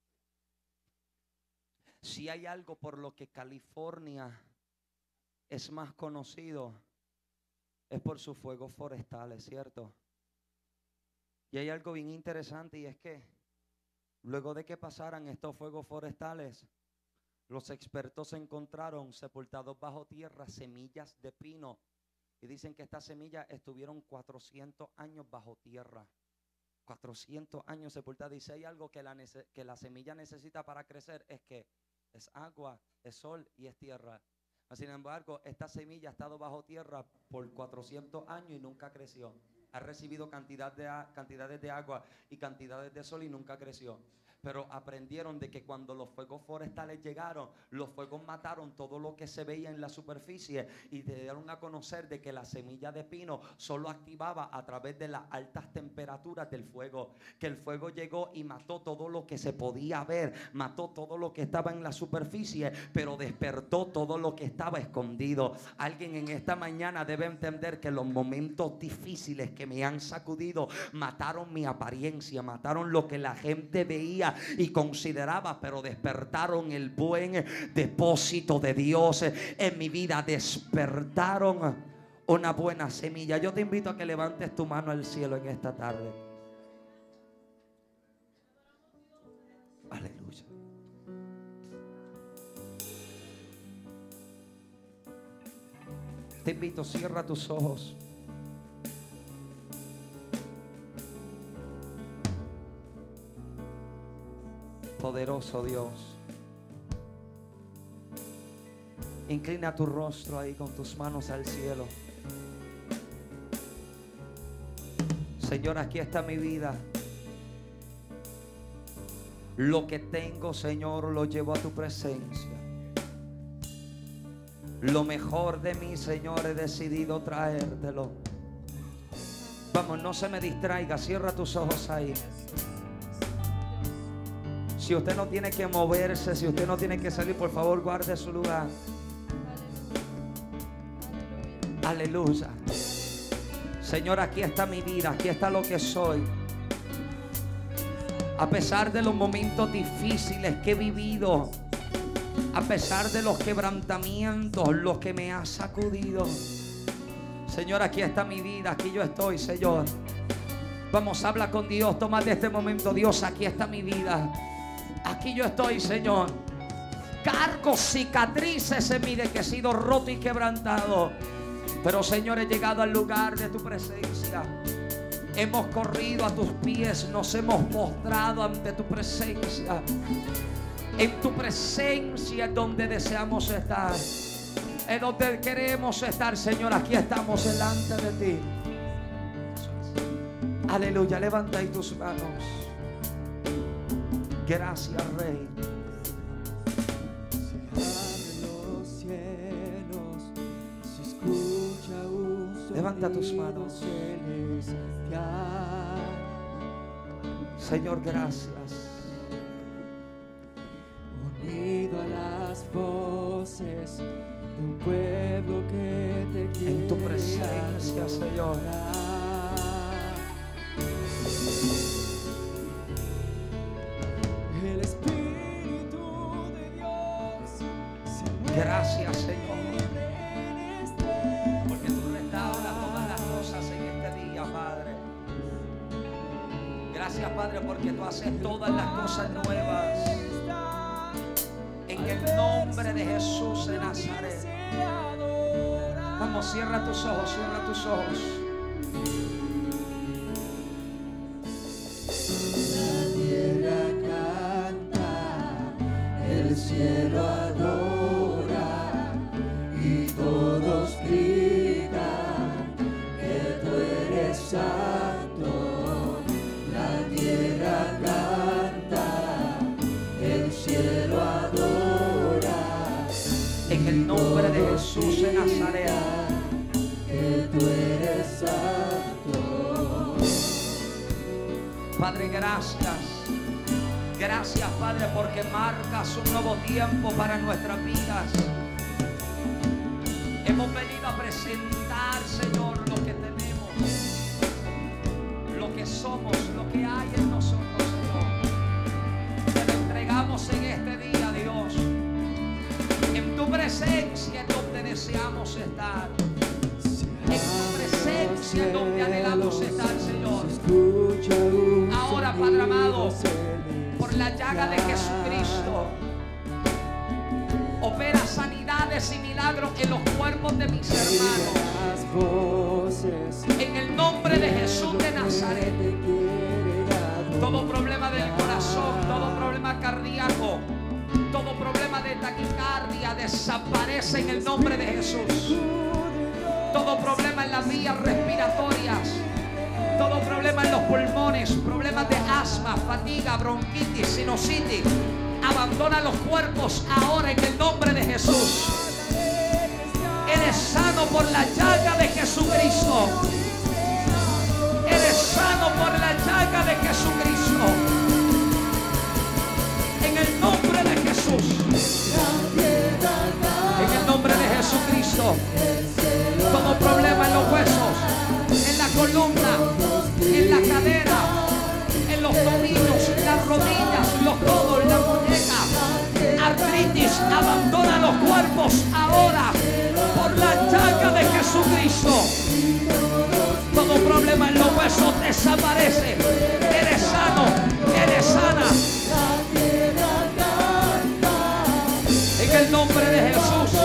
Si hay algo por lo que California es más conocido, es por sus fuegos forestales, ¿cierto? Y hay algo bien interesante, y es que luego de que pasaran estos fuegos forestales, los expertos encontraron sepultados bajo tierra semillas de pino. Y dicen que estas semillas estuvieron 400 años bajo tierra. 400 años sepultadas. Dice: hay algo que la semilla necesita para crecer, es que es agua, es sol y es tierra. Sin embargo, esta semilla ha estado bajo tierra por 400 años y nunca creció. Ha recibido cantidades de agua y cantidades de sol y nunca creció. pero aprendieron de que cuando los fuegos forestales llegaron, los fuegos mataron todo lo que se veía en la superficie y te dieron a conocer de que la semilla de pino solo activaba a través de las altas temperaturas del fuego, que el fuego llegó y mató todo lo que se podía ver, mató todo lo que estaba en la superficie, pero despertó todo lo que estaba escondido. Alguien en esta mañana debe entender que los momentos difíciles que me han sacudido mataron mi apariencia, mataron lo que la gente veía y consideraba, pero despertaron el buen depósito de Dios en mi vida, despertaron una buena semilla. Yo te invito a que levantes tu mano al cielo en esta tarde. Aleluya. Te invito, cierra tus ojos. Poderoso Dios, inclina tu rostro ahí con tus manos al cielo. Señor, aquí está mi vida. Lo que tengo, Señor, lo llevo a tu presencia. Lo mejor de mí, Señor, he decidido traértelo. Vamos, no se me distraiga. Cierra tus ojos ahí. Si usted no tiene que moverse, si usted no tiene que salir, por favor, guarde su lugar. Aleluya. Señor, aquí está mi vida, aquí está lo que soy. A pesar de los momentos difíciles que he vivido, a pesar de los quebrantamientos, los que me ha sacudido, Señor, aquí está mi vida, aquí yo estoy, Señor. Vamos, habla con Dios, toma de este momento. Dios, aquí está mi vida. Aquí yo estoy, Señor. Cargo cicatrices en mí de que he sido roto y quebrantado. Pero, Señor, he llegado al lugar de tu presencia. Hemos corrido a tus pies, nos hemos postrado ante tu presencia. En tu presencia es donde deseamos estar. Es donde queremos estar, Señor. Aquí estamos delante de ti. Aleluya, levanta ahí tus manos. Gracias, Rey. Levanta tus manos. Señor, gracias. Unido a las voces de un pueblo que te quiere. En tu presencia, Señor. El Espíritu de Dios. Gracias, Señor. Porque tú restauras todas las cosas en este día, Padre. Gracias, Padre, porque tú haces todas las cosas nuevas. En el nombre de Jesús de Nazaret. Vamos, cierra tus ojos, cierra tus ojos. El cielo adora y todos gritan que tú eres santo. La tierra canta, el cielo adora. En el nombre de Jesús de Nazaret. Que tú eres santo. Padre, gracias. Gracias, Padre, porque marcas un nuevo tiempo para nuestras vidas. Hemos venido a presentar, Señor, lo que tenemos, lo que somos, lo que hay en nosotros, Señor. Te lo entregamos en este día, Dios. En tu presencia es donde deseamos estar. En tu presencia es donde anhelamos estar, Señor. Ahora, Padre amado, por la llaga de Jesucristo, opera sanidades y milagros en los cuerpos de mis hermanos. En el nombre de Jesús de Nazaret. Todo problema del corazón, todo problema cardíaco, todo problema de taquicardia desaparece en el nombre de Jesús. Todo problema en las vías respiratorias Todo problema en los pulmones, problemas de asma, fatiga, bronquitis, sinusitis, abandona los cuerpos ahora en el nombre de Jesús. Eres sano por la llaga de Jesucristo. Eres sano por la llaga de Jesucristo. En el nombre de Jesús. En el nombre de Jesucristo. Todo problema en los huesos, en la columna, en la cadera, en los tobillos, las rodillas, los codos, la muñeca, artritis, abandona los cuerpos ahora por la llaga de Jesucristo. Todo problema en los huesos desaparece. Eres sano, eres sana. En el nombre de Jesús.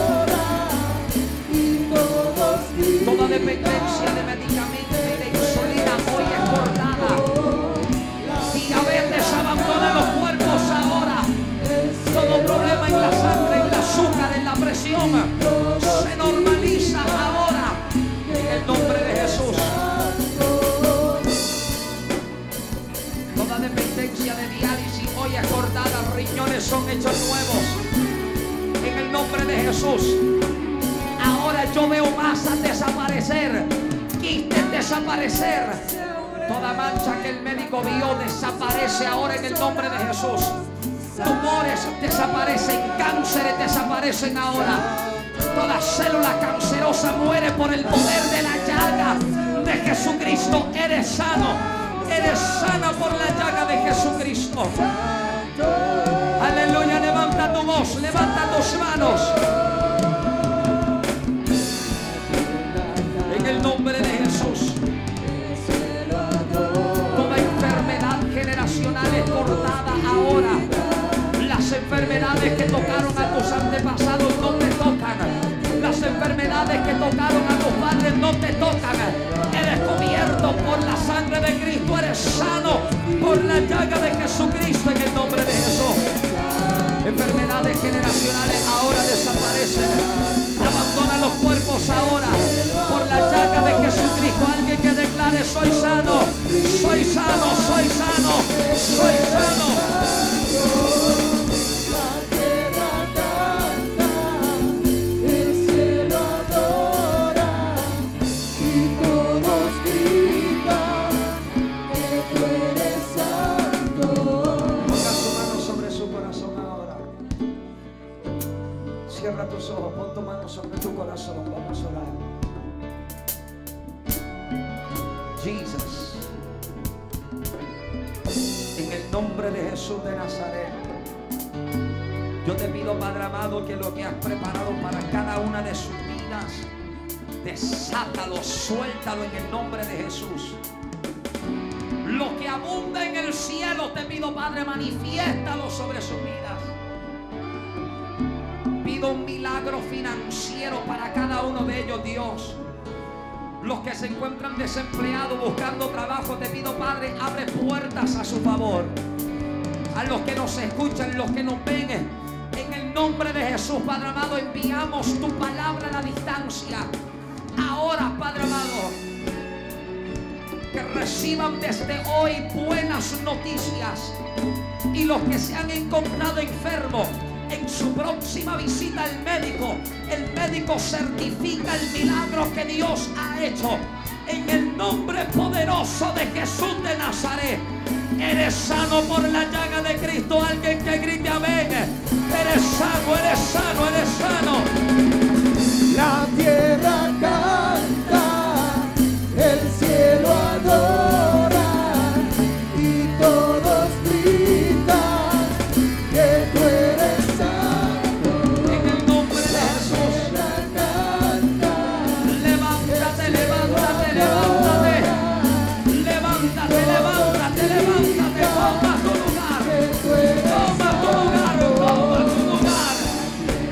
Toda dependencia de medicamentos y de insulina hoy es cortada. Diabetes abandona los cuerpos ahora. Todo problema en la sangre, en el azúcar, en la presión se normaliza ahora en el nombre de Jesús. Toda dependencia de diálisis hoy es cortada. Riñones son hechos nuevos en el nombre de Jesús. Ahora yo veo masas desaparecer, quistes desaparecer. Toda mancha que el médico vio desaparece ahora en el nombre de Jesús. Tumores desaparecen, cánceres desaparecen ahora. Toda célula cancerosa muere por el poder de la llaga de Jesucristo. Eres sano, eres sana por la llaga de Jesucristo. Aleluya, levanta tu voz, levanta tus manos. En el nombre de Jesús. Toda enfermedad generacional es cortada ahora. Las enfermedades que tocaron a tus antepasados no te tocan. Las enfermedades que tocaron a tus padres no te tocan. Eres cubierto por la sangre de Cristo. Eres sano por la llaga de Jesucristo en el nombre de Jesús. Enfermedades generacionales ahora desaparecen. Abandona los cuerpos ahora por la llaga de Jesucristo. Alguien que declare: soy sano, soy sano, soy sano, soy sano. Cierra tus ojos, pon tu mano sobre tu corazón, vamos a orar. Jesus, en el nombre de Jesús de Nazaret, yo te pido, Padre amado, que lo que has preparado para cada una de sus vidas, desátalo, suéltalo en el nombre de Jesús. Lo que abunda en el cielo, te pido, Padre, manifiéstalo sobre sus vidas. Pido un milagro financiero para cada uno de ellos, Dios. Los que se encuentran desempleados buscando trabajo, te pido, Padre, abre puertas a su favor. A los que nos escuchan, los que nos ven, en el nombre de Jesús, Padre amado, enviamos tu palabra a la distancia. Ahora, Padre amado, que reciban desde hoy buenas noticias. Y los que se han encontrado enfermos, en su próxima visita al médico, el médico certifica el milagro que Dios ha hecho. En el nombre poderoso de Jesús de Nazaret, eres sano por la llaga de Cristo. Alguien que grite amén. Eres sano, eres sano, eres sano. La tierra canta, el cielo adora y todos gritan que tú eres santo. En el nombre de Jesús. Levántate, levántate, levántate. Levántate, levántate, levántate. Toma tu lugar. Toma tu lugar, toma tu lugar.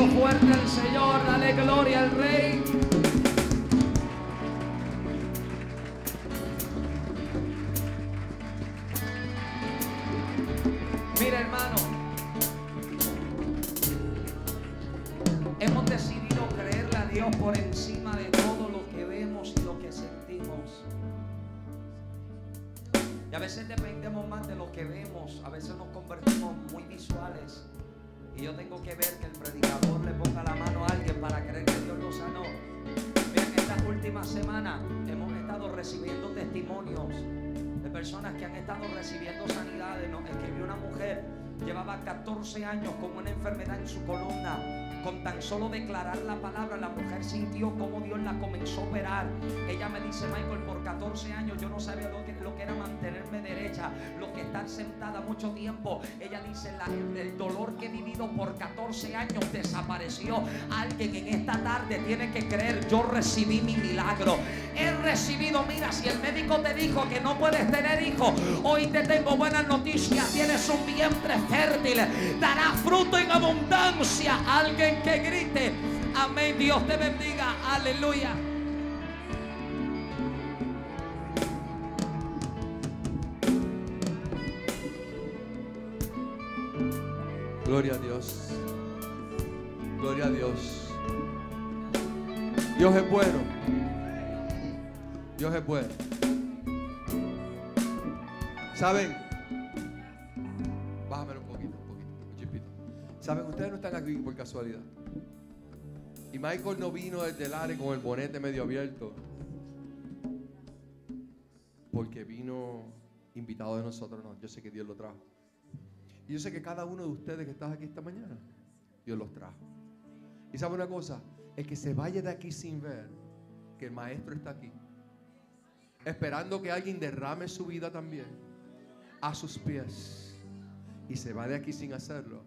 fuerte al Señor, dale gloria al Rey. Mira, hermano, hemos decidido creerle a Dios por encima de todo lo que vemos y lo que sentimos. Y a veces dependemos más de lo que vemos, a veces nos convertimos muy visuales. Y yo tengo que ver que el predicador le ponga la mano a alguien para creer que Dios lo sanó. Miren, estas últimas semanas hemos estado recibiendo testimonios de personas que han estado recibiendo sanidades. Nos escribió una mujer, llevaba 14 años con una enfermedad en su columna. Con tan solo declarar la palabra, la mujer sintió cómo Dios la comenzó a operar. Ella me dice: Michael, por 14 años yo no sabía lo que era mantenerme derecha, lo que estar sentada mucho tiempo. Ella dice: el dolor que he vivido por 14 años desapareció. Alguien en esta tarde tiene que creer: yo recibí mi milagro. He recibido, mira, si el médico te dijo que no puedes tener hijos, hoy te tengo buenas noticias. Tienes un vientre fértil, dará fruto en abundancia. Alguien que grite amén. Dios te bendiga. Aleluya. Gloria a Dios. Gloria a Dios. Dios es bueno. Dios es bueno. ¿Saben? Bájamelo un poquito, un chispito. ¿Saben? Ustedes no están aquí por casualidad. Y Michael no vino desde el área con el bonete medio abierto, porque vino invitado de nosotros. No, yo sé que Dios lo trajo. Y yo sé que cada uno de ustedes que están aquí esta mañana, Dios los trajo. Y sabe una cosa, el que se vaya de aquí sin ver que el maestro está aquí, esperando que alguien derrame su vida también a sus pies, y se va de aquí sin hacerlo,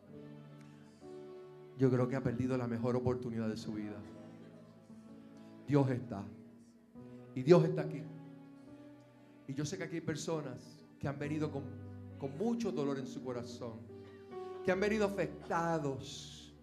yo creo que ha perdido la mejor oportunidad de su vida. Dios está, y Dios está aquí. Y yo sé que aquí hay personas que han venido con mucho dolor en su corazón, que han venido afectados.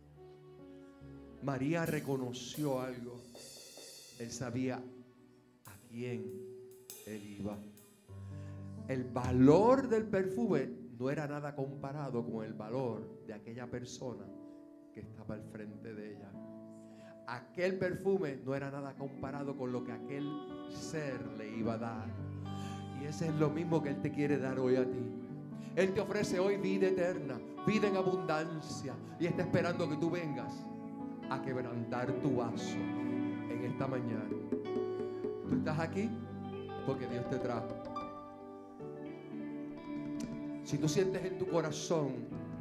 María reconoció algo. Él sabía a quién él iba. El valor del perfume no era nada comparado con el valor de aquella persona que estaba al frente de ella. Aquel perfume no era nada comparado con lo que aquel ser le iba a dar. Y ese es lo mismo que Él te quiere dar hoy a ti. Él te ofrece hoy vida eterna, vida en abundancia, y está esperando que tú vengas a quebrantar tu vaso en esta mañana. Tú estás aquí porque Dios te trajo. Si tú sientes en tu corazón,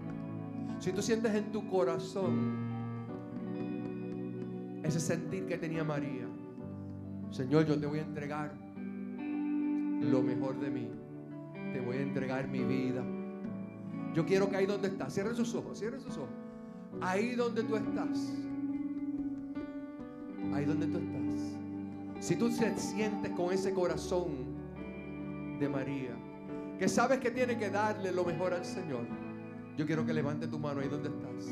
ese sentir que tenía María: Señor, yo te voy a entregar lo mejor de mí, te voy a entregar mi vida. Yo quiero que ahí donde estás, cierren sus ojos, ahí donde tú estás, si tú te sientes con ese corazón de María, que sabes que tiene que darle lo mejor al Señor, yo quiero que levante tu mano ahí donde estás.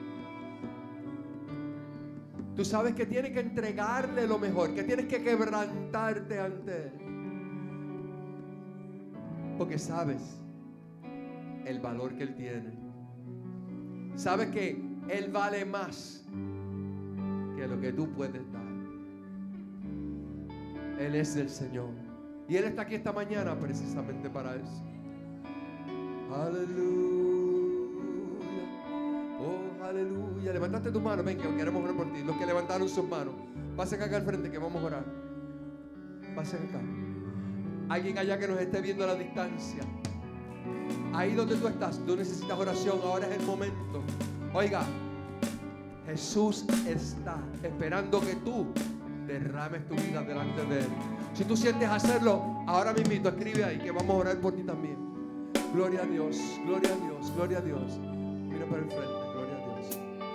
Tú sabes que tienes que entregarle lo mejor, que tienes que quebrantarte ante Él, porque sabes el valor que Él tiene. Sabes que Él vale más que lo que tú puedes dar. Él es el Señor, y Él está aquí esta mañana precisamente para eso. Aleluya. Oh, aleluya. Levantaste tu mano. Ven, que queremos orar por ti. Los que levantaron sus manos, pasen acá al frente que vamos a orar. Pasen acá. Alguien allá que nos esté viendo a la distancia, ahí donde tú estás, tú necesitas oración. Ahora es el momento. Oiga, Jesús está esperando que tú derrames tu vida delante de Él. Si tú sientes hacerlo, ahora mismo escribe ahí que vamos a orar por ti también. Gloria a Dios, gloria a Dios, gloria a Dios. Mira para el frente, gloria a Dios.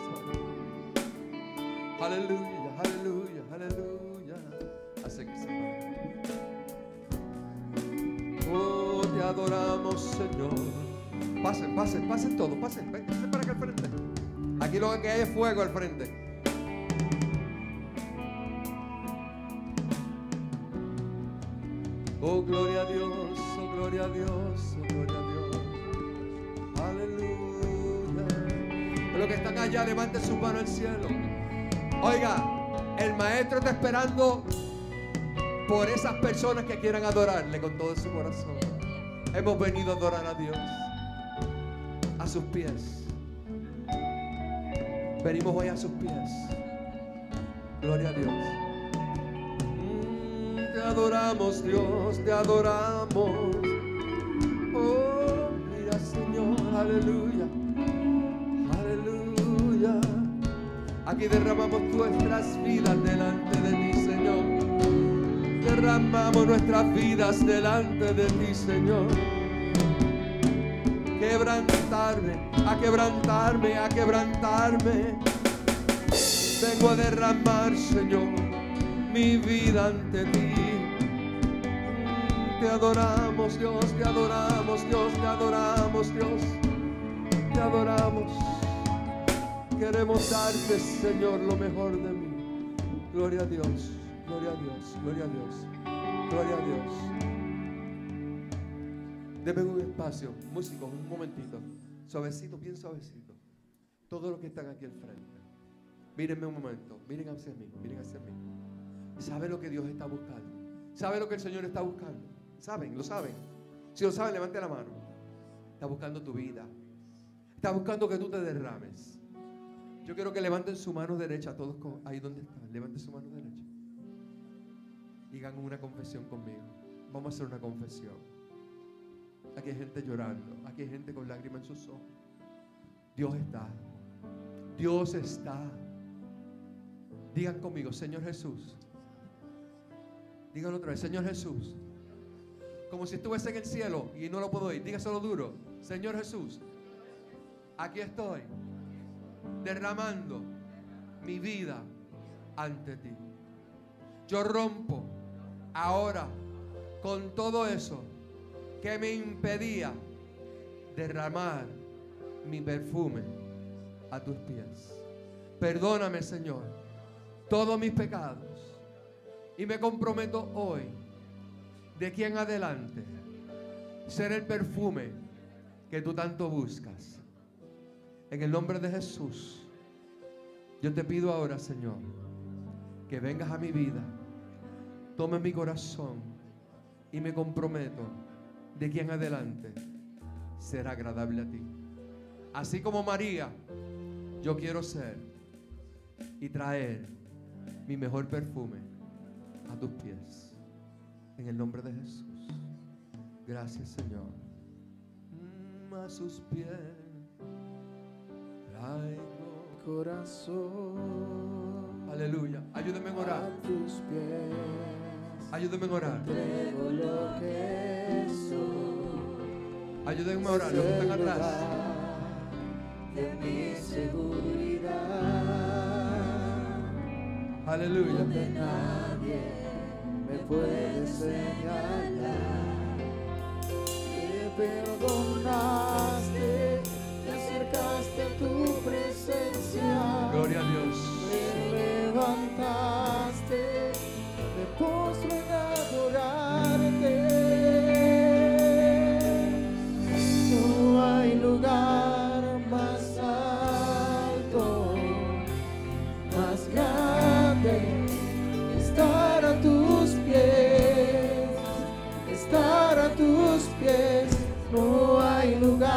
Aleluya, aleluya, aleluya. Acérquese. Oh, te adoramos, Señor. Pasen todos, pasen para acá al frente. Aquí lo que hay es fuego al frente. Oh, gloria a Dios, oh, gloria a Dios, oh, gloria a Dios. Aleluya. Los que están allá, levanten su mano al cielo. Oiga, el maestro está esperando por esas personas que quieran adorarle con todo su corazón. Hemos venido a adorar a Dios a sus pies. Venimos hoy a sus pies. Gloria a Dios. Te adoramos, Dios, te adoramos. Oh, mira, Señor, aleluya, aleluya. Aquí derramamos nuestras vidas delante de ti, Señor. Derramamos nuestras vidas delante de ti, Señor. Quebrantarme, a quebrantarme, a quebrantarme. Vengo a derramar, Señor, mi vida ante ti. Te adoramos, Dios, te adoramos, Dios, te adoramos, Dios. Te adoramos. Queremos darte, Señor, lo mejor de mí. Gloria a Dios, gloria a Dios, gloria a Dios, gloria a Dios. Deme un espacio, músicos, un momentito. Suavecito, bien suavecito. Todos los que están aquí al frente. Mírenme un momento, miren hacia mí, miren hacia mí. ¿Sabe lo que Dios está buscando? ¿Sabe lo que el Señor está buscando? ¿Saben? ¿Lo saben? Si lo saben, levante la mano. Está buscando tu vida. Está buscando que tú te derrames. Yo quiero que levanten su mano derecha, todos ahí donde están. Levanten su mano derecha. Digan una confesión conmigo. Vamos a hacer una confesión. Aquí hay gente llorando. Aquí hay gente con lágrimas en sus ojos. Dios está. Dios está. Digan conmigo, Señor Jesús. Díganlo otra vez, Señor Jesús. Como si estuviese en el cielo y no lo puedo oír. Dígaselo duro. Señor Jesús, aquí estoy derramando mi vida ante ti. Yo rompo ahora con todo eso que me impedía derramar mi perfume a tus pies. Perdóname, Señor, todos mis pecados. Y me comprometo hoy, de aquí en adelante, ser el perfume que tú tanto buscas. En el nombre de Jesús, yo te pido ahora, Señor, que vengas a mi vida, tomes mi corazón y me comprometo, de aquí en adelante, ser agradable a ti. Así como María, yo quiero ser y traer mi mejor perfume a tus pies. En el nombre de Jesús. Gracias, Señor. A sus pies traigo corazón. Aleluya. Ayúdenme a orar. A tus pies. Ayúdenme a orar. Entrego lo que soy. Ayúdenme a orar. Los que están atrás. De mi seguridad. Aleluya. Donde nadie me puede señalar. Te perdonaste, te acercaste a tu presencia. Gloria a Dios. Me levantaste, me postro en adorarte. No hay lugar más alto, más grande. Estar a tus pies, estar a tus pies, no hay lugar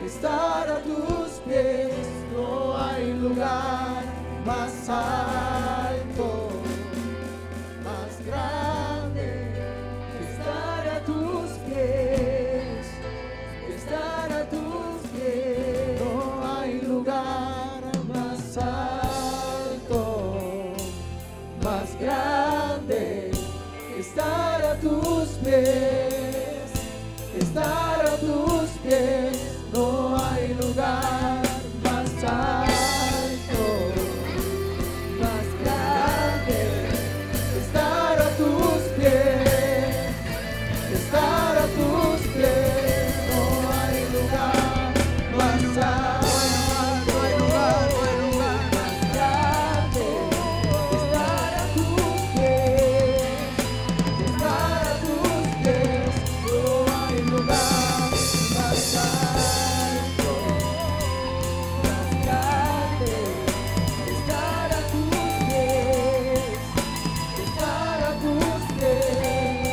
estar a tus pies. No hay lugar más alto, más grande que estar a tus pies, que estar a tus pies. No hay lugar más alto, más grande que estar a tus pies, estar a tus pies. No hay lugar más alto, más grande que estar a tus pies, estar a tus pies. No hay lugar más alto, no hay lugar más grande que estar a tus pies, estar a tus pies. No hay lugar más alto, más grande que estar a tus pies, estar a tus pies.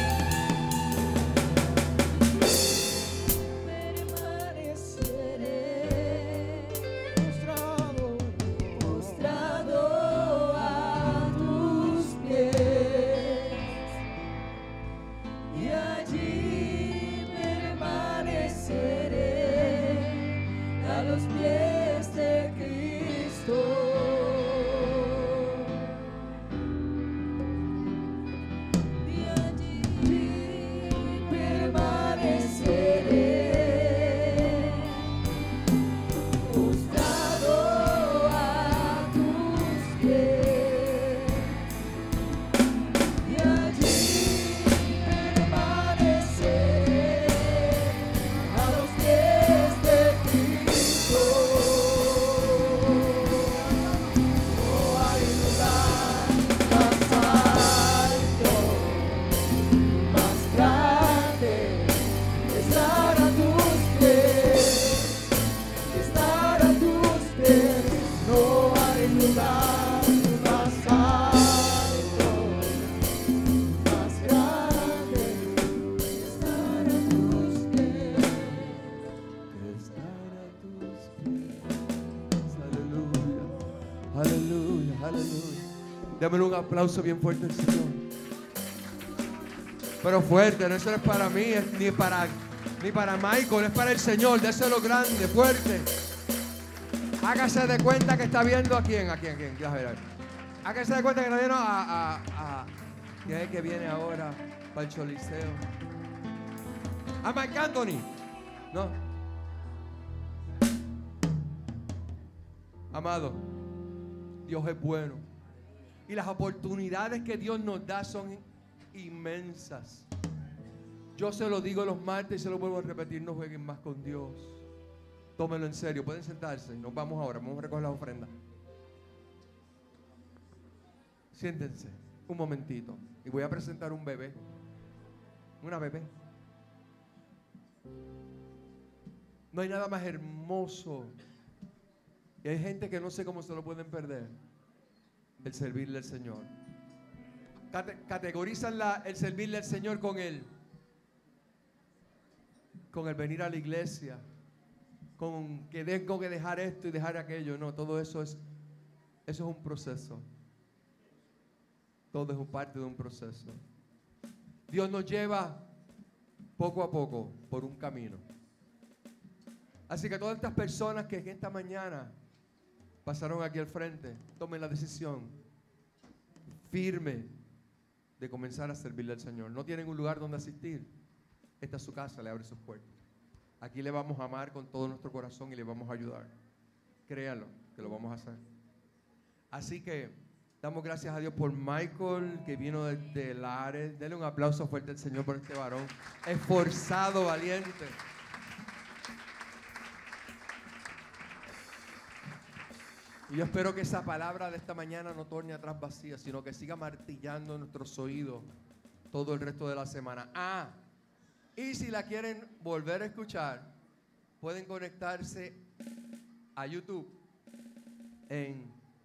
Permaneceré postrado a tus pies, y allí permaneceré a los pies de Cristo. Y allí permaneceré postrado a tus pies, y allí permaneceré a los pies de Cristo. No hay lugar más alto, más grande que estar a tus pies, que estar a tus pies. No hay lugar más alto, más grande que estar a tus pies, que estar a tus pies. Aleluya, aleluya, aleluya. Démosle un aplauso bien fuerte al Señor. Pero fuerte, no, eso no es para mí, ni para Michael, es para el Señor. Déselo grande, fuerte. Hágase de cuenta que está viendo a quién. Ya verá. Hágase de cuenta que está viendo ¿quién es el que viene ahora para el Choliseo? A Marc Anthony. No. Amado, Dios es bueno. Y las oportunidades que Dios nos da son inmensas. Yo se lo digo los martes y se lo vuelvo a repetir: no jueguen más con Dios. Tómenlo en serio. Pueden sentarse. Nos vamos ahora. Vamos a recoger las ofrendas. Siéntense un momentito. Y voy a presentar un bebé. Una bebé. No hay nada más hermoso. Y hay gente que no sé cómo se lo pueden perder. El servirle al Señor. Categorizan el servirle al Señor con el venir a la iglesia, con que tengo que dejar esto y dejar aquello. No, todo eso es un proceso. Todo es parte de un proceso. Dios nos lleva poco a poco por un camino. Así que todas estas personas que esta mañana pasaron aquí al frente, tomen la decisión firme de comenzar a servirle al Señor. No tienen un lugar donde asistir. Esta es su casa, le abre sus puertas. Aquí le vamos a amar con todo nuestro corazón y le vamos a ayudar. Créanlo, que lo vamos a hacer. Así que damos gracias a Dios por Michael, que vino desde Lares. Denle un aplauso fuerte al Señor por este varón esforzado, valiente. Y yo espero que esa palabra de esta mañana no torne atrás vacía, sino que siga martillando en nuestros oídos todo el resto de la semana. Y si la quieren volver a escuchar, pueden conectarse a YouTube en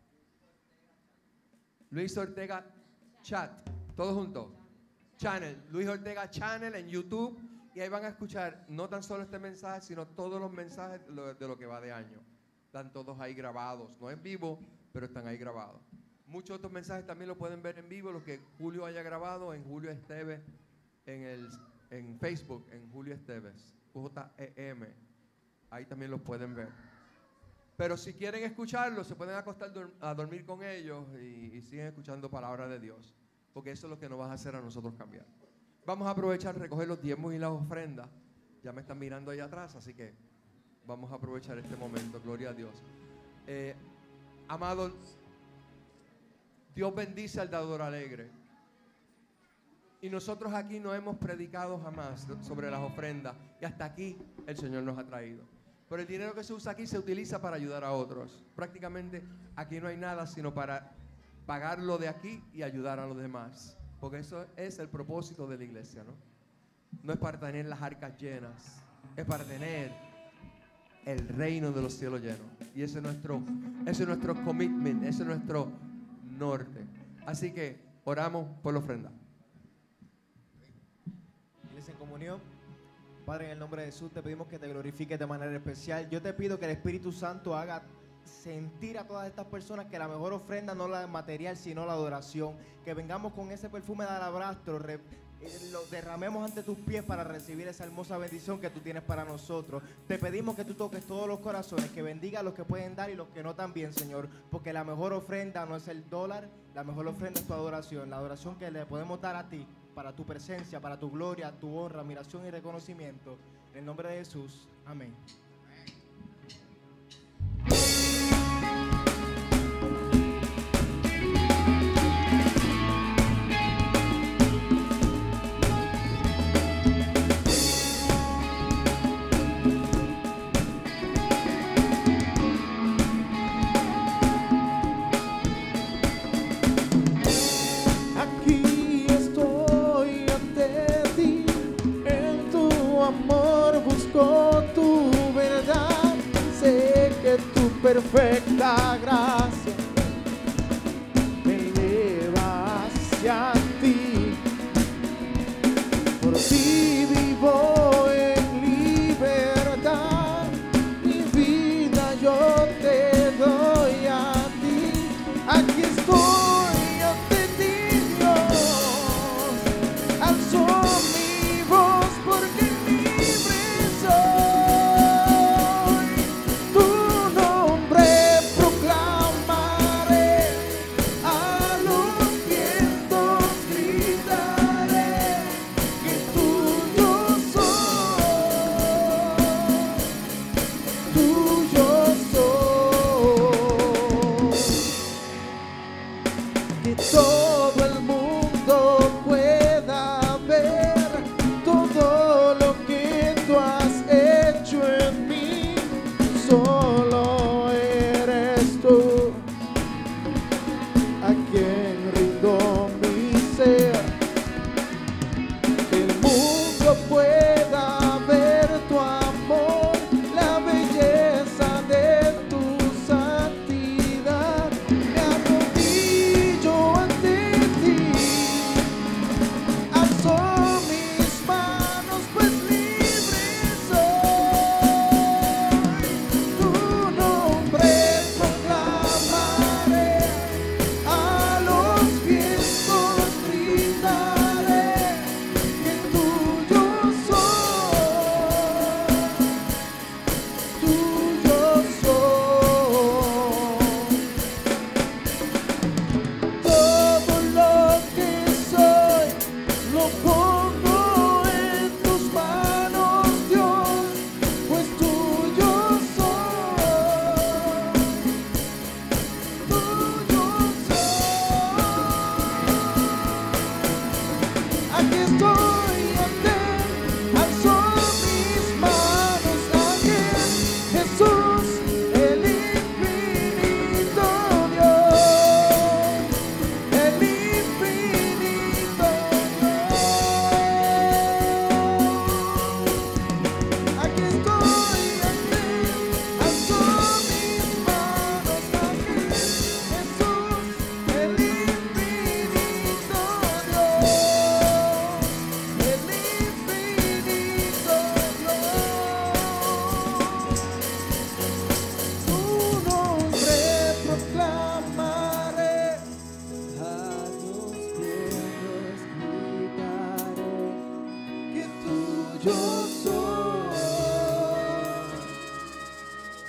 Luis Ortega Chat, todos juntos. Channel, Luis Ortega Channel en YouTube. Y ahí van a escuchar no tan solo este mensaje, sino todos los mensajes de lo que va de año. Están todos ahí grabados, no en vivo, pero están ahí grabados. Muchos otros mensajes también lo pueden ver en vivo, los que Julio haya grabado en Julio Esteves, en Facebook, en Julio Esteves, JEM. Ahí también los pueden ver. Pero si quieren escucharlos, se pueden acostar a dormir con ellos y siguen escuchando palabra de Dios. Porque eso es lo que nos va a hacer a nosotros cambiar. Vamos a aprovechar recoger los diezmos y las ofrendas. Ya me están mirando allá atrás, así que vamos a aprovechar este momento. Gloria a Dios. Amados, Dios bendice al dador alegre. Y nosotros aquí no hemos predicado jamás sobre las ofrendas. Y hasta aquí el Señor nos ha traído. Pero el dinero que se usa aquí se utiliza para ayudar a otros. Prácticamente aquí no hay nada sino para pagar lo de aquí y ayudar a los demás. Porque eso es el propósito de la iglesia, ¿no? No es para tener las arcas llenas, es para tener el reino de los cielos llenos. Y ese es nuestro commitment, ese es nuestro norte. Así que oramos por la ofrenda. Iglesia en comunión. Padre, en el nombre de Jesús te pedimos que te glorifiques de manera especial. Yo te pido que el Espíritu Santo haga sentir a todas estas personas que la mejor ofrenda no es la material, sino la adoración. Que vengamos con ese perfume de alabastro, lo derramemos ante tus pies para recibir esa hermosa bendición que tú tienes para nosotros. Te pedimos que tú toques todos los corazones, que bendiga a los que pueden dar y los que no también, Señor, porque la mejor ofrenda no es el dólar, la mejor ofrenda es tu adoración, la adoración que le podemos dar a ti, para tu presencia, para tu gloria, tu honra, admiración y reconocimiento. En el nombre de Jesús, amén. Perfecta gracia me lleva hacia ti. Por ti vivo en libertad, mi vida yo te doy a ti. Aquí estoy ante ti, Dios, alzo mi voz porque libre soy. Tu nombre proclama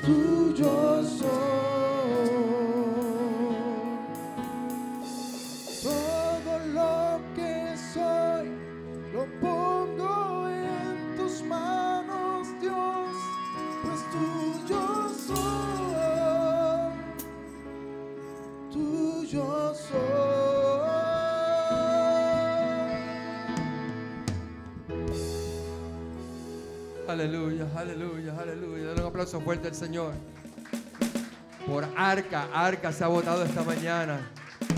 tuyo soy. Todo lo que soy lo pongo en tus manos, Dios, pues tuyo soy, tuyo soy. Aleluya, aleluya, aleluya. Dale un aplauso fuerte al Señor. Por Arca se ha votado esta mañana.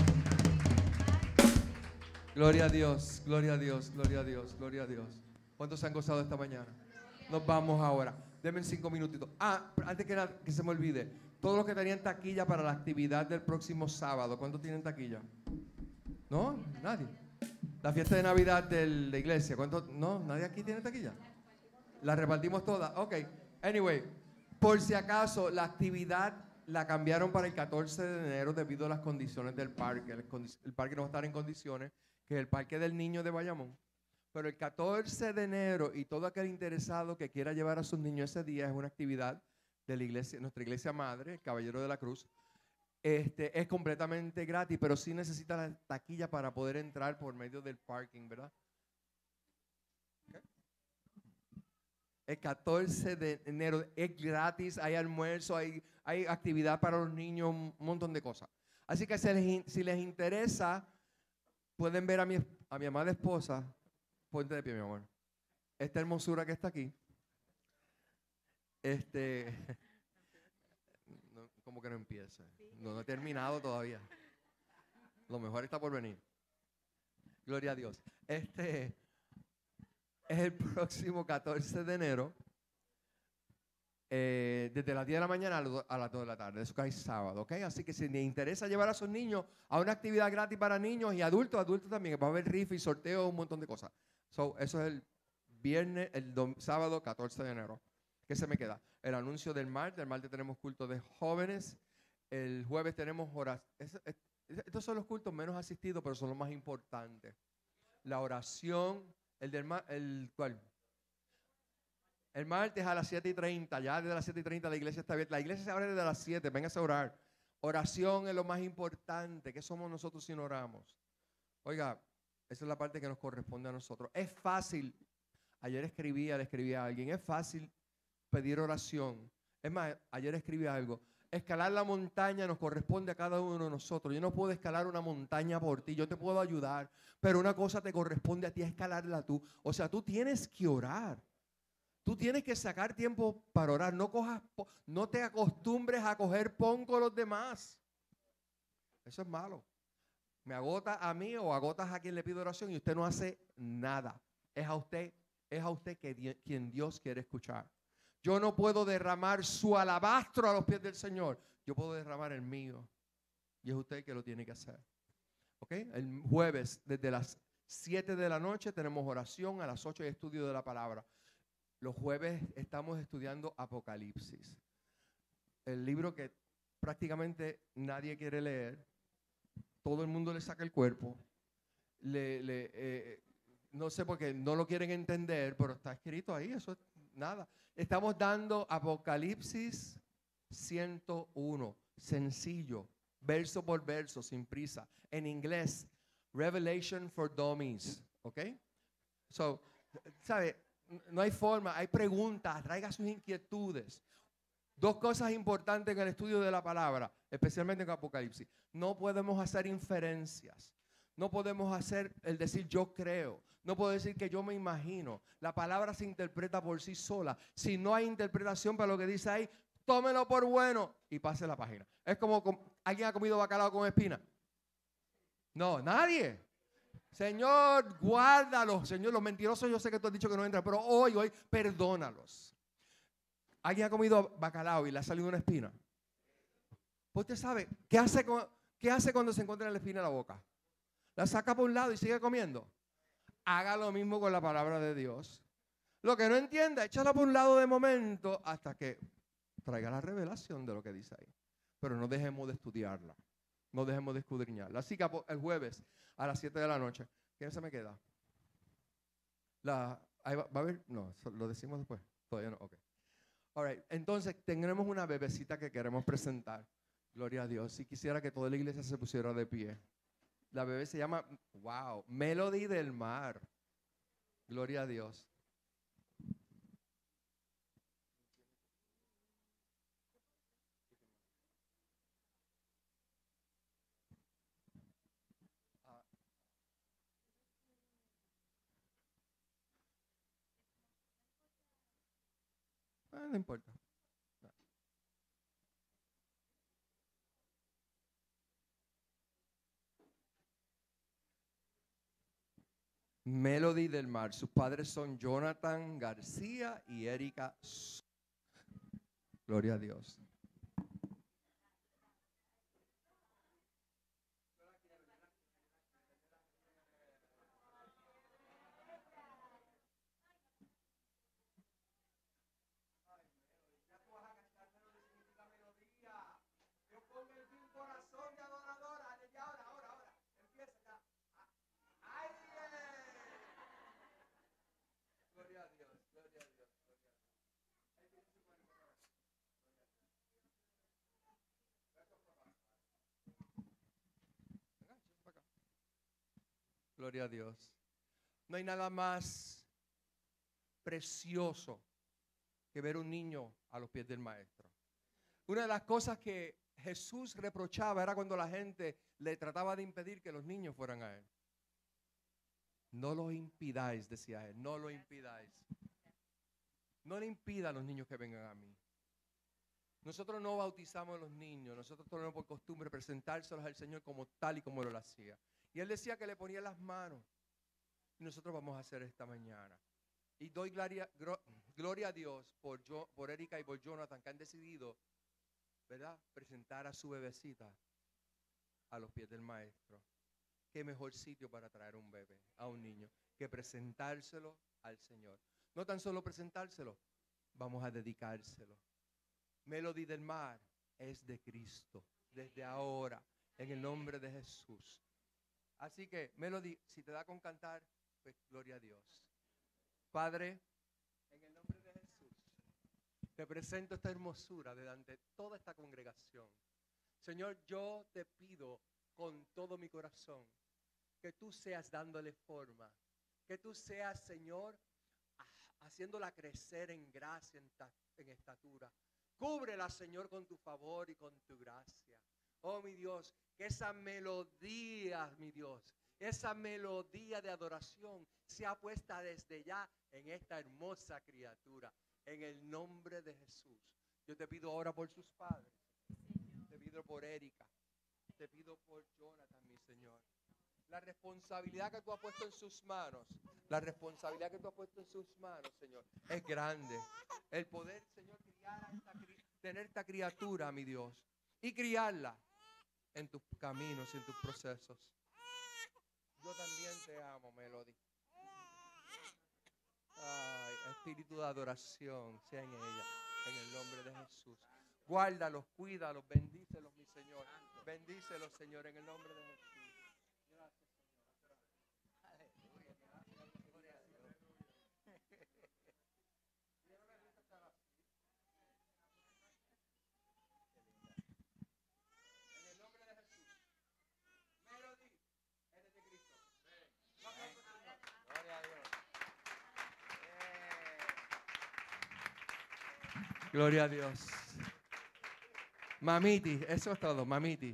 Gloria a Dios, gloria a Dios, gloria a Dios, gloria a Dios. ¿Cuántos se han gozado esta mañana? Nos vamos ahora. Denme 5 minutitos. Antes que nada, que se me olvide. Todos los que tenían taquilla para la actividad del próximo sábado, ¿cuántos tienen taquilla? ¿No? Nadie. La fiesta de Navidad de la iglesia, ¿cuántos? No, nadie aquí tiene taquilla. La repartimos todas. Ok. Anyway, por si acaso, la actividad la cambiaron para el 14 de enero debido a las condiciones del parque. El parque no va a estar en condiciones, que es el Parque del Niño de Bayamón. Pero el 14 de enero y todo aquel interesado que quiera llevar a sus niños ese día, es una actividad de la iglesia, nuestra iglesia madre, el Caballero de la Cruz. Es completamente gratis, pero sí necesita la taquilla para poder entrar por medio del parking, ¿verdad? Okay. El 14 de enero es gratis, hay almuerzo, hay actividad para los niños, un montón de cosas. Así que si les interesa, pueden ver a mi amada esposa. Ponte de pie, mi amor. Esta hermosura que está aquí. Como que no empieza. No he terminado todavía. Lo mejor está por venir. Gloria a Dios. Es el próximo 14 de enero. Desde las 10 de la mañana a las 2 de la tarde. Eso cae sábado, ¿ok? Así que si les interesa llevar a sus niños a una actividad gratis para niños y adultos también, va a haber rifa y sorteo, un montón de cosas. Eso es el viernes, sábado 14 de enero. ¿Qué se me queda? El anuncio del martes. El martes tenemos culto de jóvenes. El jueves tenemos oración. Estos son los cultos menos asistidos, pero son los más importantes. La oración, ¿cuál? El martes a las 7:30, ya desde las 7:30 la iglesia está abierta. La iglesia se abre desde las 7, véngase a orar. Oración es lo más importante. ¿Qué somos nosotros si no oramos? Oiga, esa es la parte que nos corresponde a nosotros. Es fácil, ayer le escribí a alguien, es fácil pedir oración. Es más, ayer escribí algo. Escalar la montaña nos corresponde a cada uno de nosotros. Yo no puedo escalar una montaña por ti, yo te puedo ayudar, pero una cosa te corresponde a ti, es escalarla tú. O sea, tú tienes que orar. Tú tienes que sacar tiempo para orar. No te acostumbres a coger pon con los demás. Eso es malo. Me agota a mí o agotas a quien le pido oración y usted no hace nada. Es a usted quien Dios quiere escuchar. Yo no puedo derramar su alabastro a los pies del Señor. Yo puedo derramar el mío. Y es usted que lo tiene que hacer. ¿Ok? El jueves, desde las 7 de la noche, tenemos oración. A las 8 hay estudio de la palabra. Los jueves estamos estudiando Apocalipsis. El libro que prácticamente nadie quiere leer. Todo el mundo le saca el cuerpo. No sé por qué no lo quieren entender, pero está escrito ahí. Eso es nada. Estamos dando Apocalipsis 101. Sencillo. Verso por verso, sin prisa. En inglés, Revelation for Dummies. ¿Ok? ¿Sabe? No hay forma, hay preguntas, traiga sus inquietudes. Dos cosas importantes en el estudio de la palabra, especialmente en Apocalipsis. No podemos hacer inferencias. No podemos hacer el decir yo creo. No puedo decir que yo me imagino. La palabra se interpreta por sí sola. Si no hay interpretación para lo que dice ahí, tómelo por bueno y pase la página. Es como ¿alguien ha comido bacalao con espina? No, nadie. Señor, guárdalos. Señor, los mentirosos yo sé que tú has dicho que no entran, pero hoy, perdónalos. ¿Alguien ha comido bacalao y le ha salido una espina? Pues usted sabe, ¿qué hace cuando se encuentra la espina en la boca? La saca por un lado y sigue comiendo. Haga lo mismo con la palabra de Dios. Lo que no entienda, échala por un lado de momento hasta que traiga la revelación de lo que dice ahí. Pero no dejemos de estudiarla. No dejemos de escudriñarla. Así que el jueves a las 7 de la noche. ¿Quién se me queda? ¿Va a haber? No, lo decimos después. Todavía no, ok. All right, entonces tenemos una bebecita que queremos presentar. Gloria a Dios. Y quisiera que toda la iglesia se pusiera de pie. La bebé se llama, wow, Melody del Mar. Gloria a Dios. No importa. Melody del Mar. Sus padres son Jonathan García y Erika. Gloria a Dios. Gloria a Dios. No hay nada más precioso que ver un niño a los pies del maestro. Una de las cosas que Jesús reprochaba era cuando la gente le trataba de impedir que los niños fueran a él. No lo impidáis, decía él, no lo impidáis. No le impida a los niños que vengan a mí. Nosotros no bautizamos a los niños, nosotros tenemos por costumbre presentárselos al Señor como tal y como lo hacía. Y él decía que le ponía las manos. Y nosotros vamos a hacer esta mañana. Y doy gloria a Dios por Erika y por Jonathan, que han decidido, ¿verdad?, presentar a su bebecita a los pies del maestro. Qué mejor sitio para traer un bebé, a un niño, que presentárselo al Señor. No tan solo presentárselo, vamos a dedicárselo. Melody del Mar es de Cristo, desde ahora, en el nombre de Jesús. Así que, Melody, si te da con cantar, pues gloria a Dios. Padre, en el nombre de Jesús, te presento esta hermosura delante de toda esta congregación. Señor, yo te pido con todo mi corazón que tú seas dándole forma, que tú seas, Señor, haciéndola crecer en gracia, en estatura. Cúbrela, Señor, con tu favor y con tu gracia. Oh, mi Dios, que esa melodía, mi Dios, esa melodía de adoración sea puesta desde ya en esta hermosa criatura. En el nombre de Jesús. Yo te pido ahora por sus padres. Te pido por Erika. Te pido por Jonathan, mi Señor. La responsabilidad que tú has puesto en sus manos, la responsabilidad que tú has puesto en sus manos, Señor, es grande. El poder, Señor, tener esta criatura, mi Dios, y criarla en tus caminos y en tus procesos. Yo también te amo, Melody. Ay, espíritu de adoración sea en ella, en el nombre de Jesús. Guárdalos, cuídalos, bendícelos, mi Señor. Bendícelos, Señor, en el nombre de Jesús. Gracias, Señor. Aleluya. Gloria a Dios. En el nombre de Jesús. Melody, eres de Cristo. Gloria a Dios. Gloria a Dios. Mamiti, eso es todo, mamiti.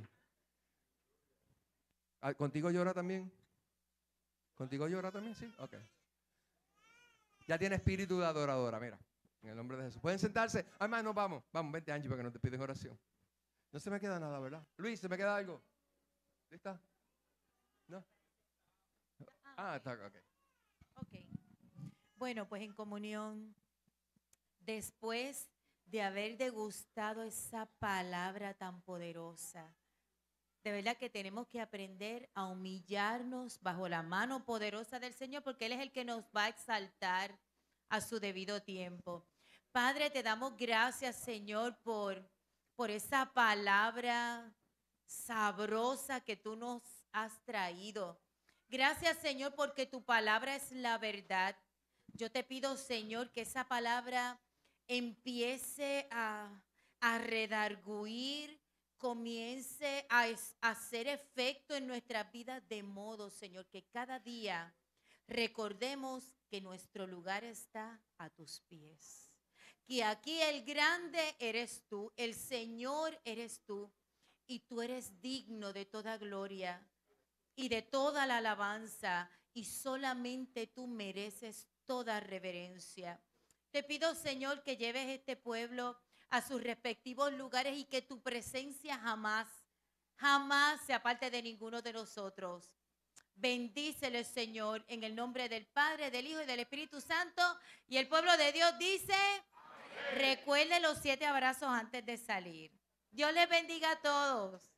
¿Contigo llora también? ¿Contigo llora también? Sí, ok. Ya tiene espíritu de adoradora, mira, en el nombre de Jesús. ¿Pueden sentarse? Además, nos vamos. Vamos, vente, Angie, para que no te piden oración. No se me queda nada, ¿verdad? Luis, ¿se me queda algo? ¿Lista? ¿No? Ah, está, ok. Ok. Bueno, pues en comunión, después de haber degustado esa palabra tan poderosa, de verdad que tenemos que aprender a humillarnos bajo la mano poderosa del Señor, porque Él es el que nos va a exaltar a su debido tiempo. Padre, te damos gracias, Señor, por esa palabra sabrosa que tú nos has traído. Gracias, Señor, porque tu palabra es la verdad. Yo te pido, Señor, que esa palabra empiece a redarguir, comience a hacer efecto en nuestras vidas, de modo, Señor, que cada día recordemos que nuestro lugar está a tus pies. Que aquí el grande eres tú, el Señor eres tú, y tú eres digno de toda gloria y de toda la alabanza, y solamente tú mereces toda reverencia. Te pido, Señor, que lleves este pueblo a sus respectivos lugares y que tu presencia jamás se aparte de ninguno de nosotros. Bendícele, Señor, en el nombre del Padre, del Hijo y del Espíritu Santo. Y el pueblo de Dios dice, amén. Recuerde los 7 abrazos antes de salir. Dios les bendiga a todos.